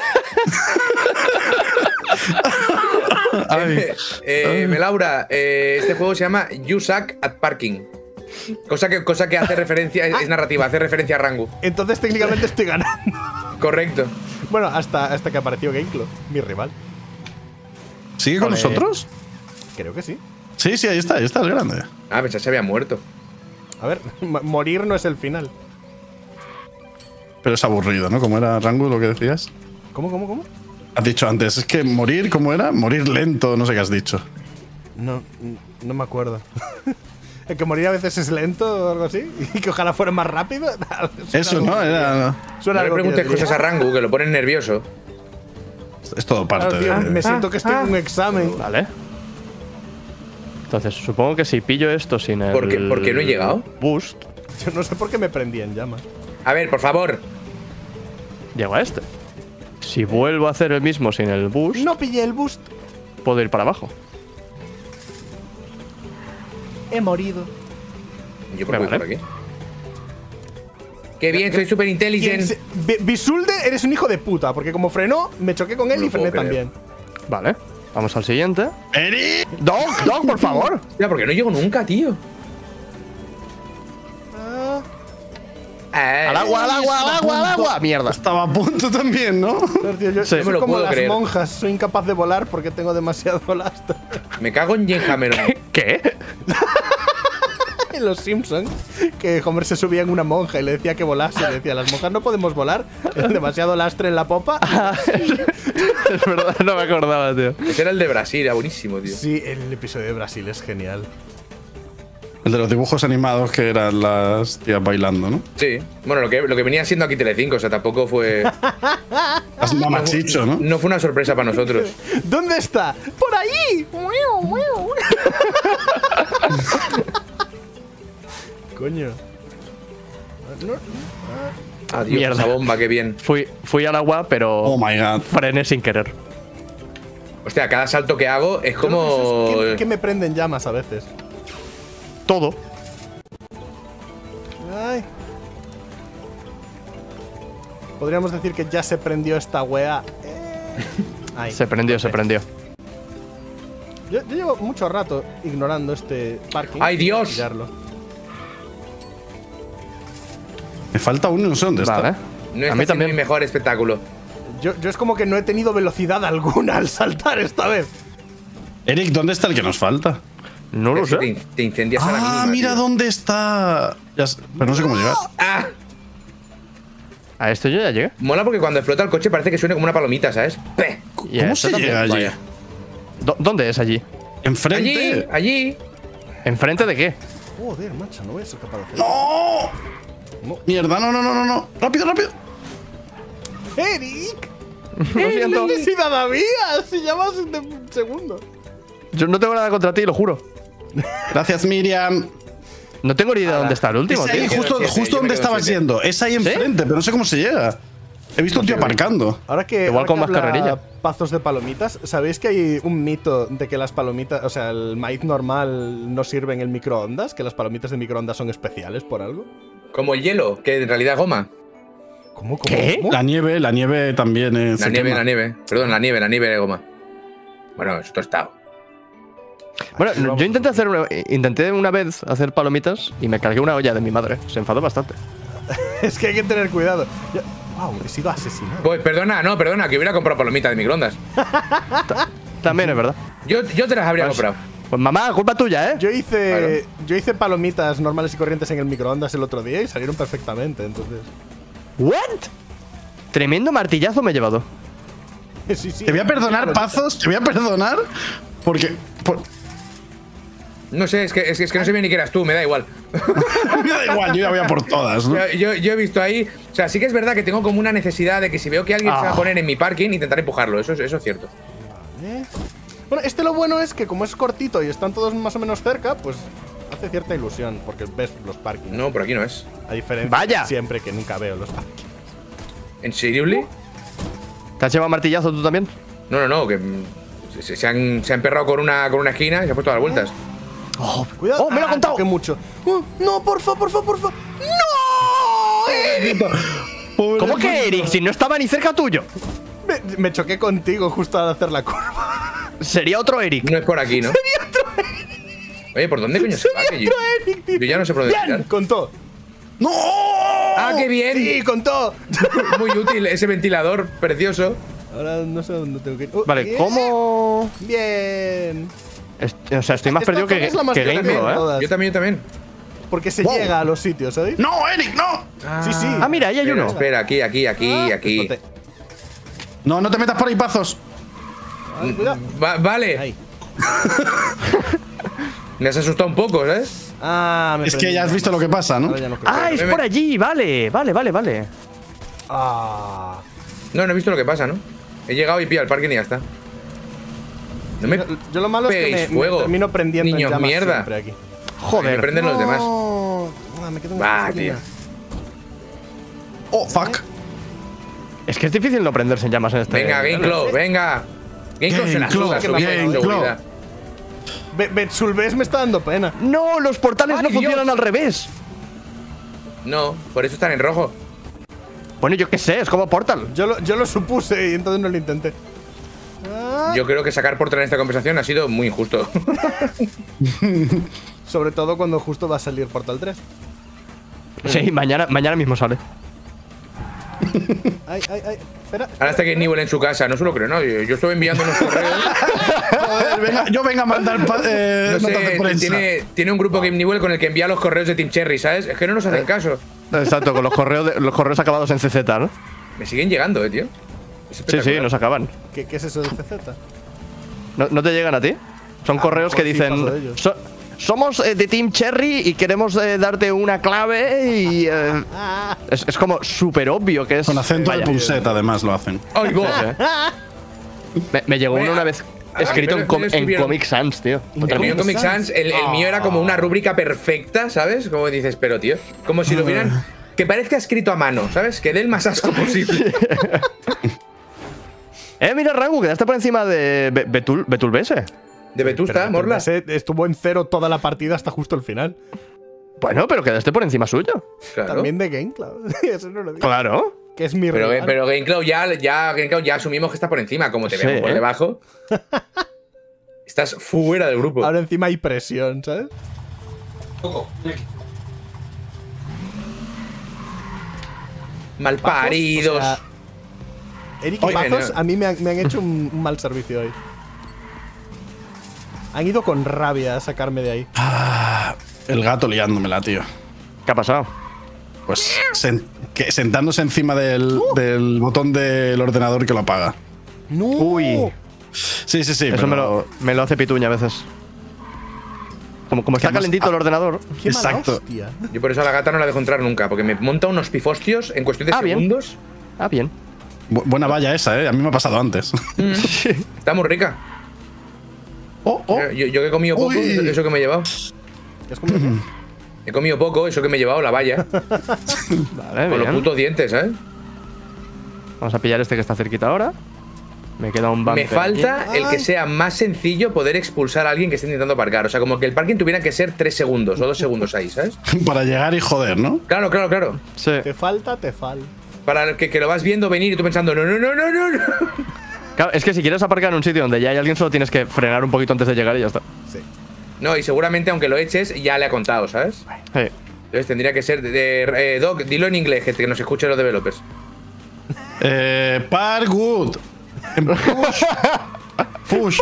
S4: Melaura, este juego se llama You Suck at Parking. Cosa que hace referencia, es narrativa, hace referencia a Rango.
S2: Entonces técnicamente estoy ganando.
S4: Correcto.
S2: Bueno, hasta que apareció Gameclo, mi rival.
S1: ¿Sigue con nosotros?
S2: Creo que sí.
S1: Sí, ahí está el grande.
S4: Ah, pensaba que se había muerto.
S2: A ver, morir no es el final.
S1: Pero es aburrido, ¿no? Como era Rango lo que decías.
S2: ¿Cómo?
S1: Has dicho antes, es que morir, ¿cómo era? Morir lento, no sé qué has dicho.
S2: No me acuerdo. ¿El que morir a veces es lento o algo así? ¿Y que ojalá fuera más rápido?
S1: Eso, ¿no?
S4: No le preguntes cosas a Rango, que lo ponen nervioso.
S1: Es todo parte
S2: tío,
S1: de…
S2: me siento que estoy en un examen.
S3: Vale. Entonces, supongo que si pillo esto sin el…
S4: ¿Por qué no he llegado?
S3: Boost…
S2: Yo no sé por qué me prendí en llamas.
S4: A ver, por favor.
S3: Llego a este. Si vuelvo a hacer el mismo sin el boost…
S2: No pillé el boost.
S3: Puedo ir para abajo.
S2: He morido.
S4: Yo por aquí. Qué bien, soy súper inteligente.
S2: Bisulde, eres un hijo de puta, porque como frenó, me choqué con él y frené también.
S3: Vale, vamos al siguiente.
S1: ¡Eric!
S3: ¡Dog, por favor!
S4: Mira, porque no llego nunca, tío.
S3: ¡Al agua! ¡Mierda!
S1: Estaba a punto también, ¿no?
S2: Tío, yo soy como las monjas, soy incapaz de volar porque tengo demasiado lastre.
S4: Me cago en Jane Cameron.
S3: ¿Qué?
S2: En los Simpsons, que Homer se subía en una monja y le decía que volase. Le decía, las monjas no podemos volar, es demasiado lastre en la popa.
S3: Es verdad, no me acordaba, tío.
S4: Ese era el de Brasil, era buenísimo, tío.
S2: Sí, el episodio de Brasil es genial.
S1: El de los dibujos animados que eran las tías bailando, ¿no?
S4: Sí. Bueno, lo que venía siendo aquí Telecinco, o sea, tampoco fue…
S1: Has mamachicho, ¿no?
S4: No fue una sorpresa para nosotros.
S2: ¿Dónde está? ¡Por ahí! Coño.
S4: Adiós,
S3: Mierda.
S4: esa bomba, qué bien.
S3: Fui al agua, pero…
S1: Oh my god.
S3: Frené sin querer.
S4: Hostia, cada salto que hago es como…
S2: que me prenden llamas a veces.
S3: Todo.
S2: Ay. Podríamos decir que ya se prendió esta wea. Ay,
S3: Se prendió.
S2: Yo llevo mucho rato ignorando este parking.
S4: ¡Ay, Dios!
S2: Pillarlo.
S1: Me falta uno, no sé dónde
S3: Vale.
S1: está.
S4: No está siendo mi mejor espectáculo.
S2: Yo es como que no he tenido velocidad alguna al saltar esta vez.
S1: Eric, ¿dónde está el que nos falta?
S3: No lo sé.
S4: Te incendias a la mínima,
S1: Mira
S4: tío.
S1: dónde está. Pero no sé cómo llegar.
S4: ¡Ah!
S3: A esto yo ya llegué.
S4: Mola porque cuando explota el coche parece que suene como una palomita, ¿sabes? ¡Pe!
S3: Y a
S1: ¿Cómo
S3: esto
S1: se llega allí?
S3: Vaya. ¿Dónde es allí?
S1: ¿Enfrente?
S4: Allí.
S3: ¿Enfrente de qué?
S2: Joder, macho, no voy a ser capaz de hacer.
S1: ¡No! Mierda, no. Rápido.
S2: ¡Eric!
S3: Lo siento.
S2: ¡No necesidad había! Si ya vas de segundo.
S3: Yo no tengo nada contra ti, lo juro.
S1: Gracias, Miriam.
S3: No tengo ni idea de dónde está el último,
S1: Es ahí,
S3: tío.
S1: justo donde estabas yendo. Es ahí enfrente, pero no sé cómo se llega. He visto un tío aparcando.
S2: Ahora que,
S3: Igual con más
S2: habla
S3: carrerilla.
S2: Pazos de palomitas, ¿sabéis que hay un mito de que las palomitas, o sea, el maíz normal no sirve en el microondas? ¿Que las palomitas de microondas son especiales por algo?
S4: Como el hielo, que en realidad es goma.
S2: ¿Cómo?
S3: ¿Qué?
S2: ¿Cómo?
S1: La nieve también es.
S4: La nieve. Perdón, la nieve de goma. Bueno, es tostado.
S3: Bueno, yo intenté una vez hacer palomitas y me cargué una olla de mi madre. Se enfadó bastante.
S2: Es que hay que tener cuidado. Wow, he sido asesinado.
S4: Pues perdona, que hubiera comprado palomitas de microondas.
S3: También es verdad.
S4: Yo te las habría comprado.
S3: Pues mamá, culpa tuya, ¿eh?
S2: Yo hice palomitas normales y corrientes en el microondas el otro día y salieron perfectamente, entonces.
S3: ¿What? Tremendo martillazo me he llevado.
S2: Sí.
S1: Te voy a perdonar, Pazos, te voy a perdonar porque…
S4: No sé, es que no sé bien ni que eras tú, me da igual.
S1: Me da igual, yo ya voy a por todas, ¿no?
S4: Yo he visto ahí… O sea, sí que es verdad que tengo como una necesidad de que si veo que alguien se va a poner en mi parking, intentar empujarlo. Eso es cierto.
S2: Vale. Bueno, lo bueno es que como es cortito y están todos más o menos cerca, pues hace cierta ilusión, porque ves los parkings.
S4: No, por aquí no es.
S2: A diferencia de siempre que nunca veo los parkings.
S4: ¿En serio?
S3: ¿Te has llevado martillazo tú también?
S4: No, que se han perrado con una esquina y se han puesto a dar vueltas.
S2: Cuidado.
S3: Me lo ha contado.
S2: Que mucho. No, porfa. ¡No!
S3: ¿Cómo que Eric? Si no estaba ni cerca tuyo.
S2: Me choqué contigo justo al hacer la curva.
S3: Sería otro Eric.
S4: No es por aquí, ¿no?
S2: Sería otro Eric.
S4: Oye, ¿por dónde coño se va?
S2: Sería otro Eric, tío.
S4: Yo ya no sé por dónde tirar.
S2: Contó.
S1: ¡No!
S4: ¡Ah, qué bien!
S2: Sí, contó.
S4: Muy útil ese ventilador precioso.
S2: Ahora no sé dónde tengo que ir.
S3: Vale,
S2: bien.
S3: ¿cómo?
S2: Bien.
S3: O sea, estoy más perdido que GamePro, ¿eh?
S4: Yo también.
S2: Porque se llega a los sitios, ¿sabes?
S1: ¡No, Eric, no!
S2: Sí.
S3: Ah, mira, ahí hay uno.
S4: Espera, aquí.
S1: No, no te metas por ahí, Pazos.
S2: Cuidado.
S4: Vale.
S2: Ahí.
S4: Me has asustado un poco, ¿sabes?
S1: Es que ya has visto lo que pasa, ¿no?
S3: Es por allí, vale.
S4: No he visto lo que pasa, ¿no? He llegado y pillo al parking y ya está. No me
S2: Yo lo malo es que me termino prendiendo
S4: niños,
S2: en llamas
S4: mierda.
S2: siempre aquí.
S4: Joder. Me prenden los demás.
S2: Me quedo
S4: Tío.
S1: Oh, fuck.
S3: Es que es difícil no prenderse en llamas en este.
S4: Venga, GameClaw, venga. GameClaw se la suda, seguridad.
S2: Betsulves me está dando pena.
S3: No, los portales no funcionan al revés.
S4: No, por eso están en rojo.
S3: Bueno, yo qué sé, es como Portal.
S2: Yo lo supuse y entonces no lo intenté.
S4: Yo creo que sacar Portal en esta conversación ha sido muy injusto.
S2: Sobre todo cuando justo va a salir Portal 3.
S3: Sí, mañana mismo sale.
S2: Ay, espera.
S4: Ahora está Game Newell en su casa, no se lo creo, ¿no? Yo estoy enviando unos correos.
S1: Joder, yo venga a mandar
S4: No
S1: notas de prensa.
S4: Tiene un grupo Game Newell con el que envía los correos de Team Cherry, ¿sabes? Es que no nos hacen caso.
S3: Exacto, con los correos acabados en CZ, ¿no?
S4: Me siguen llegando, tío.
S3: Sí, nos acaban.
S2: ¿Qué es eso de CZ?
S3: ¿No te llegan a ti? Son correos que dicen… Somos de Team Cherry y queremos darte una clave y… es como súper obvio que es…
S1: Con acento de Punset, además, lo hacen.
S4: ¡Oigo!
S3: Me llegó uno una vez escrito en Comic Sans, tío.
S4: El mío en Comic Sans, el mío era como una rúbrica perfecta, ¿sabes? Como dices, pero tío, como si lo hubieran… Que parezca escrito a mano, ¿sabes? Que dé el más asco posible.
S3: Mira, Rangu, quedaste por encima de Betulbes.
S4: De Vetusta, Morla.
S2: Estuvo en 0 toda la partida hasta justo el final.
S3: Bueno, pero quedaste por encima suyo.
S4: Claro.
S2: También de GameCloud. Eso no lo digo.
S3: Claro.
S2: Que es mi
S4: rival. Pero GameCloud ya asumimos que está por encima. Como te vemos por debajo, estás fuera del grupo.
S2: Ahora encima hay presión, ¿sabes?
S4: Malparidos.
S2: O sea, Eric y Pazos a mí me han hecho un mal servicio hoy. Han ido con rabia a sacarme de ahí.
S1: El gato liándomela, tío.
S3: ¿Qué ha pasado?
S1: Pues sentándose encima del botón del ordenador que lo apaga.
S2: ¡No!
S3: Uy.
S1: Sí.
S3: Eso me lo hace Pituña a veces. Como está calentito el ordenador.
S1: Exacto.
S4: Yo por eso a la gata no la dejo entrar nunca, porque me monta unos pifostios en cuestión de segundos.
S3: Bien.
S1: Buena valla esa, A mí me ha pasado antes.
S4: Está muy rica. Yo que he comido poco, eso que me he llevado.
S2: ¿Qué has comido?
S4: He comido poco, eso que me he llevado, la valla.
S3: Vale,
S4: con los putos dientes, ¿sabes?
S3: Vamos a pillar este que está cerquita ahora. Me queda un bumper.
S4: Me falta el que sea más sencillo poder expulsar a alguien que esté intentando aparcar. O sea, como que el parking tuviera que ser 3 segundos o 2 segundos ahí, ¿sabes?
S1: Para llegar y joder, ¿no?
S4: Claro.
S3: Sí.
S2: Te falta.
S4: Para que lo vas viendo venir y tú pensando, no.
S3: Claro, es que si quieres aparcar en un sitio donde ya hay alguien, solo tienes que frenar un poquito antes de llegar y ya está.
S2: Sí.
S4: No, y seguramente aunque lo eches, ya le ha contado, ¿sabes?
S3: Sí.
S4: Entonces tendría que ser Doc, dilo en inglés, que nos escuchen los developers.
S1: Pargood. Push.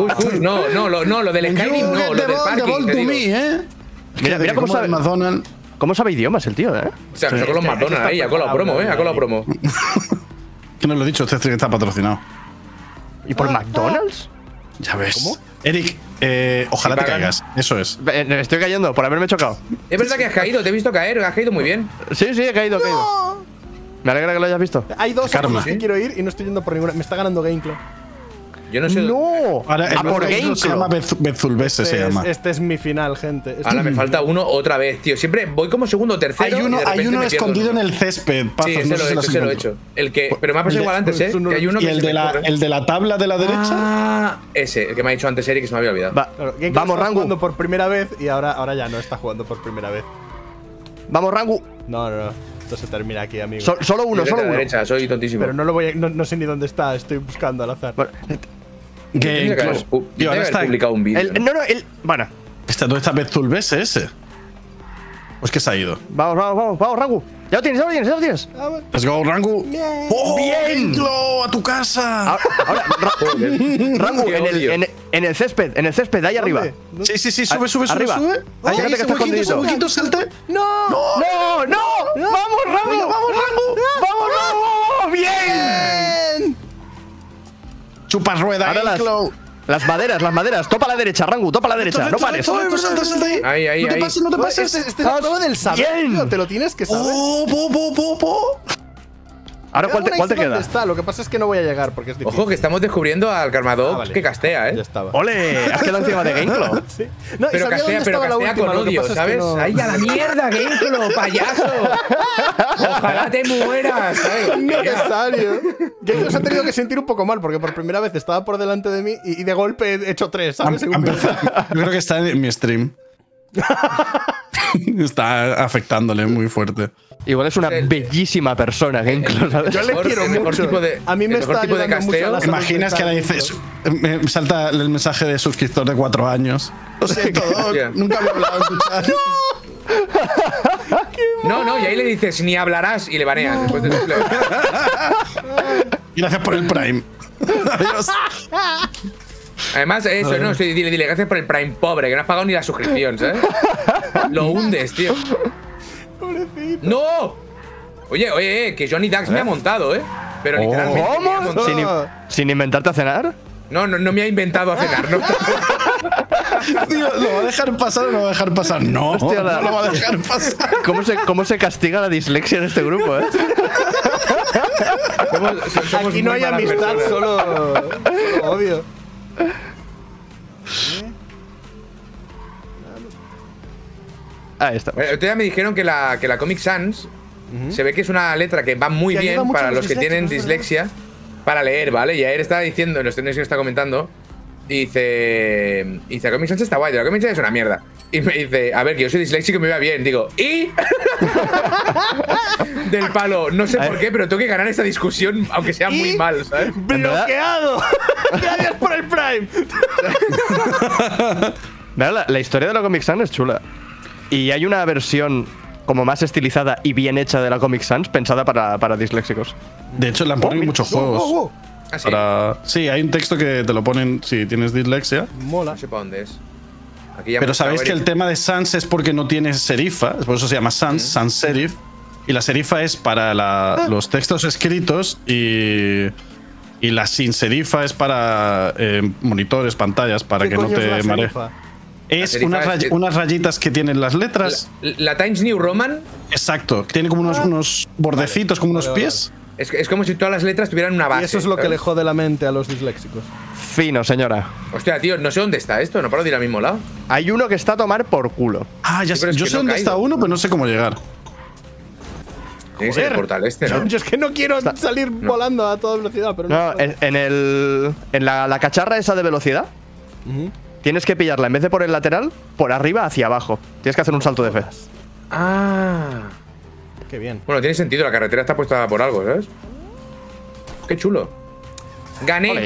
S4: No, lo del Skyrim no, lo del parking.
S1: Mira
S3: cómo sabe.
S1: McDonald's.
S3: ¿Cómo sabe idiomas el tío, eh?
S4: O sea, con los McDonald's ahí, ha colado promo, ha colado promo.
S1: Que no lo he dicho, este stream está patrocinado.
S3: ¿Y por McDonald's?
S1: Ya ves. ¿Cómo? Eric, ojalá te caigas. Eso es.
S3: Estoy cayendo por haberme chocado.
S4: Es verdad que has caído, te he visto caer, has caído muy bien.
S3: Sí, he caído, he caído. Me alegra que lo hayas visto.
S2: Hay dos a los que quiero ir y no estoy yendo por ninguna. Me está ganando Gameclaw.
S4: Yo no sé.
S3: ¡No!
S1: Ahora, el por Gameclaw se llama Bezulbese, se llama.
S2: Este es mi final, gente.
S4: Ahora me falta uno otra vez, tío. Siempre voy como segundo o tercero.
S1: Hay uno escondido en el césped.
S4: Sí, ese lo he hecho. Pero me ha pasado igual antes, ¿eh?
S1: Que hay uno. ¿Y el de la tabla de la derecha?
S4: Ah, ese, el que me ha dicho antes Eric, que se me había olvidado.
S2: Claro, vamos, Rangu. Jugando por primera vez y ahora ya no está jugando por primera vez.
S3: Vamos, Rangu.
S2: No. Esto se termina aquí, amigo.
S3: Solo uno.
S4: Derecha, soy tontísimo.
S2: Pero no lo voy a, no sé ni dónde está, estoy buscando al azar.
S4: Yo ahora está publicado un vídeo.
S3: Bueno.
S1: ¿Dónde está Bezulbese ese? Pues que se ha ido.
S3: Vamos, Rangu. Ya lo tienes.
S1: Let's go, Rangu.
S3: ¡Oh, bien!
S1: ¡A tu casa!
S3: Ahora, Rangu, en el césped, ahí arriba.
S1: Sí, sube.
S3: Arriba.
S1: Ahí que está escondido. Salte.
S3: ¡No! ¡Vamos, Rangu! ¡Bien!
S1: Chupas rueda,
S3: las maderas. Topa a la derecha, Rangu, topa a la derecha. No pares.
S4: Ahí.
S1: No te pases.
S2: Este es la prueba del saber. Te lo tienes que saber.
S3: Ahora, ¿cuál te queda?
S2: Está. Lo que pasa es que no voy a llegar porque es difícil.
S4: Ojo, que estamos descubriendo al Karmadog que castea,
S2: Ya estaba.
S3: ¡Ole! Has quedado encima de Gameclaw.
S2: Sí. No,
S4: pero castea con odio, ¿sabes? ¡Ay, a la mierda, Gameclaw, payaso! ¡Ojalá te mueras! ¿sabes?
S2: Necesario. Gameclaw se ha tenido que sentir un poco mal porque por primera vez estaba por delante de mí y de golpe he hecho 3, ¿sabes?
S1: Yo creo que está en mi stream. Está afectándole muy fuerte.
S3: Igual es una bellísima persona, Gameclaw, ¿sabes?
S2: Yo le quiero mucho. A mí me está ayudando mucho.
S1: ¿Te imaginas que ahora dices, me salta el mensaje de suscriptor de 4 años? Lo siento, nunca me he hablado en tu chat.
S4: No, y ahí le dices, ni hablarás y le baneas después de
S1: Gracias por el Prime. Adiós.
S4: Además, dile, gracias por el Prime pobre, que no has pagado ni la suscripción, ¿sabes? Lo hundes, tío.
S2: Pobrecito.
S4: ¡No! Oye, que Johnny Dax me ha montado, ¿eh? Pero literalmente.
S3: ¿Cómo? ¿Sin inventarte a cenar?
S4: No me ha inventado a cenar, ¿no?
S1: Tío, ¿lo va a dejar pasar o no va a dejar pasar? No,
S3: hostia,
S1: no lo va a dejar pasar.
S3: ¿Cómo se castiga la dislexia en este grupo, eh?
S2: Somos aquí no hay amistad, solo odio.
S3: Ahí está.
S4: Otro día me dijeron que la Comic Sans se ve que es una letra que va muy bien para los que tienen dislexia para leer, ¿vale? Y ayer estaba diciendo, en los trenes que está comentando, dice la Comic Sans está guay, la Comic Sans es una mierda. Y me dice, a ver, que yo soy disléxico y me va bien. Digo, ¿y? Del palo, no sé por qué, pero tengo que ganar esta discusión, aunque sea muy mal, ¿sabes?
S2: ¡Bloqueado! ¡Gracias por el Prime!
S3: La historia de la Comic Sans es chula. Y hay una versión como más estilizada y bien hecha de la Comic Sans pensada para disléxicos.
S1: De hecho, la han puesto en muchos juegos. Sí, hay un texto que te lo ponen si tienes dislexia.
S2: Mola.
S4: No sé para dónde es.
S1: Pero sabéis que el tema de sans es porque no tienes serifa, por eso se llama sans, sans serif. Y la serifa es para los textos escritos y la sin serifa es para monitores, pantallas, para que no te marees. Es unas rayitas que tienen las letras.
S4: ¿La Times New Roman?
S1: Exacto, tiene como unos bordecitos, como unos pies.
S4: Es como si todas las letras tuvieran una base.
S2: Y eso es lo que le jode la mente a los disléxicos.
S3: Fino, señora.
S4: Hostia, tío, no sé dónde está esto, no paro de ir al mismo lado.
S3: Hay uno que está a tomar por culo.
S1: Ah, ya sé, yo sé dónde está uno, pero no sé cómo llegar.
S4: Tiene que ser el portal este, ¿no?
S2: Yo es que no quiero salir volando a toda velocidad, pero
S3: no. En la cacharra esa de velocidad, tienes que pillarla en vez de por el lateral, por arriba hacia abajo. Tienes que hacer un salto de fe.
S4: Ah.
S2: Qué bien.
S4: Bueno, tiene sentido, la carretera está puesta por algo, ¿sabes? Qué chulo. Gané.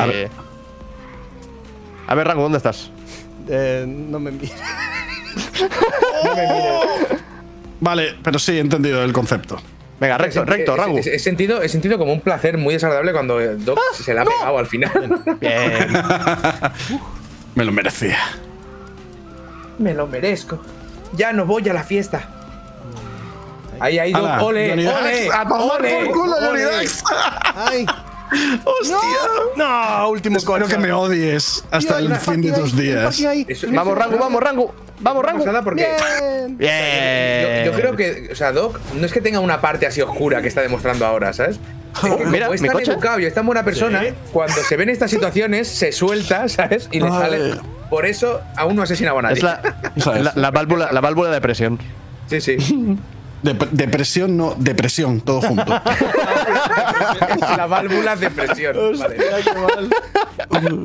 S3: A ver, Rangu, ¿dónde estás?
S2: No me mires.
S4: No me mires.
S1: Vale, pero sí, he entendido el concepto.
S3: Venga, recto, Rangu.
S4: He sentido como un placer muy desagradable cuando Doc se la ha pegado al final.
S3: Bien.
S1: Me lo merecía.
S4: Me lo merezco. Ya no voy a la fiesta. Ahí ha ido. ¡Ole! ¡Ole!
S1: ¡A tomar por culo, Johnny Dax!
S2: ¡Ay!
S1: ¡Hostia!
S2: No, último
S1: Espero que me odies hasta el fin de tus días.
S3: Vamos, Rango, vamos, Rango. Vamos, Rango.
S4: Porque
S3: Bien.
S4: yo creo que, o sea, Doc no es que tenga una parte así oscura que está demostrando ahora, ¿sabes?
S3: Mira,
S4: como es
S3: mi
S4: tan
S3: coche.
S4: educado y es tan buena persona, cuando se ven estas situaciones se suelta, ¿sabes? Y le sale. Por eso aún no asesinaba a nadie.
S3: Es la válvula de presión.
S4: Sí, sí.
S1: Depresión, no, depresión, todo junto.
S4: La válvula de presión. Vale.
S2: Qué mal.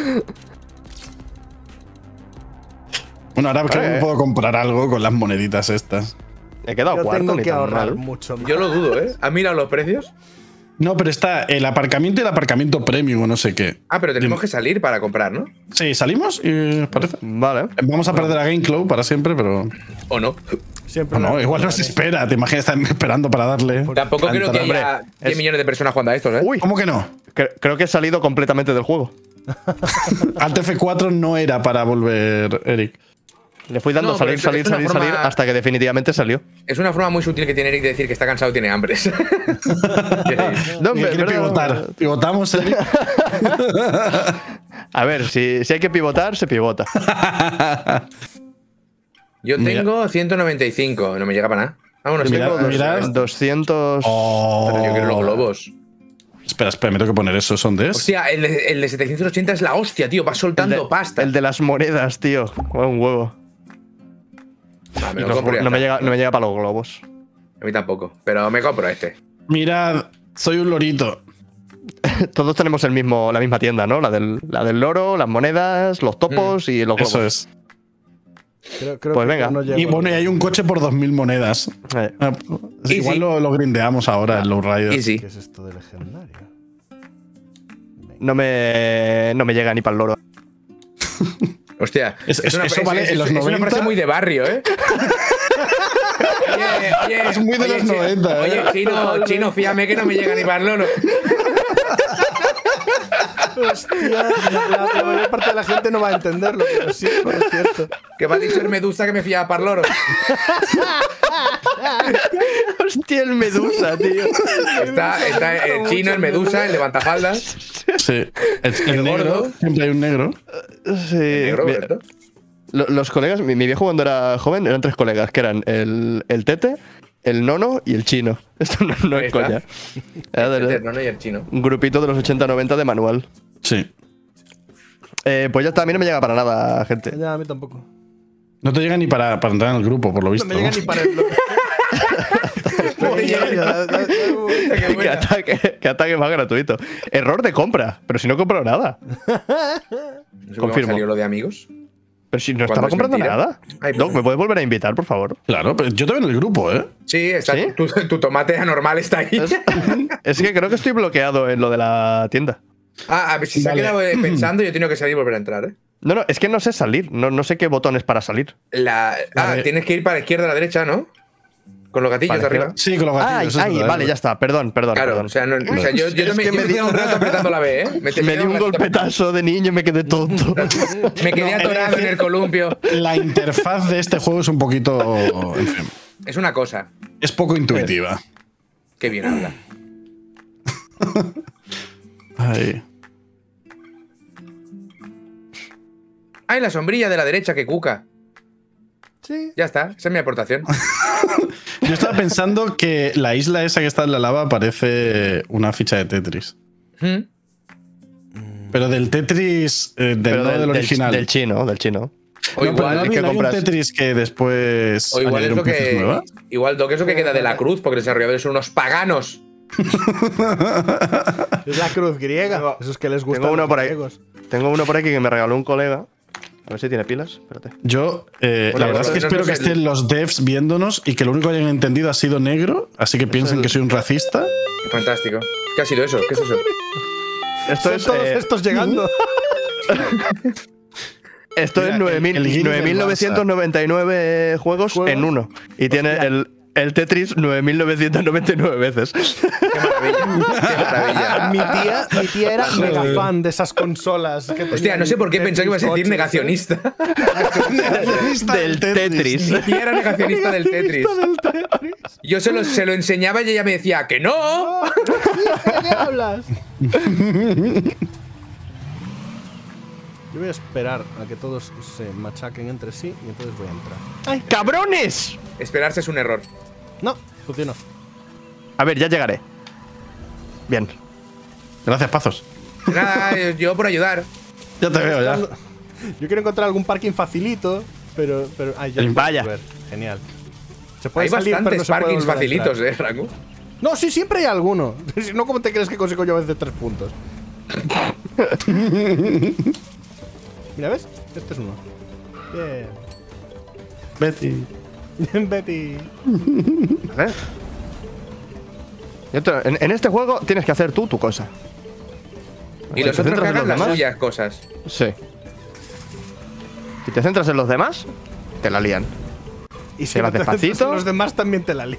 S1: Bueno, ahora creo que me puedo comprar algo con las moneditas estas.
S3: He quedado
S2: Yo
S3: cuarto,
S2: tengo
S3: ni
S2: que
S3: tan
S2: ahorrar
S3: mal.
S2: mucho más.
S4: Yo lo dudo, ¿eh? ¿Has mirado los precios?
S1: No, pero está el aparcamiento y el aparcamiento premium o no sé qué.
S4: Ah, pero tenemos que salir para comprar, ¿no?
S1: Sí, salimos y ¿os parece?
S3: Vale.
S1: Vamos a perder a GameCloud para siempre, pero.
S4: ¿O no?
S2: Siempre
S1: No, igual nos espera. ¿Te imaginas estar esperando para darle?
S4: Tampoco creo que
S3: Hombre,
S4: haya 10 millones de personas jugando a estos, ¿eh?
S3: Uy,
S1: ¿Cómo que no?
S3: creo que he salido completamente del juego.
S1: Alt F4 no era para volver, Eric.
S3: Le fui dando
S4: No, pero
S3: salir
S4: es una forma-
S3: hasta que definitivamente salió.
S4: Es una forma muy sutil que tiene Eric de decir que está cansado y tiene hambre.
S3: No,
S1: Mira, quiere pivotar. Pivotamos, Eric.
S3: A ver, si hay que pivotar, se pivota.
S4: Yo tengo 195, no me llega para nada. Vámonos,
S1: Mirad,
S4: tengo
S1: mirad.
S3: 200.
S4: Pero yo quiero los globos.
S1: Espera, me tengo que poner eso. ¿Son de
S4: Hostia, el de 780 es la hostia, tío. Va soltando pasta.
S3: El de las monedas, tío. Un huevo.
S4: Ah, me
S3: Y
S4: lo compro y ya
S3: no me
S4: está.
S3: llega para los globos.
S4: A mí tampoco, pero me compro este.
S1: Mirad, soy un lorito.
S3: Todos tenemos la misma tienda, ¿no? La del loro, las monedas, los topos y los globos.
S1: Eso es.
S2: Creo
S3: Pues
S2: que
S3: venga.
S2: no llego.
S1: Y bueno, y hay un coche por 2000 monedas. Ah,
S4: Easy.
S1: igual lo grindeamos ahora, el Lowrider.
S4: Easy.
S2: ¿Qué es esto de legendario?
S3: No me llega ni para el loro.
S4: Hostia,
S1: eso vale en los
S4: es una
S1: 90.
S4: frase muy de barrio, ¿eh? Oye,
S1: Es muy de los 90,
S4: Oye,
S1: ¿eh?
S4: chino, fíjame que no me llega ni para el loro.
S2: Hostia, la mayor parte de la gente no va a entenderlo, pero sí, es cierto.
S4: Que me ha dicho el Medusa que me fiaba para el loro.
S3: Hostia, el Medusa, tío.
S4: Está el chino, el Medusa, el levantafaldas.
S1: Sí. El negro.
S4: gordo.
S1: Siempre hay un negro.
S3: Sí.
S4: Negro,
S3: Mira,
S4: ¿verdad?
S3: los colegas, mi viejo cuando era joven, eran 3 colegas, que eran el Tete, el Nono y el Chino. Esto no
S4: Ahí
S3: es
S4: está.
S3: coña. Era
S4: El
S3: de-
S4: eterno, ¿no? Y el chino.
S3: un grupito de los 80-90 de manual.
S1: Sí.
S3: Pues ya está, a mí no me llega para nada, gente.
S2: Ya, a mí tampoco.
S1: No te llega ni para entrar en el grupo, por lo
S2: No
S1: visto.
S2: me llega ni para el.
S3: ¿Qué ataque más gratuito. Error de compra, pero si no compro nada.
S4: No sé cómo
S3: Confirmo.
S4: salió lo de amigos.
S3: Pero si no
S4: ¿Cuándo
S3: estaba
S4: es
S3: comprando
S4: mentira?
S3: nada.
S4: Ay,
S3: Doc, ¿me puedes volver a invitar, por favor?
S1: Claro, pero yo te veo en el grupo, ¿eh?
S4: Sí, está.
S3: ¿Sí?
S4: Tu tomate anormal está ahí.
S3: Es que creo que estoy bloqueado en lo de la tienda.
S4: A ver si se ha
S1: Vale.
S4: quedado pensando, yo he tenido que salir y volver a entrar, ¿eh?
S3: No, es que no sé salir. No sé qué botones para salir.
S1: Vale.
S4: Tienes que ir para la izquierda a la derecha, ¿no? Con los gatillos
S3: Para
S4: de arriba.
S3: la
S1: Sí, con los gatillos.
S3: Ay, vale, ya está. Perdón.
S4: Claro, o sea, yo
S3: Es que
S4: me quedé un rato apretando la B, ¿eh?
S3: Me di un
S4: ratito
S3: golpetazo de niño y me quedé tonto.
S4: Me quedé atorado en el columpio.
S1: La interfaz de este juego es un poquito. En fin,
S4: Es una cosa.
S1: es poco intuitiva.
S4: Qué bien habla.
S1: Ay.
S4: ¡Ay, la sombrilla de la derecha que cuca!
S2: Sí.
S4: Ya está, esa es mi aportación.
S1: Yo estaba pensando que la isla esa que está en la lava parece una ficha de Tetris.
S4: ¿Mm?
S1: Pero del Tetris,
S3: Pero
S1: no del original.
S3: Del chino.
S4: O
S1: No, pero
S4: igual,
S1: no
S3: que
S1: hay un
S3: compras.
S1: Tetris que después.
S4: o igual es
S1: añadieron
S4: lo
S1: piezas
S4: que.
S1: nuevas.
S4: Igual, Doc, es lo que queda de la cruz, porque los desarrolladores son unos paganos.
S2: Es la cruz griega. Eso es que les gusta.
S3: Tengo uno
S2: a los
S3: por ahí.
S2: griegos.
S3: Tengo uno por aquí que me regaló un colega. A ver si tiene pilas. Espérate.
S1: Yo, la verdad es que
S4: no
S1: espero
S4: sé
S1: que
S4: si
S1: estén los devs viéndonos y que lo único que hayan entendido ha sido negro, así que piensen que soy un racista.
S4: Fantástico. ¿Qué ha sido eso? ¿Qué es eso?
S3: Esto
S2: Son
S3: es.
S2: todos estos llegando.
S3: Esto
S1: Mira,
S3: es
S1: el guiri del
S3: 9.999 juegos
S2: ¿Juegos?
S3: en uno. Y tiene
S2: Hostia.
S3: el Tetris 9.999 veces.
S4: Qué maravilla. Qué maravilla.
S2: Mi tía era mega fan de esas consolas.
S4: Hostia, no sé por qué pensé que ibas a decir negacionista.
S3: Del Tetris.
S4: Mi tía era negacionista del Tetris. Yo se lo enseñaba y ella me decía que no.
S2: ¿De qué hablas? Yo voy a esperar a que todos se machaquen entre sí y entonces voy a entrar.
S3: ¡Ay, cabrones!
S4: Esperarse es un error.
S2: No, funcionó.
S3: A ver, ya llegaré. Bien.
S1: Gracias, Pazos.
S4: Nada, yo por ayudar.
S1: Ya te veo, ya.
S2: Yo quiero encontrar algún parking facilito, pero ya
S3: vaya.
S2: Genial. Se puede
S4: Hay
S2: salir, pero
S4: bastantes
S2: no se puede
S4: parkings
S2: volver a entrar.
S4: facilitos, Rango.
S2: No, sí, siempre hay alguno. Si no, ¿cómo te crees que consigo yo a veces 3 puntos? Mira, ¿ves? Este es uno. Bien.
S1: Betty.
S2: Betty.
S3: ¿Vale? En este juego tienes que hacer tú tu cosa.
S4: Y los
S3: ¿Te
S4: otros que
S3: centras en
S4: hagan
S3: los
S4: las
S3: demás?
S4: suyas cosas.
S3: Sí. Si te centras en los demás, te la lían.
S2: Y si
S3: Te vas
S2: no te centras en
S3: despacito.
S2: los demás también te la lían.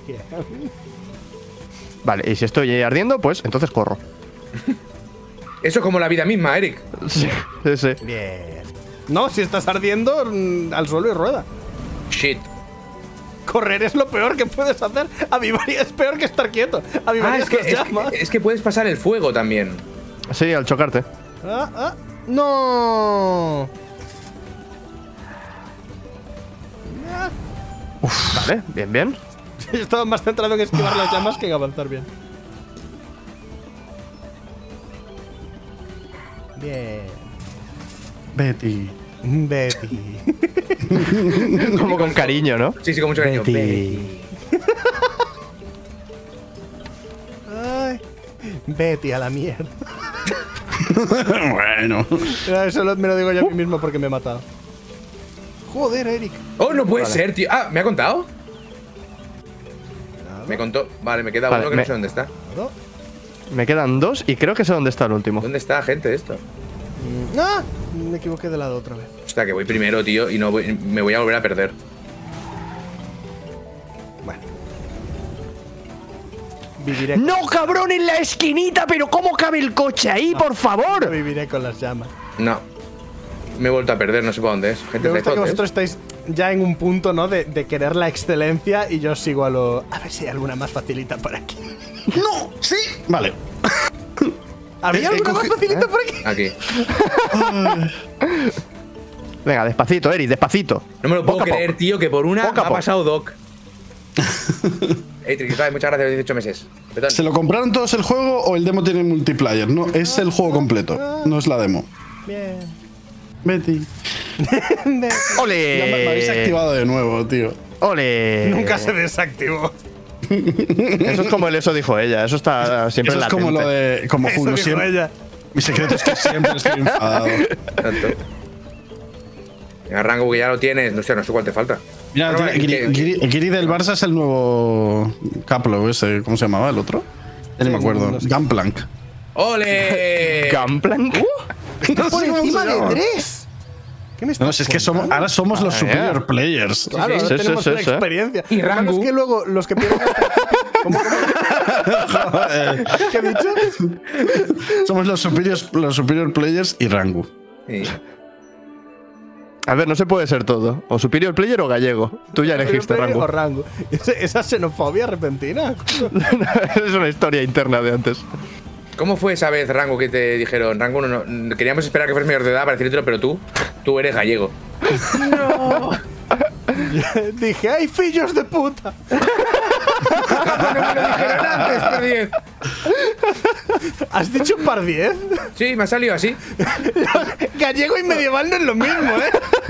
S3: Vale, y si estoy ardiendo, pues entonces corro.
S4: Eso es como la vida misma, Eric.
S3: Sí, sí, sí.
S2: Bien. No, si estás ardiendo, al suelo y rueda.
S4: Shit.
S2: Correr es lo peor que puedes hacer. Avivar es peor que estar quieto. Avivar
S4: Es que puedes pasar el fuego también.
S3: Sí, al chocarte.
S2: ¡No!
S3: Vale, bien, bien.
S2: Yo estaba más centrado en esquivar las llamas que en avanzar bien. Bien.
S1: Betty.
S2: Betty.
S3: Como con cariño, ¿no?
S4: Sí, con mucho cariño.
S1: Betty.
S2: Ay. Betty a la mierda.
S1: Bueno.
S2: Eso me lo digo yo a mí mismo porque me he matado. Joder, Eric.
S4: Oh, no puede ser, tío. Ah, ¿me ha contado? Me contó. Vale, me queda uno que no sé dónde está.
S3: Me quedan 2 y creo que sé dónde está el último.
S4: ¿Dónde está, gente, esto?
S2: ¡Ah! Me equivoqué de lado otra vez.
S4: Hostia, que voy primero, tío, y me voy a volver a perder.
S2: Bueno. Viviré.
S3: ¡No, cabrón, en la esquinita! ¿Pero cómo cabe el coche ahí, por favor?
S2: Viviré con las llamas.
S4: No. Me he vuelto a perder, no sé para dónde es. Gente,
S2: Me gusta que
S4: ¿dónde
S2: vosotros estáis ya en un punto, ¿no? De querer la excelencia y yo sigo a lo. A ver si hay alguna más facilita por aquí.
S1: ¡No! ¡Sí! Vale.
S2: ¿Había alguna más facilita por aquí?
S4: Aquí.
S3: Venga, despacito, Eri, despacito.
S4: No me lo puedo
S3: Poco a
S4: creer,
S3: poco.
S4: tío, que por una
S3: Poco a
S4: ha
S3: poco.
S4: pasado Doc. Hey, Tricky, muchas gracias, 18 meses. Perdón.
S1: ¿Se lo compraron todos el juego o el demo tiene multiplayer? No, es el juego completo, no es la demo.
S2: Bien.
S1: Betty.
S3: ¡Ole!
S1: Ya me habéis activado de nuevo, tío.
S3: ¡Ole!
S2: Nunca se desactivó.
S3: Eso es como el eso dijo ella. Eso está siempre
S1: Eso es
S3: latente.
S1: como lo de. Como
S2: Eso
S1: Julio
S2: dijo
S1: siempre.
S2: ella.
S1: Mi secreto es que siempre estoy enfadado.
S4: Tanto. Venga, Rango, que ya lo tienes. No sé cuál te falta.
S1: Mira,
S4: Pero vale,
S1: Giri del Barça es el nuevo Caplo ese. ¿Cómo se llamaba el otro? Ya ni me acuerdo.
S2: no sé.
S1: Gunplank.
S4: ¡Ole!
S3: ¿Gunplank?
S1: No
S2: Por
S1: sé cómo
S2: encima
S1: se
S2: de
S1: llama.
S2: 3. ¿Qué me estás
S1: No, si es que somos, ahora somos los superior players.
S2: Claro, ahora
S3: Sí,
S2: tenemos
S3: sí,
S2: una
S3: sí.
S2: experiencia.
S4: Y
S2: Lo malo
S4: Rangu.
S2: es que luego los que pierden. ¿Cómo? ¿Qué he dicho?
S1: Somos los superior players y Rangu.
S4: Sí.
S3: A ver, no se puede ser todo. O superior player o gallego. Tú ya elegiste,
S2: O
S3: Rango.
S2: Rango. Esa xenofobia repentina.
S3: Es una historia interna de antes.
S4: ¿Cómo fue esa vez, Rango, que te dijeron? Rango, no, queríamos esperar que fueras mayor de edad para decírtelo, pero tú eres gallego.
S2: Dije, ¡ay, fillos de puta!
S4: No me lo dijeron antes, par 10.
S2: ¿Has dicho par 10?
S4: Sí, me ha salido así.
S2: Gallego y medieval no es lo mismo, ¿eh?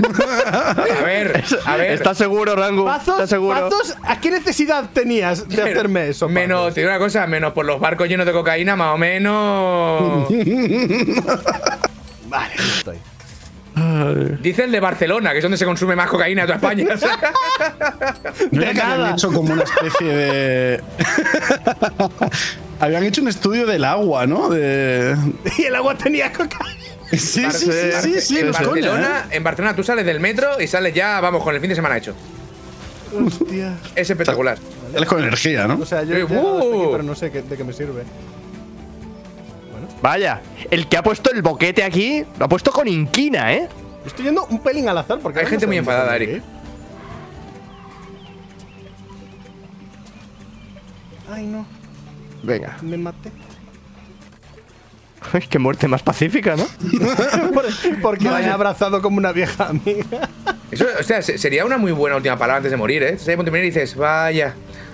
S4: A ver.
S3: ¿Estás seguro, Rango? ¿Estás seguro?
S2: Pazos, ¿a qué necesidad tenías de hacerme eso?
S4: Menos,
S2: Pazos?
S4: te digo una cosa, menos por los barcos llenos de cocaína, más o menos.
S2: Vale, ya estoy.
S4: Dice el de Barcelona, que es donde se consume más cocaína en toda España.
S1: Mira que habían hecho como una especie de. Habían hecho un estudio del agua, ¿no?
S2: Y el agua tenía cocaína.
S1: Sí, no es coña,
S4: En Barcelona tú sales del metro y sales ya, vamos, con el fin de semana hecho.
S2: Hostia.
S4: Es espectacular.
S1: Él es con energía, ¿no?
S2: O sea, yo he llegado hasta aquí, pero no sé de qué me sirve. Bueno.
S3: Vaya, el que ha puesto el boquete aquí lo ha puesto con inquina, ¿eh?
S2: Estoy yendo un pelín al azar porque
S4: Hay gente muy enfadada, Eric.
S2: Ay, no.
S3: Venga.
S2: Me maté.
S3: Ay, qué muerte más pacífica, ¿no?
S2: Porque la he abrazado como una vieja amiga.
S4: Eso, o sea, sería una muy buena última palabra antes de morir, ¿eh? Estás ahí a punto de morir y dices, vaya.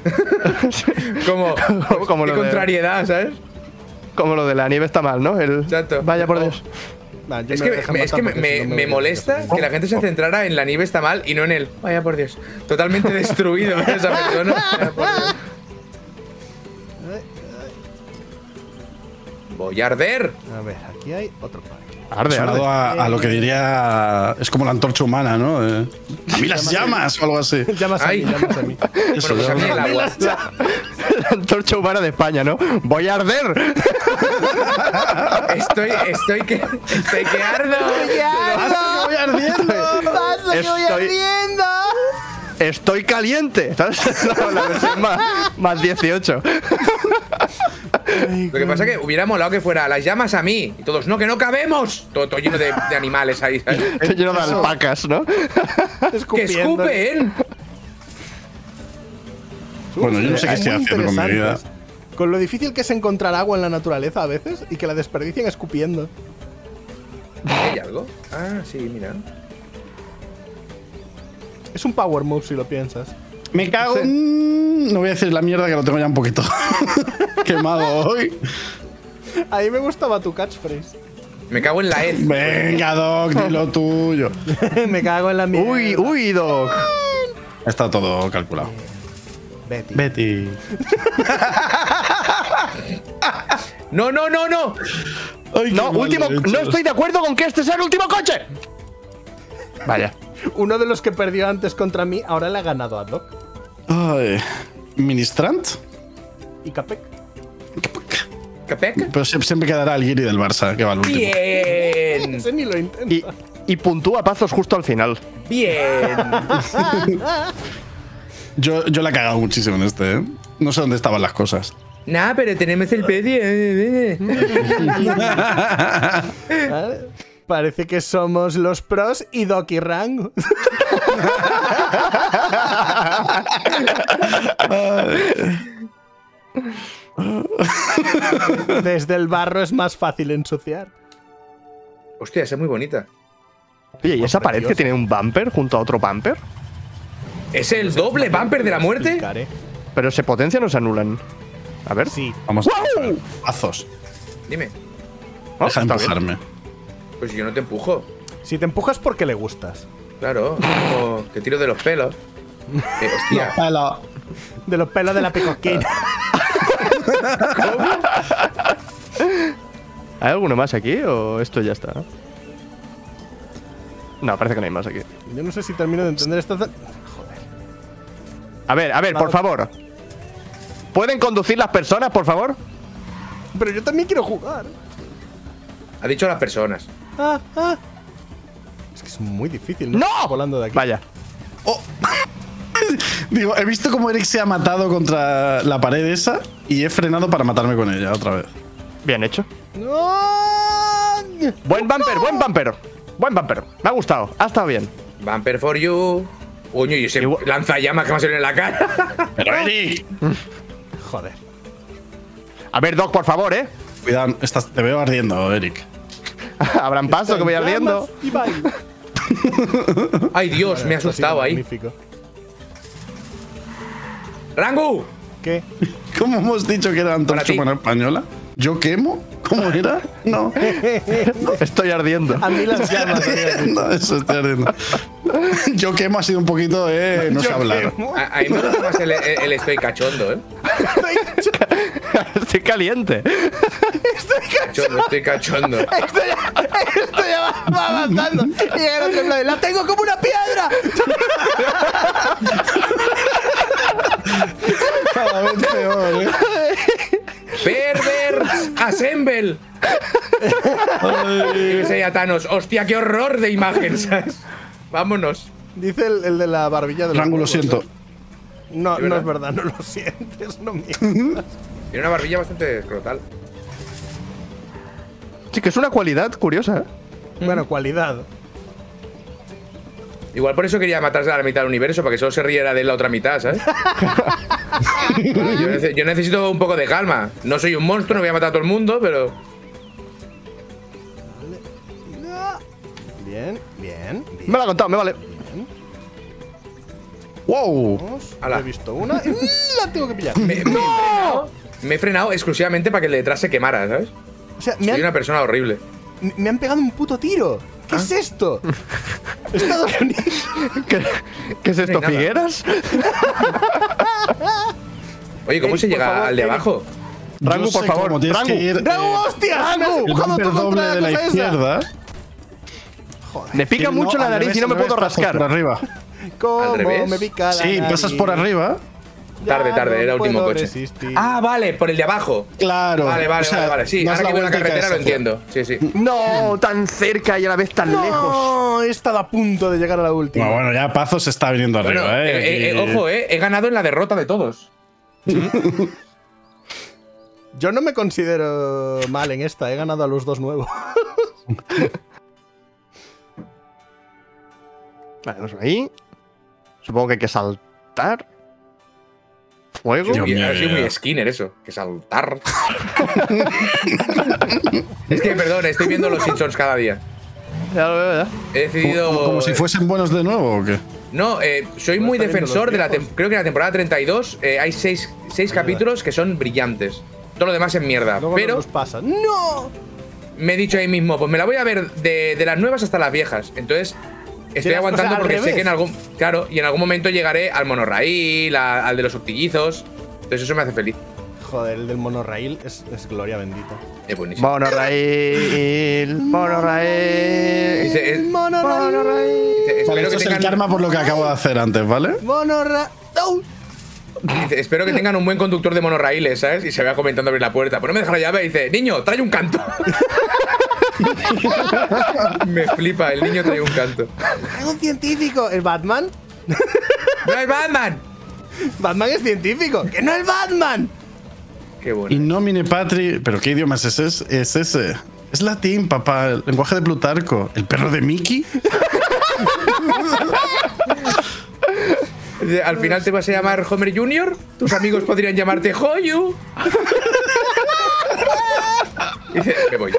S4: como qué contrariedad, ¿sabes?
S3: Como lo de la nieve está mal, ¿no?
S4: Exacto.
S3: Vaya por Dios.
S2: Nah,
S4: es que me molesta que la gente se centrara en la nieve está mal y no en el vaya por Dios. Totalmente destruido esa persona. Vaya por Dios. Voy a arder.
S2: A ver, aquí hay otro parque.
S3: Arde.
S1: A lo que diría. Es como la antorcha humana, ¿no? A mí las llamas o algo así.
S2: Llamas a mí, llamas a mí.
S1: Eso,
S4: Bueno, pues a mí el agua.
S3: La antorcha humana de España, ¿no? ¡Voy a arder!
S4: Estoy que ardo.
S1: Voy ardiendo!
S2: voy ardiendo!
S3: Estoy caliente. ¿Sabes? La versión más 18.
S4: Lo que pasa es que hubiera molado que fuera las llamas a mí. Y todos, no, que no cabemos. Todo lleno de animales ahí, ¿sabes?
S3: Estoy lleno de alpacas, ¿no?
S4: ¡Que escupen!
S1: Bueno, yo no sé qué estoy haciendo con mi vida.
S2: Con lo difícil que es encontrar agua en la naturaleza a veces y que la desperdicien escupiendo.
S4: ¿Hay algo? Ah, sí, mira.
S2: Es un power move si lo piensas.
S1: Me cago en... No voy a decir la mierda que lo tengo ya un poquito quemado hoy.
S2: A mí me gustaba tu catchphrase.
S4: Me cago en la ed.
S1: Venga, Doc, dilo tuyo.
S2: Me cago en la mierda.
S3: Uy, Doc.
S1: Está todo calculado. Betty.
S4: No.
S1: Ay,
S3: No, último. No estoy de acuerdo con que este sea el último coche. Vaya.
S2: Uno de los que perdió antes contra mí, ahora le ha ganado a Doc.
S1: Ay, ¿Ministrant?
S2: Y Capek.
S4: ¿Capec?
S1: Pero siempre quedará el Guiri del Barça, que va al último.
S4: Bien.
S2: Ese ni lo intenta.
S3: Y puntúa Pazos justo al final.
S4: Bien.
S1: Yo la he cagado muchísimo en este, ¿eh? No sé dónde estaban las cosas.
S4: Nah, pero tenemos el pedi.
S2: Parece que somos los pros y Doc y Rango. Desde el barro es más fácil ensuciar.
S4: Hostia, esa es muy bonita.
S3: Oye, ¿y esa pared que tiene un bumper junto a otro bumper?
S4: ¿Es el doble bumper de la muerte?
S3: Pero se potencian o se anulan. A ver.
S2: Sí.
S1: Vamos a ver. Azos.
S4: Dime.
S1: Deja de empujarme.
S4: Pues yo no te empujo.
S2: Si te empujas porque le gustas.
S4: Claro, como te tiro de los pelos. Hostia.
S2: De los pelos de la pecoquina.
S3: ¿Hay alguno más aquí o esto ya está? No, parece que no hay más aquí.
S2: Yo no sé si termino de entender esta... Joder.
S3: A ver, por favor. ¿Pueden conducir las personas, por favor?
S2: Pero yo también quiero jugar.
S4: Ha dicho las personas.
S2: Es que es muy difícil,
S3: ¡No!
S2: Volando de aquí.
S3: Vaya.
S1: Digo, he visto cómo Eric se ha matado contra la pared esa y he frenado para matarme con ella otra vez.
S3: Bien hecho.
S2: ¡No!
S3: Buen bumper, buen bumper. Buen bumper. Me ha gustado. Ha estado bien.
S4: Bumper for you. Coño, y ese lanzallamas que me ha salido en la cara.
S1: Pero Eric.
S2: Joder.
S3: A ver, Doc, por favor, ¿eh?
S1: Cuidado, te veo ardiendo, Eric.
S3: Abran paso, que voy ardiendo.
S2: Y bye.
S4: Ay, Dios, me ha asustado ahí.
S2: Magnífico.
S4: ¡Rangu!
S2: ¿Qué?
S1: ¿Cómo hemos dicho que era antorcha humana española? ¿Yo quemo? ¿Cómo era? No.
S3: Estoy ardiendo.
S2: A mí las llamas.
S1: No, eso estoy ardiendo. Yo quemo ha sido un poquito, no sé hablar.
S4: A mí me gusta más el estoy cachondo, ¿eh?
S3: Estoy caliente.
S4: Estoy cachondo.
S2: Esto ya va avanzando. Y llega el otro en plan, ¡la tengo como una piedra!
S1: Cada vez peor,
S4: ¡Perverts! ¡Assemble! Y ves ahí a Thanos. ¡Hostia, qué horror de imagen! ¿Sabes? Vámonos.
S2: Dice el de la barbilla de los
S1: Rango, lo
S2: huevos,
S1: siento.
S2: No, no es verdad, no lo sientes, no mientas.
S4: Tiene una barbilla bastante escrotal.
S3: Sí, que es una cualidad curiosa, ¿eh?
S2: Bueno, cualidad.
S4: Igual por eso quería matarse a la mitad del universo, para que solo se riera de la otra mitad, ¿sabes? yo necesito un poco de calma. No soy un monstruo, no voy a matar a todo el mundo, pero…
S2: Bien, bien, bien.
S3: Me la ha contado, me vale.
S1: ¡Wow!
S2: He visto una y la tengo que pillar.
S4: Me he frenado exclusivamente para que el de detrás se quemara, ¿sabes?
S2: O sea,
S4: soy una persona horrible.
S2: Me han pegado un puto tiro. ¿Qué es esto? Estados Unidos.
S3: ¿Qué es esto, Figueras?
S4: Oye, ¿cómo se llega al de abajo?
S3: Rango, por favor.
S2: ¡Rango, hostia!
S1: El bumper doble de la izquierda.
S2: Joder.
S3: Me pica mucho la nariz y no me puedo rascar.
S1: Por arriba.
S2: ¿Cómo
S4: ¿Al revés?
S2: me pica la
S1: Sí,
S2: nariz?
S1: pasas por arriba.
S4: Tarde, era el último coche.
S2: Resistir.
S4: Ah, vale, por el de abajo.
S1: Claro.
S4: Vale. Sí, ahora que veo la carretera lo entiendo. Sí.
S3: No, tan cerca y a la vez tan lejos.
S2: No, he estado a punto de llegar a la última.
S1: Bueno, ya Pazos está viniendo arriba,
S4: Ojo, he ganado en la derrota de todos.
S2: Yo no me considero mal en esta, he ganado a los dos nuevos.
S3: Vale, vamos ahí. Supongo que hay que saltar. Fuego.
S4: Ha sido muy Skinner eso, que saltar. Es que, perdón, estoy viendo los Simpsons cada día.
S3: Ya lo veo, ya.
S4: He decidido…
S1: ¿Como si fuesen buenos de nuevo o qué?
S4: No, soy muy defensor de creo que en la temporada 32 hay 6 capítulos que son brillantes. Todo lo demás es mierda.
S2: Luego
S4: pero
S2: nos pasa. ¡No!
S4: Me he dicho ahí mismo, pues me la voy a ver de las nuevas hasta las viejas. Entonces… Estoy aguantando porque sé que en algún… Claro, y en algún momento llegaré al monorraíl, al de los octillizos. Entonces eso me hace feliz.
S2: Joder, el del monorraíl es gloria bendita.
S4: Es buenísimo.
S3: Monorraíl.
S1: Vale, esto es el karma por lo que acabo de hacer antes, ¿vale?
S4: Espero que tengan un buen conductor de monorraíles, ¿sabes? Y se vaya comentando abrir la puerta. Pues no me deja la llave y dice, niño, trae un canto. Me flipa, el niño trae un canto.
S2: ¡Es un científico! ¿El Batman?
S4: ¡No es Batman!
S2: ¡Batman es científico! ¡Que no es Batman!
S4: Qué bueno.
S1: In nomine patri… ¿Pero qué idioma es ese? Es latín, papá. El lenguaje de Plutarco. ¿El perro de Mickey?
S4: Al final te vas a llamar Homer Jr. Tus amigos podrían llamarte Hoyu. Dice, me voy.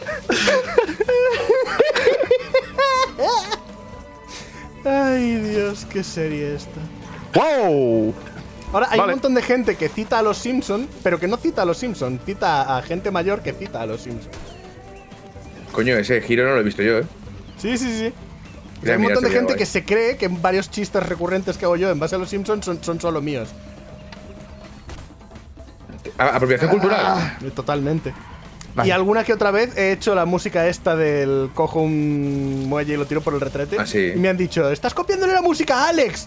S2: Ay, Dios, qué serie esta.
S3: ¡Wow!
S2: Ahora, hay un montón de gente que cita a los Simpsons, pero que no cita a los Simpsons. Cita a gente mayor que cita a los Simpsons.
S4: Coño, ese giro no lo he visto yo, ¿eh?
S2: Sí.
S4: Mira,
S2: Hay un montón de gente
S4: guay.
S2: que se cree que varios chistes recurrentes que hago yo en base a los Simpsons son solo míos.
S4: ¿Apropiación cultural?
S2: Totalmente.
S3: Vale.
S2: Y alguna que otra vez he hecho la música esta del cojo un muelle y lo tiro por el retrete.
S4: Ah, sí.
S2: Y me han dicho, ¿estás copiándole la música a Alex?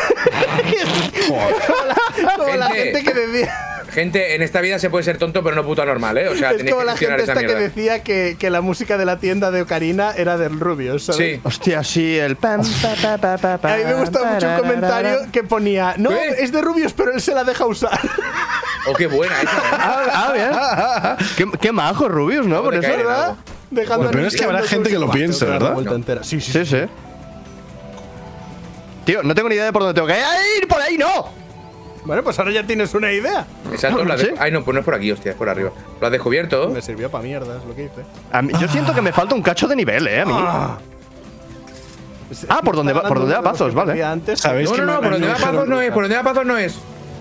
S2: como la gente que decía…
S4: Gente, en esta vida se puede ser tonto, pero no puto anormal, ¿eh? O sea,
S2: es
S4: tenéis
S2: como
S4: que
S2: la
S4: gestionar
S2: gente
S4: esa
S2: esta que
S4: mierda.
S2: decía que la música de la tienda de Ocarina era del Rubius, ¿sabes?
S4: Sí.
S3: Hostia, sí, el pam, pa, pa, pa, pa,
S2: A mí me gustó mucho un comentario que ponía, no,
S4: ¿Qué?
S2: es de Rubius, pero él se la deja usar.
S4: Oh, qué buena esa.
S3: Bien. Qué majo Rubius, ¿no? Por
S4: te
S3: eso.
S4: cae,
S2: ¿Verdad? Dejando
S1: Lo peor es que habrá gente que lo piense, ¿verdad?
S2: Sí.
S3: Sí. Tío, no tengo ni idea de por dónde tengo que ir. ¡Por ahí no!
S2: Bueno, pues ahora ya tienes una idea.
S4: Exacto,
S3: ¿Sí?
S4: Ay, no, pues no es por aquí, hostia, es por arriba. ¿Lo has descubierto?
S2: Me sirvió para mierda, es lo que hice.
S3: Yo siento que me falta un cacho de nivel, a mí. por donde va Pazos, vale.
S1: ¿Sabéis que
S4: No, por donde va Pazos no es, por donde va Pazos no es.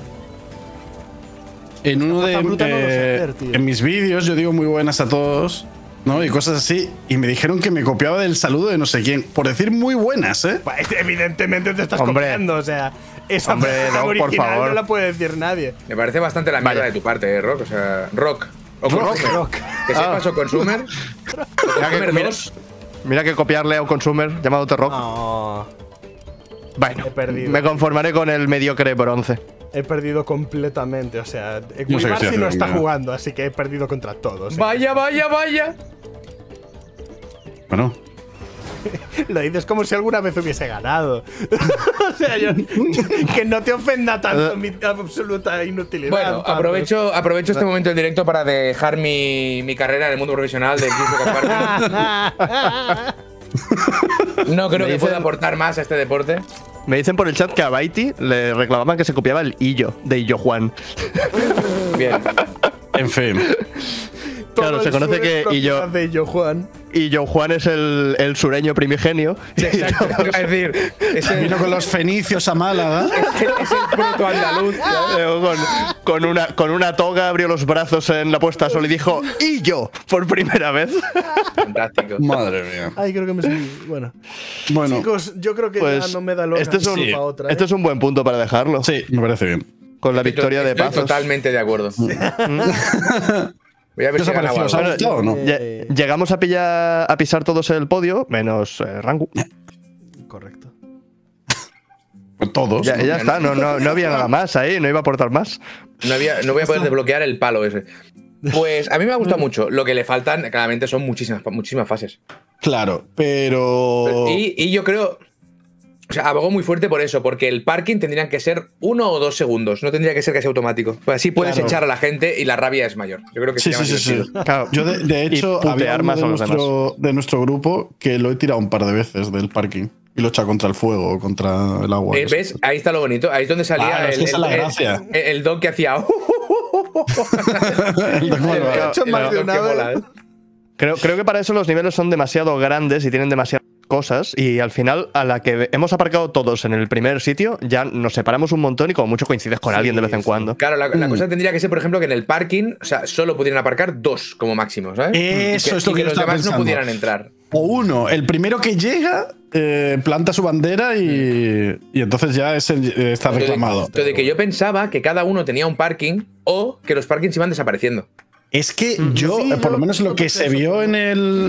S1: En uno
S2: La fruta no lo sé hacer, tío.
S1: en mis vídeos yo digo muy buenas a todos, ¿no? Y cosas así. Y me dijeron que me copiaba del saludo de no sé quién. Por decir muy buenas, ¿eh?
S2: Pues evidentemente te estás
S3: Hombre.
S2: copiando, o sea, esa
S3: Hombre,
S2: frase
S3: no, por
S2: original
S3: favor.
S2: no la puede decir nadie.
S4: Me parece bastante la mierda
S3: Vaya.
S4: de tu parte, Rock. O sea, Rock. O Consumer.
S2: Rock.
S4: Que sepas o Consumer. Consumer 2.
S3: Mira que copiarle a un consumer llamado T-Rock.
S2: No,
S3: Bueno,
S2: he perdido.
S3: me conformaré con el mediocre bronce.
S2: he perdido completamente, o sea,
S1: No sé qué
S2: Equivarsi
S1: estoy
S2: no está
S1: haciendo.
S2: jugando, así que he perdido contra todos.
S4: Vaya.
S1: Bueno.
S2: Lo dices como si alguna vez hubiese ganado. O sea, que no te ofenda tanto mi absoluta inutilidad.
S4: Bueno, aprovecho este momento del directo para dejar mi carrera en el mundo profesional de No creo que pueda aportar más a este deporte.
S3: Me dicen por el chat que a Baiti le reclamaban que se copiaba el Illo de Illo Juan.
S4: Bien.
S1: En fin.
S3: Claro, se conoce que
S2: Illo Juan.
S3: Illo Juan es el sureño primigenio.
S4: Exacto, es decir,
S1: vino con los fenicios a Málaga.
S4: Es el proto-andaluz.
S3: Con una toga abrió los brazos en la puesta de sol y dijo ¡Illo! Por primera vez.
S4: Fantástico.
S1: Madre mía.
S2: Ay, creo que me subí. Bueno, chicos, yo creo que
S3: pues,
S2: ya no me da loca.
S3: Este es un buen punto para dejarlo.
S1: Sí, me parece bien.
S3: Con la victoria de Pazos.
S4: Totalmente de acuerdo. Voy a ver
S1: si ¿os ha gustado o no?
S3: Llegamos a pisar todos el podio, menos Rangu.
S2: Correcto.
S1: Pues todos.
S3: Ya está, no había nada más ahí, no iba a aportar más.
S4: No voy a poder desbloquear el palo ese. Pues a mí me ha gustado mucho. Lo que le faltan, claramente, son muchísimas fases.
S1: Claro, pero.
S4: Y yo creo. O sea, abogo muy fuerte por eso, porque el parking tendrían que ser 1 o 2 segundos, no tendría que ser casi automático. Pues así puedes echar a la gente y la rabia es mayor. Yo creo que
S1: sí. Claro, yo de hecho había uno de nuestro grupo que lo he tirado un par de veces del parking y lo he echado contra el fuego, contra el agua.
S4: ¿Ves? Ahí está lo bonito. Ahí es donde salía el don que hacía.
S3: Creo que para eso los niveles son demasiado grandes y tienen demasiadas cosas, y al final, a la que hemos aparcado todos en el primer sitio, ya nos separamos un montón y como mucho coincides con alguien de vez en cuando.
S4: Claro, la cosa tendría que ser, por ejemplo, que en el parking, o sea, solo pudieran aparcar 2 como máximo, ¿sabes?
S1: Eso es lo que
S4: los demás no pudieran entrar.
S1: O uno, el primero que llega planta su bandera y entonces ya está reclamado.
S4: Entonces, que yo pensaba que cada uno tenía un parking o que los parkings iban desapareciendo.
S1: Es que yo, por lo menos lo que se vio en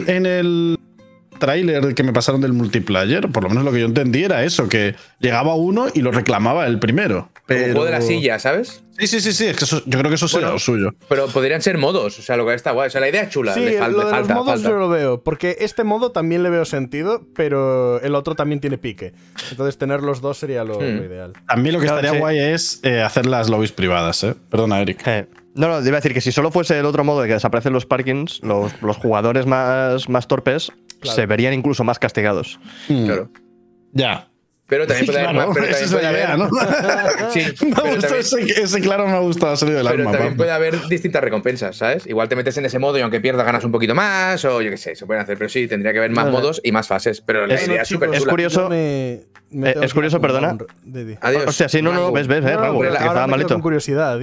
S1: el tráiler que me pasaron del multiplayer, por lo menos lo que yo entendí era eso, que llegaba uno y lo reclamaba el primero.
S4: Como juego de la silla, ¿sabes?
S1: Sí, es que yo creo que eso será lo suyo.
S4: Pero podrían ser modos, o sea, lo que está guay. O sea, la idea es chula.
S2: Sí, lo de los modos yo lo veo, porque este modo también le veo sentido, pero el otro también tiene pique. Entonces tener los dos sería lo ideal.
S1: También lo que estaría guay es hacer las lobbies privadas, ¿eh? Perdona, Eric.
S3: No, iba a decir que si solo fuese el otro modo de que desaparecen los parkings, los jugadores más torpes se verían incluso más castigados.
S4: Claro.
S1: Ya.
S4: Pero también puede haber.
S1: ¿no?
S4: Sí,
S1: ese claro me ha gustado, ha salido del alma.
S4: Pero también puede haber distintas recompensas, ¿sabes? Igual te metes en ese modo y aunque pierdas ganas un poquito más, o yo qué sé, se pueden hacer. Pero sí, tendría que haber más modos y más fases. Pero la idea es súper chula.
S3: Es curioso. Es curioso, perdona.
S4: Adiós.
S3: O sea, sí, ves, Rangu, que estaba malito.
S2: Con curiosidad.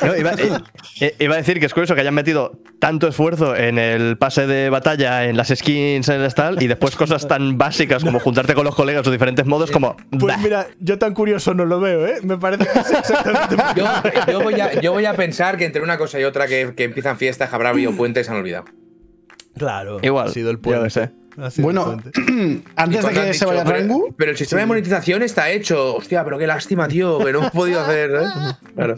S3: Iba a decir que es curioso que hayan metido tanto esfuerzo en el pase de batalla, en las skins, en el stall, y después cosas tan básicas como juntarte con los colegas o diferentes modos como.
S2: Pues mira, yo tan curioso no lo veo, ¿eh? Me parece que es exactamente.
S4: yo voy a pensar que entre una cosa y otra que empiezan fiestas, habrá habido puentes, se han olvidado.
S2: Claro.
S3: Igual.
S2: Ha sido el puente.
S1: Bueno, antes de que se vaya Rangu.
S4: Pero el sistema de monetización está hecho. Hostia, pero qué lástima, tío, que no hemos podido hacer. Claro.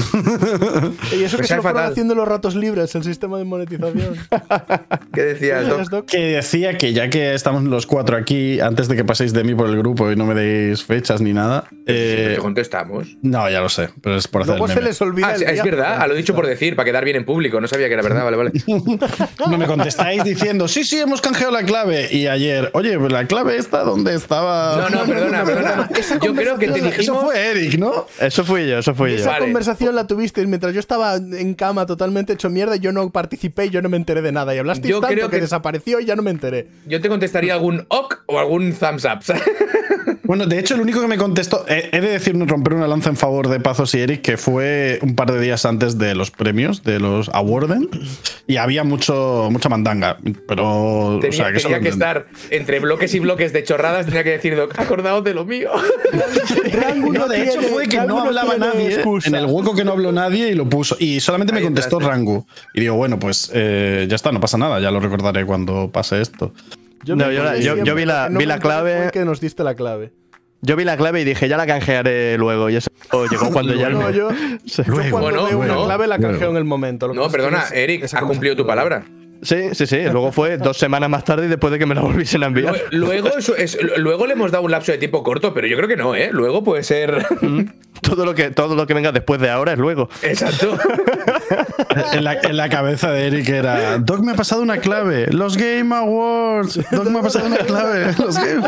S2: Y eso que se lo fueron haciendo los ratos libres, el sistema de monetización.
S4: ¿Qué decías, Doc?
S1: Que decía que ya que estamos los 4 aquí, antes de que paséis de mí por el grupo y no me deis fechas ni nada.
S4: Te contestamos.
S1: No, ya lo sé, pero es por hacer.
S2: Luego se les olvida.
S4: Es verdad, lo he dicho por decir, para quedar bien en público. No sabía que era verdad, vale.
S1: No me contestáis diciendo, sí, hemos canjeado la clave. Y ayer, oye, la clave esta, ¿dónde estaba?
S4: No, perdona. Yo creo que te dijimos.
S1: Eso fue Eric, ¿no?
S3: Eso fui yo.
S2: Esa conversación la tuvisteis mientras yo estaba en cama totalmente hecho mierda y yo no participé y yo no me enteré de nada. Y hablasteis tanto que desapareció y ya no me enteré.
S4: Yo te contestaría algún ok o algún thumbs up.
S1: Bueno, de hecho, el único que me contestó, he de decir, romper una lanza en favor de Pazos y Eric, que fue un par de días antes de los premios, de los Awarden, y había mucha mandanga, pero
S4: tenía que estar entre bloques y bloques de chorradas, tenía que decir, Doc, acordaos de lo mío.
S1: No, de hecho fue que no hablaba nadie, en el hueco que no habló nadie y lo puso, y solamente me contestó Rangu. Y digo, bueno, pues ya está, no pasa nada, ya lo recordaré cuando pase esto.
S3: Yo vi la clave.
S2: Que nos diste la clave.
S3: Yo vi la clave y dije, ya la canjearé luego. Y eso llegó cuando ya
S2: no. Yo cuando veo una clave la canjeo en el momento.
S4: No, perdona, Eric, has cumplido tu palabra.
S3: Sí. Luego fue 2 semanas más tarde y después de que me la volviesen a enviar.
S4: Luego le hemos dado un lapso de tiempo corto, pero yo creo que no, ¿eh? Luego puede ser.
S3: Todo lo que venga después de ahora es luego.
S4: Exacto.
S1: En la cabeza de Eric era: Doc me ha pasado una clave. Los Game Awards. Doc me ha pasado una clave. Los Game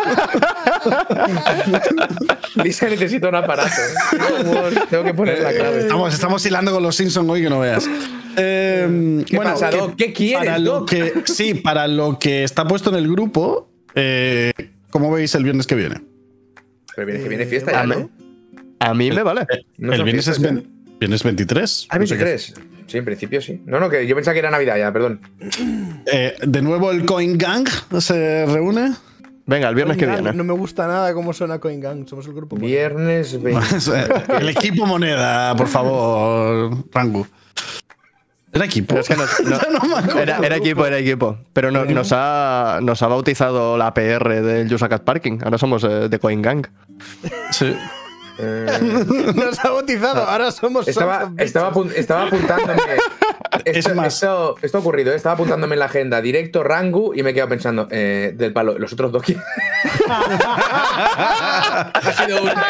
S1: Awards.
S4: Lisa necesita un aparato. Tengo que poner la clave.
S1: Estamos hilando con los Simpsons hoy que no veas.
S4: ¿Qué pasa, Doc? ¿Qué quieres, Doc?
S1: Para lo que está puesto en el grupo, ¿cómo veis el viernes que viene?
S4: Pero el viernes que viene fiesta ya, ¿no?
S3: A mí me vale.
S1: El viernes es viernes 23.
S4: Ah, 23. Sí, en principio sí. No, que yo pensaba que era Navidad ya, perdón.
S1: De nuevo el Coin Gang se reúne.
S3: Venga, el viernes que viene.
S2: No me gusta nada cómo suena Coin Gang. Somos el grupo.
S4: Viernes 23.
S1: El equipo moneda, por favor, Rangu. ¿Era equipo?
S3: Pero es que era equipo. Pero nos ha bautizado la PR del Yusakat Parking. Ahora somos de Coin Gang.
S1: Sí.
S2: Nos ha bautizado, ahora somos.
S4: Estaba apuntándome. Esto ha ocurrido, estaba apuntándome en la agenda directo Rangu y me he quedado pensando, del palo, los otros dos. Ha sido un.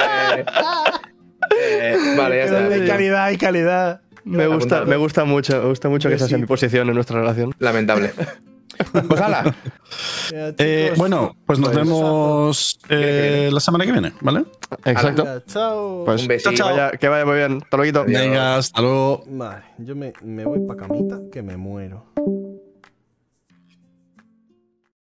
S4: Vale, ya está.
S2: Hay calidad.
S3: Me gusta mucho que esa sea mi posición en nuestra relación.
S4: Lamentable. Pues hala.
S1: Bueno, pues nos vemos la semana que viene, ¿vale?
S3: Exacto.
S2: Venga, chao.
S3: Pues
S4: un besito.
S3: chao. Que vaya muy bien. Hasta luego.
S1: Venga, hasta luego.
S2: Vale, yo me voy pa' camita que me muero.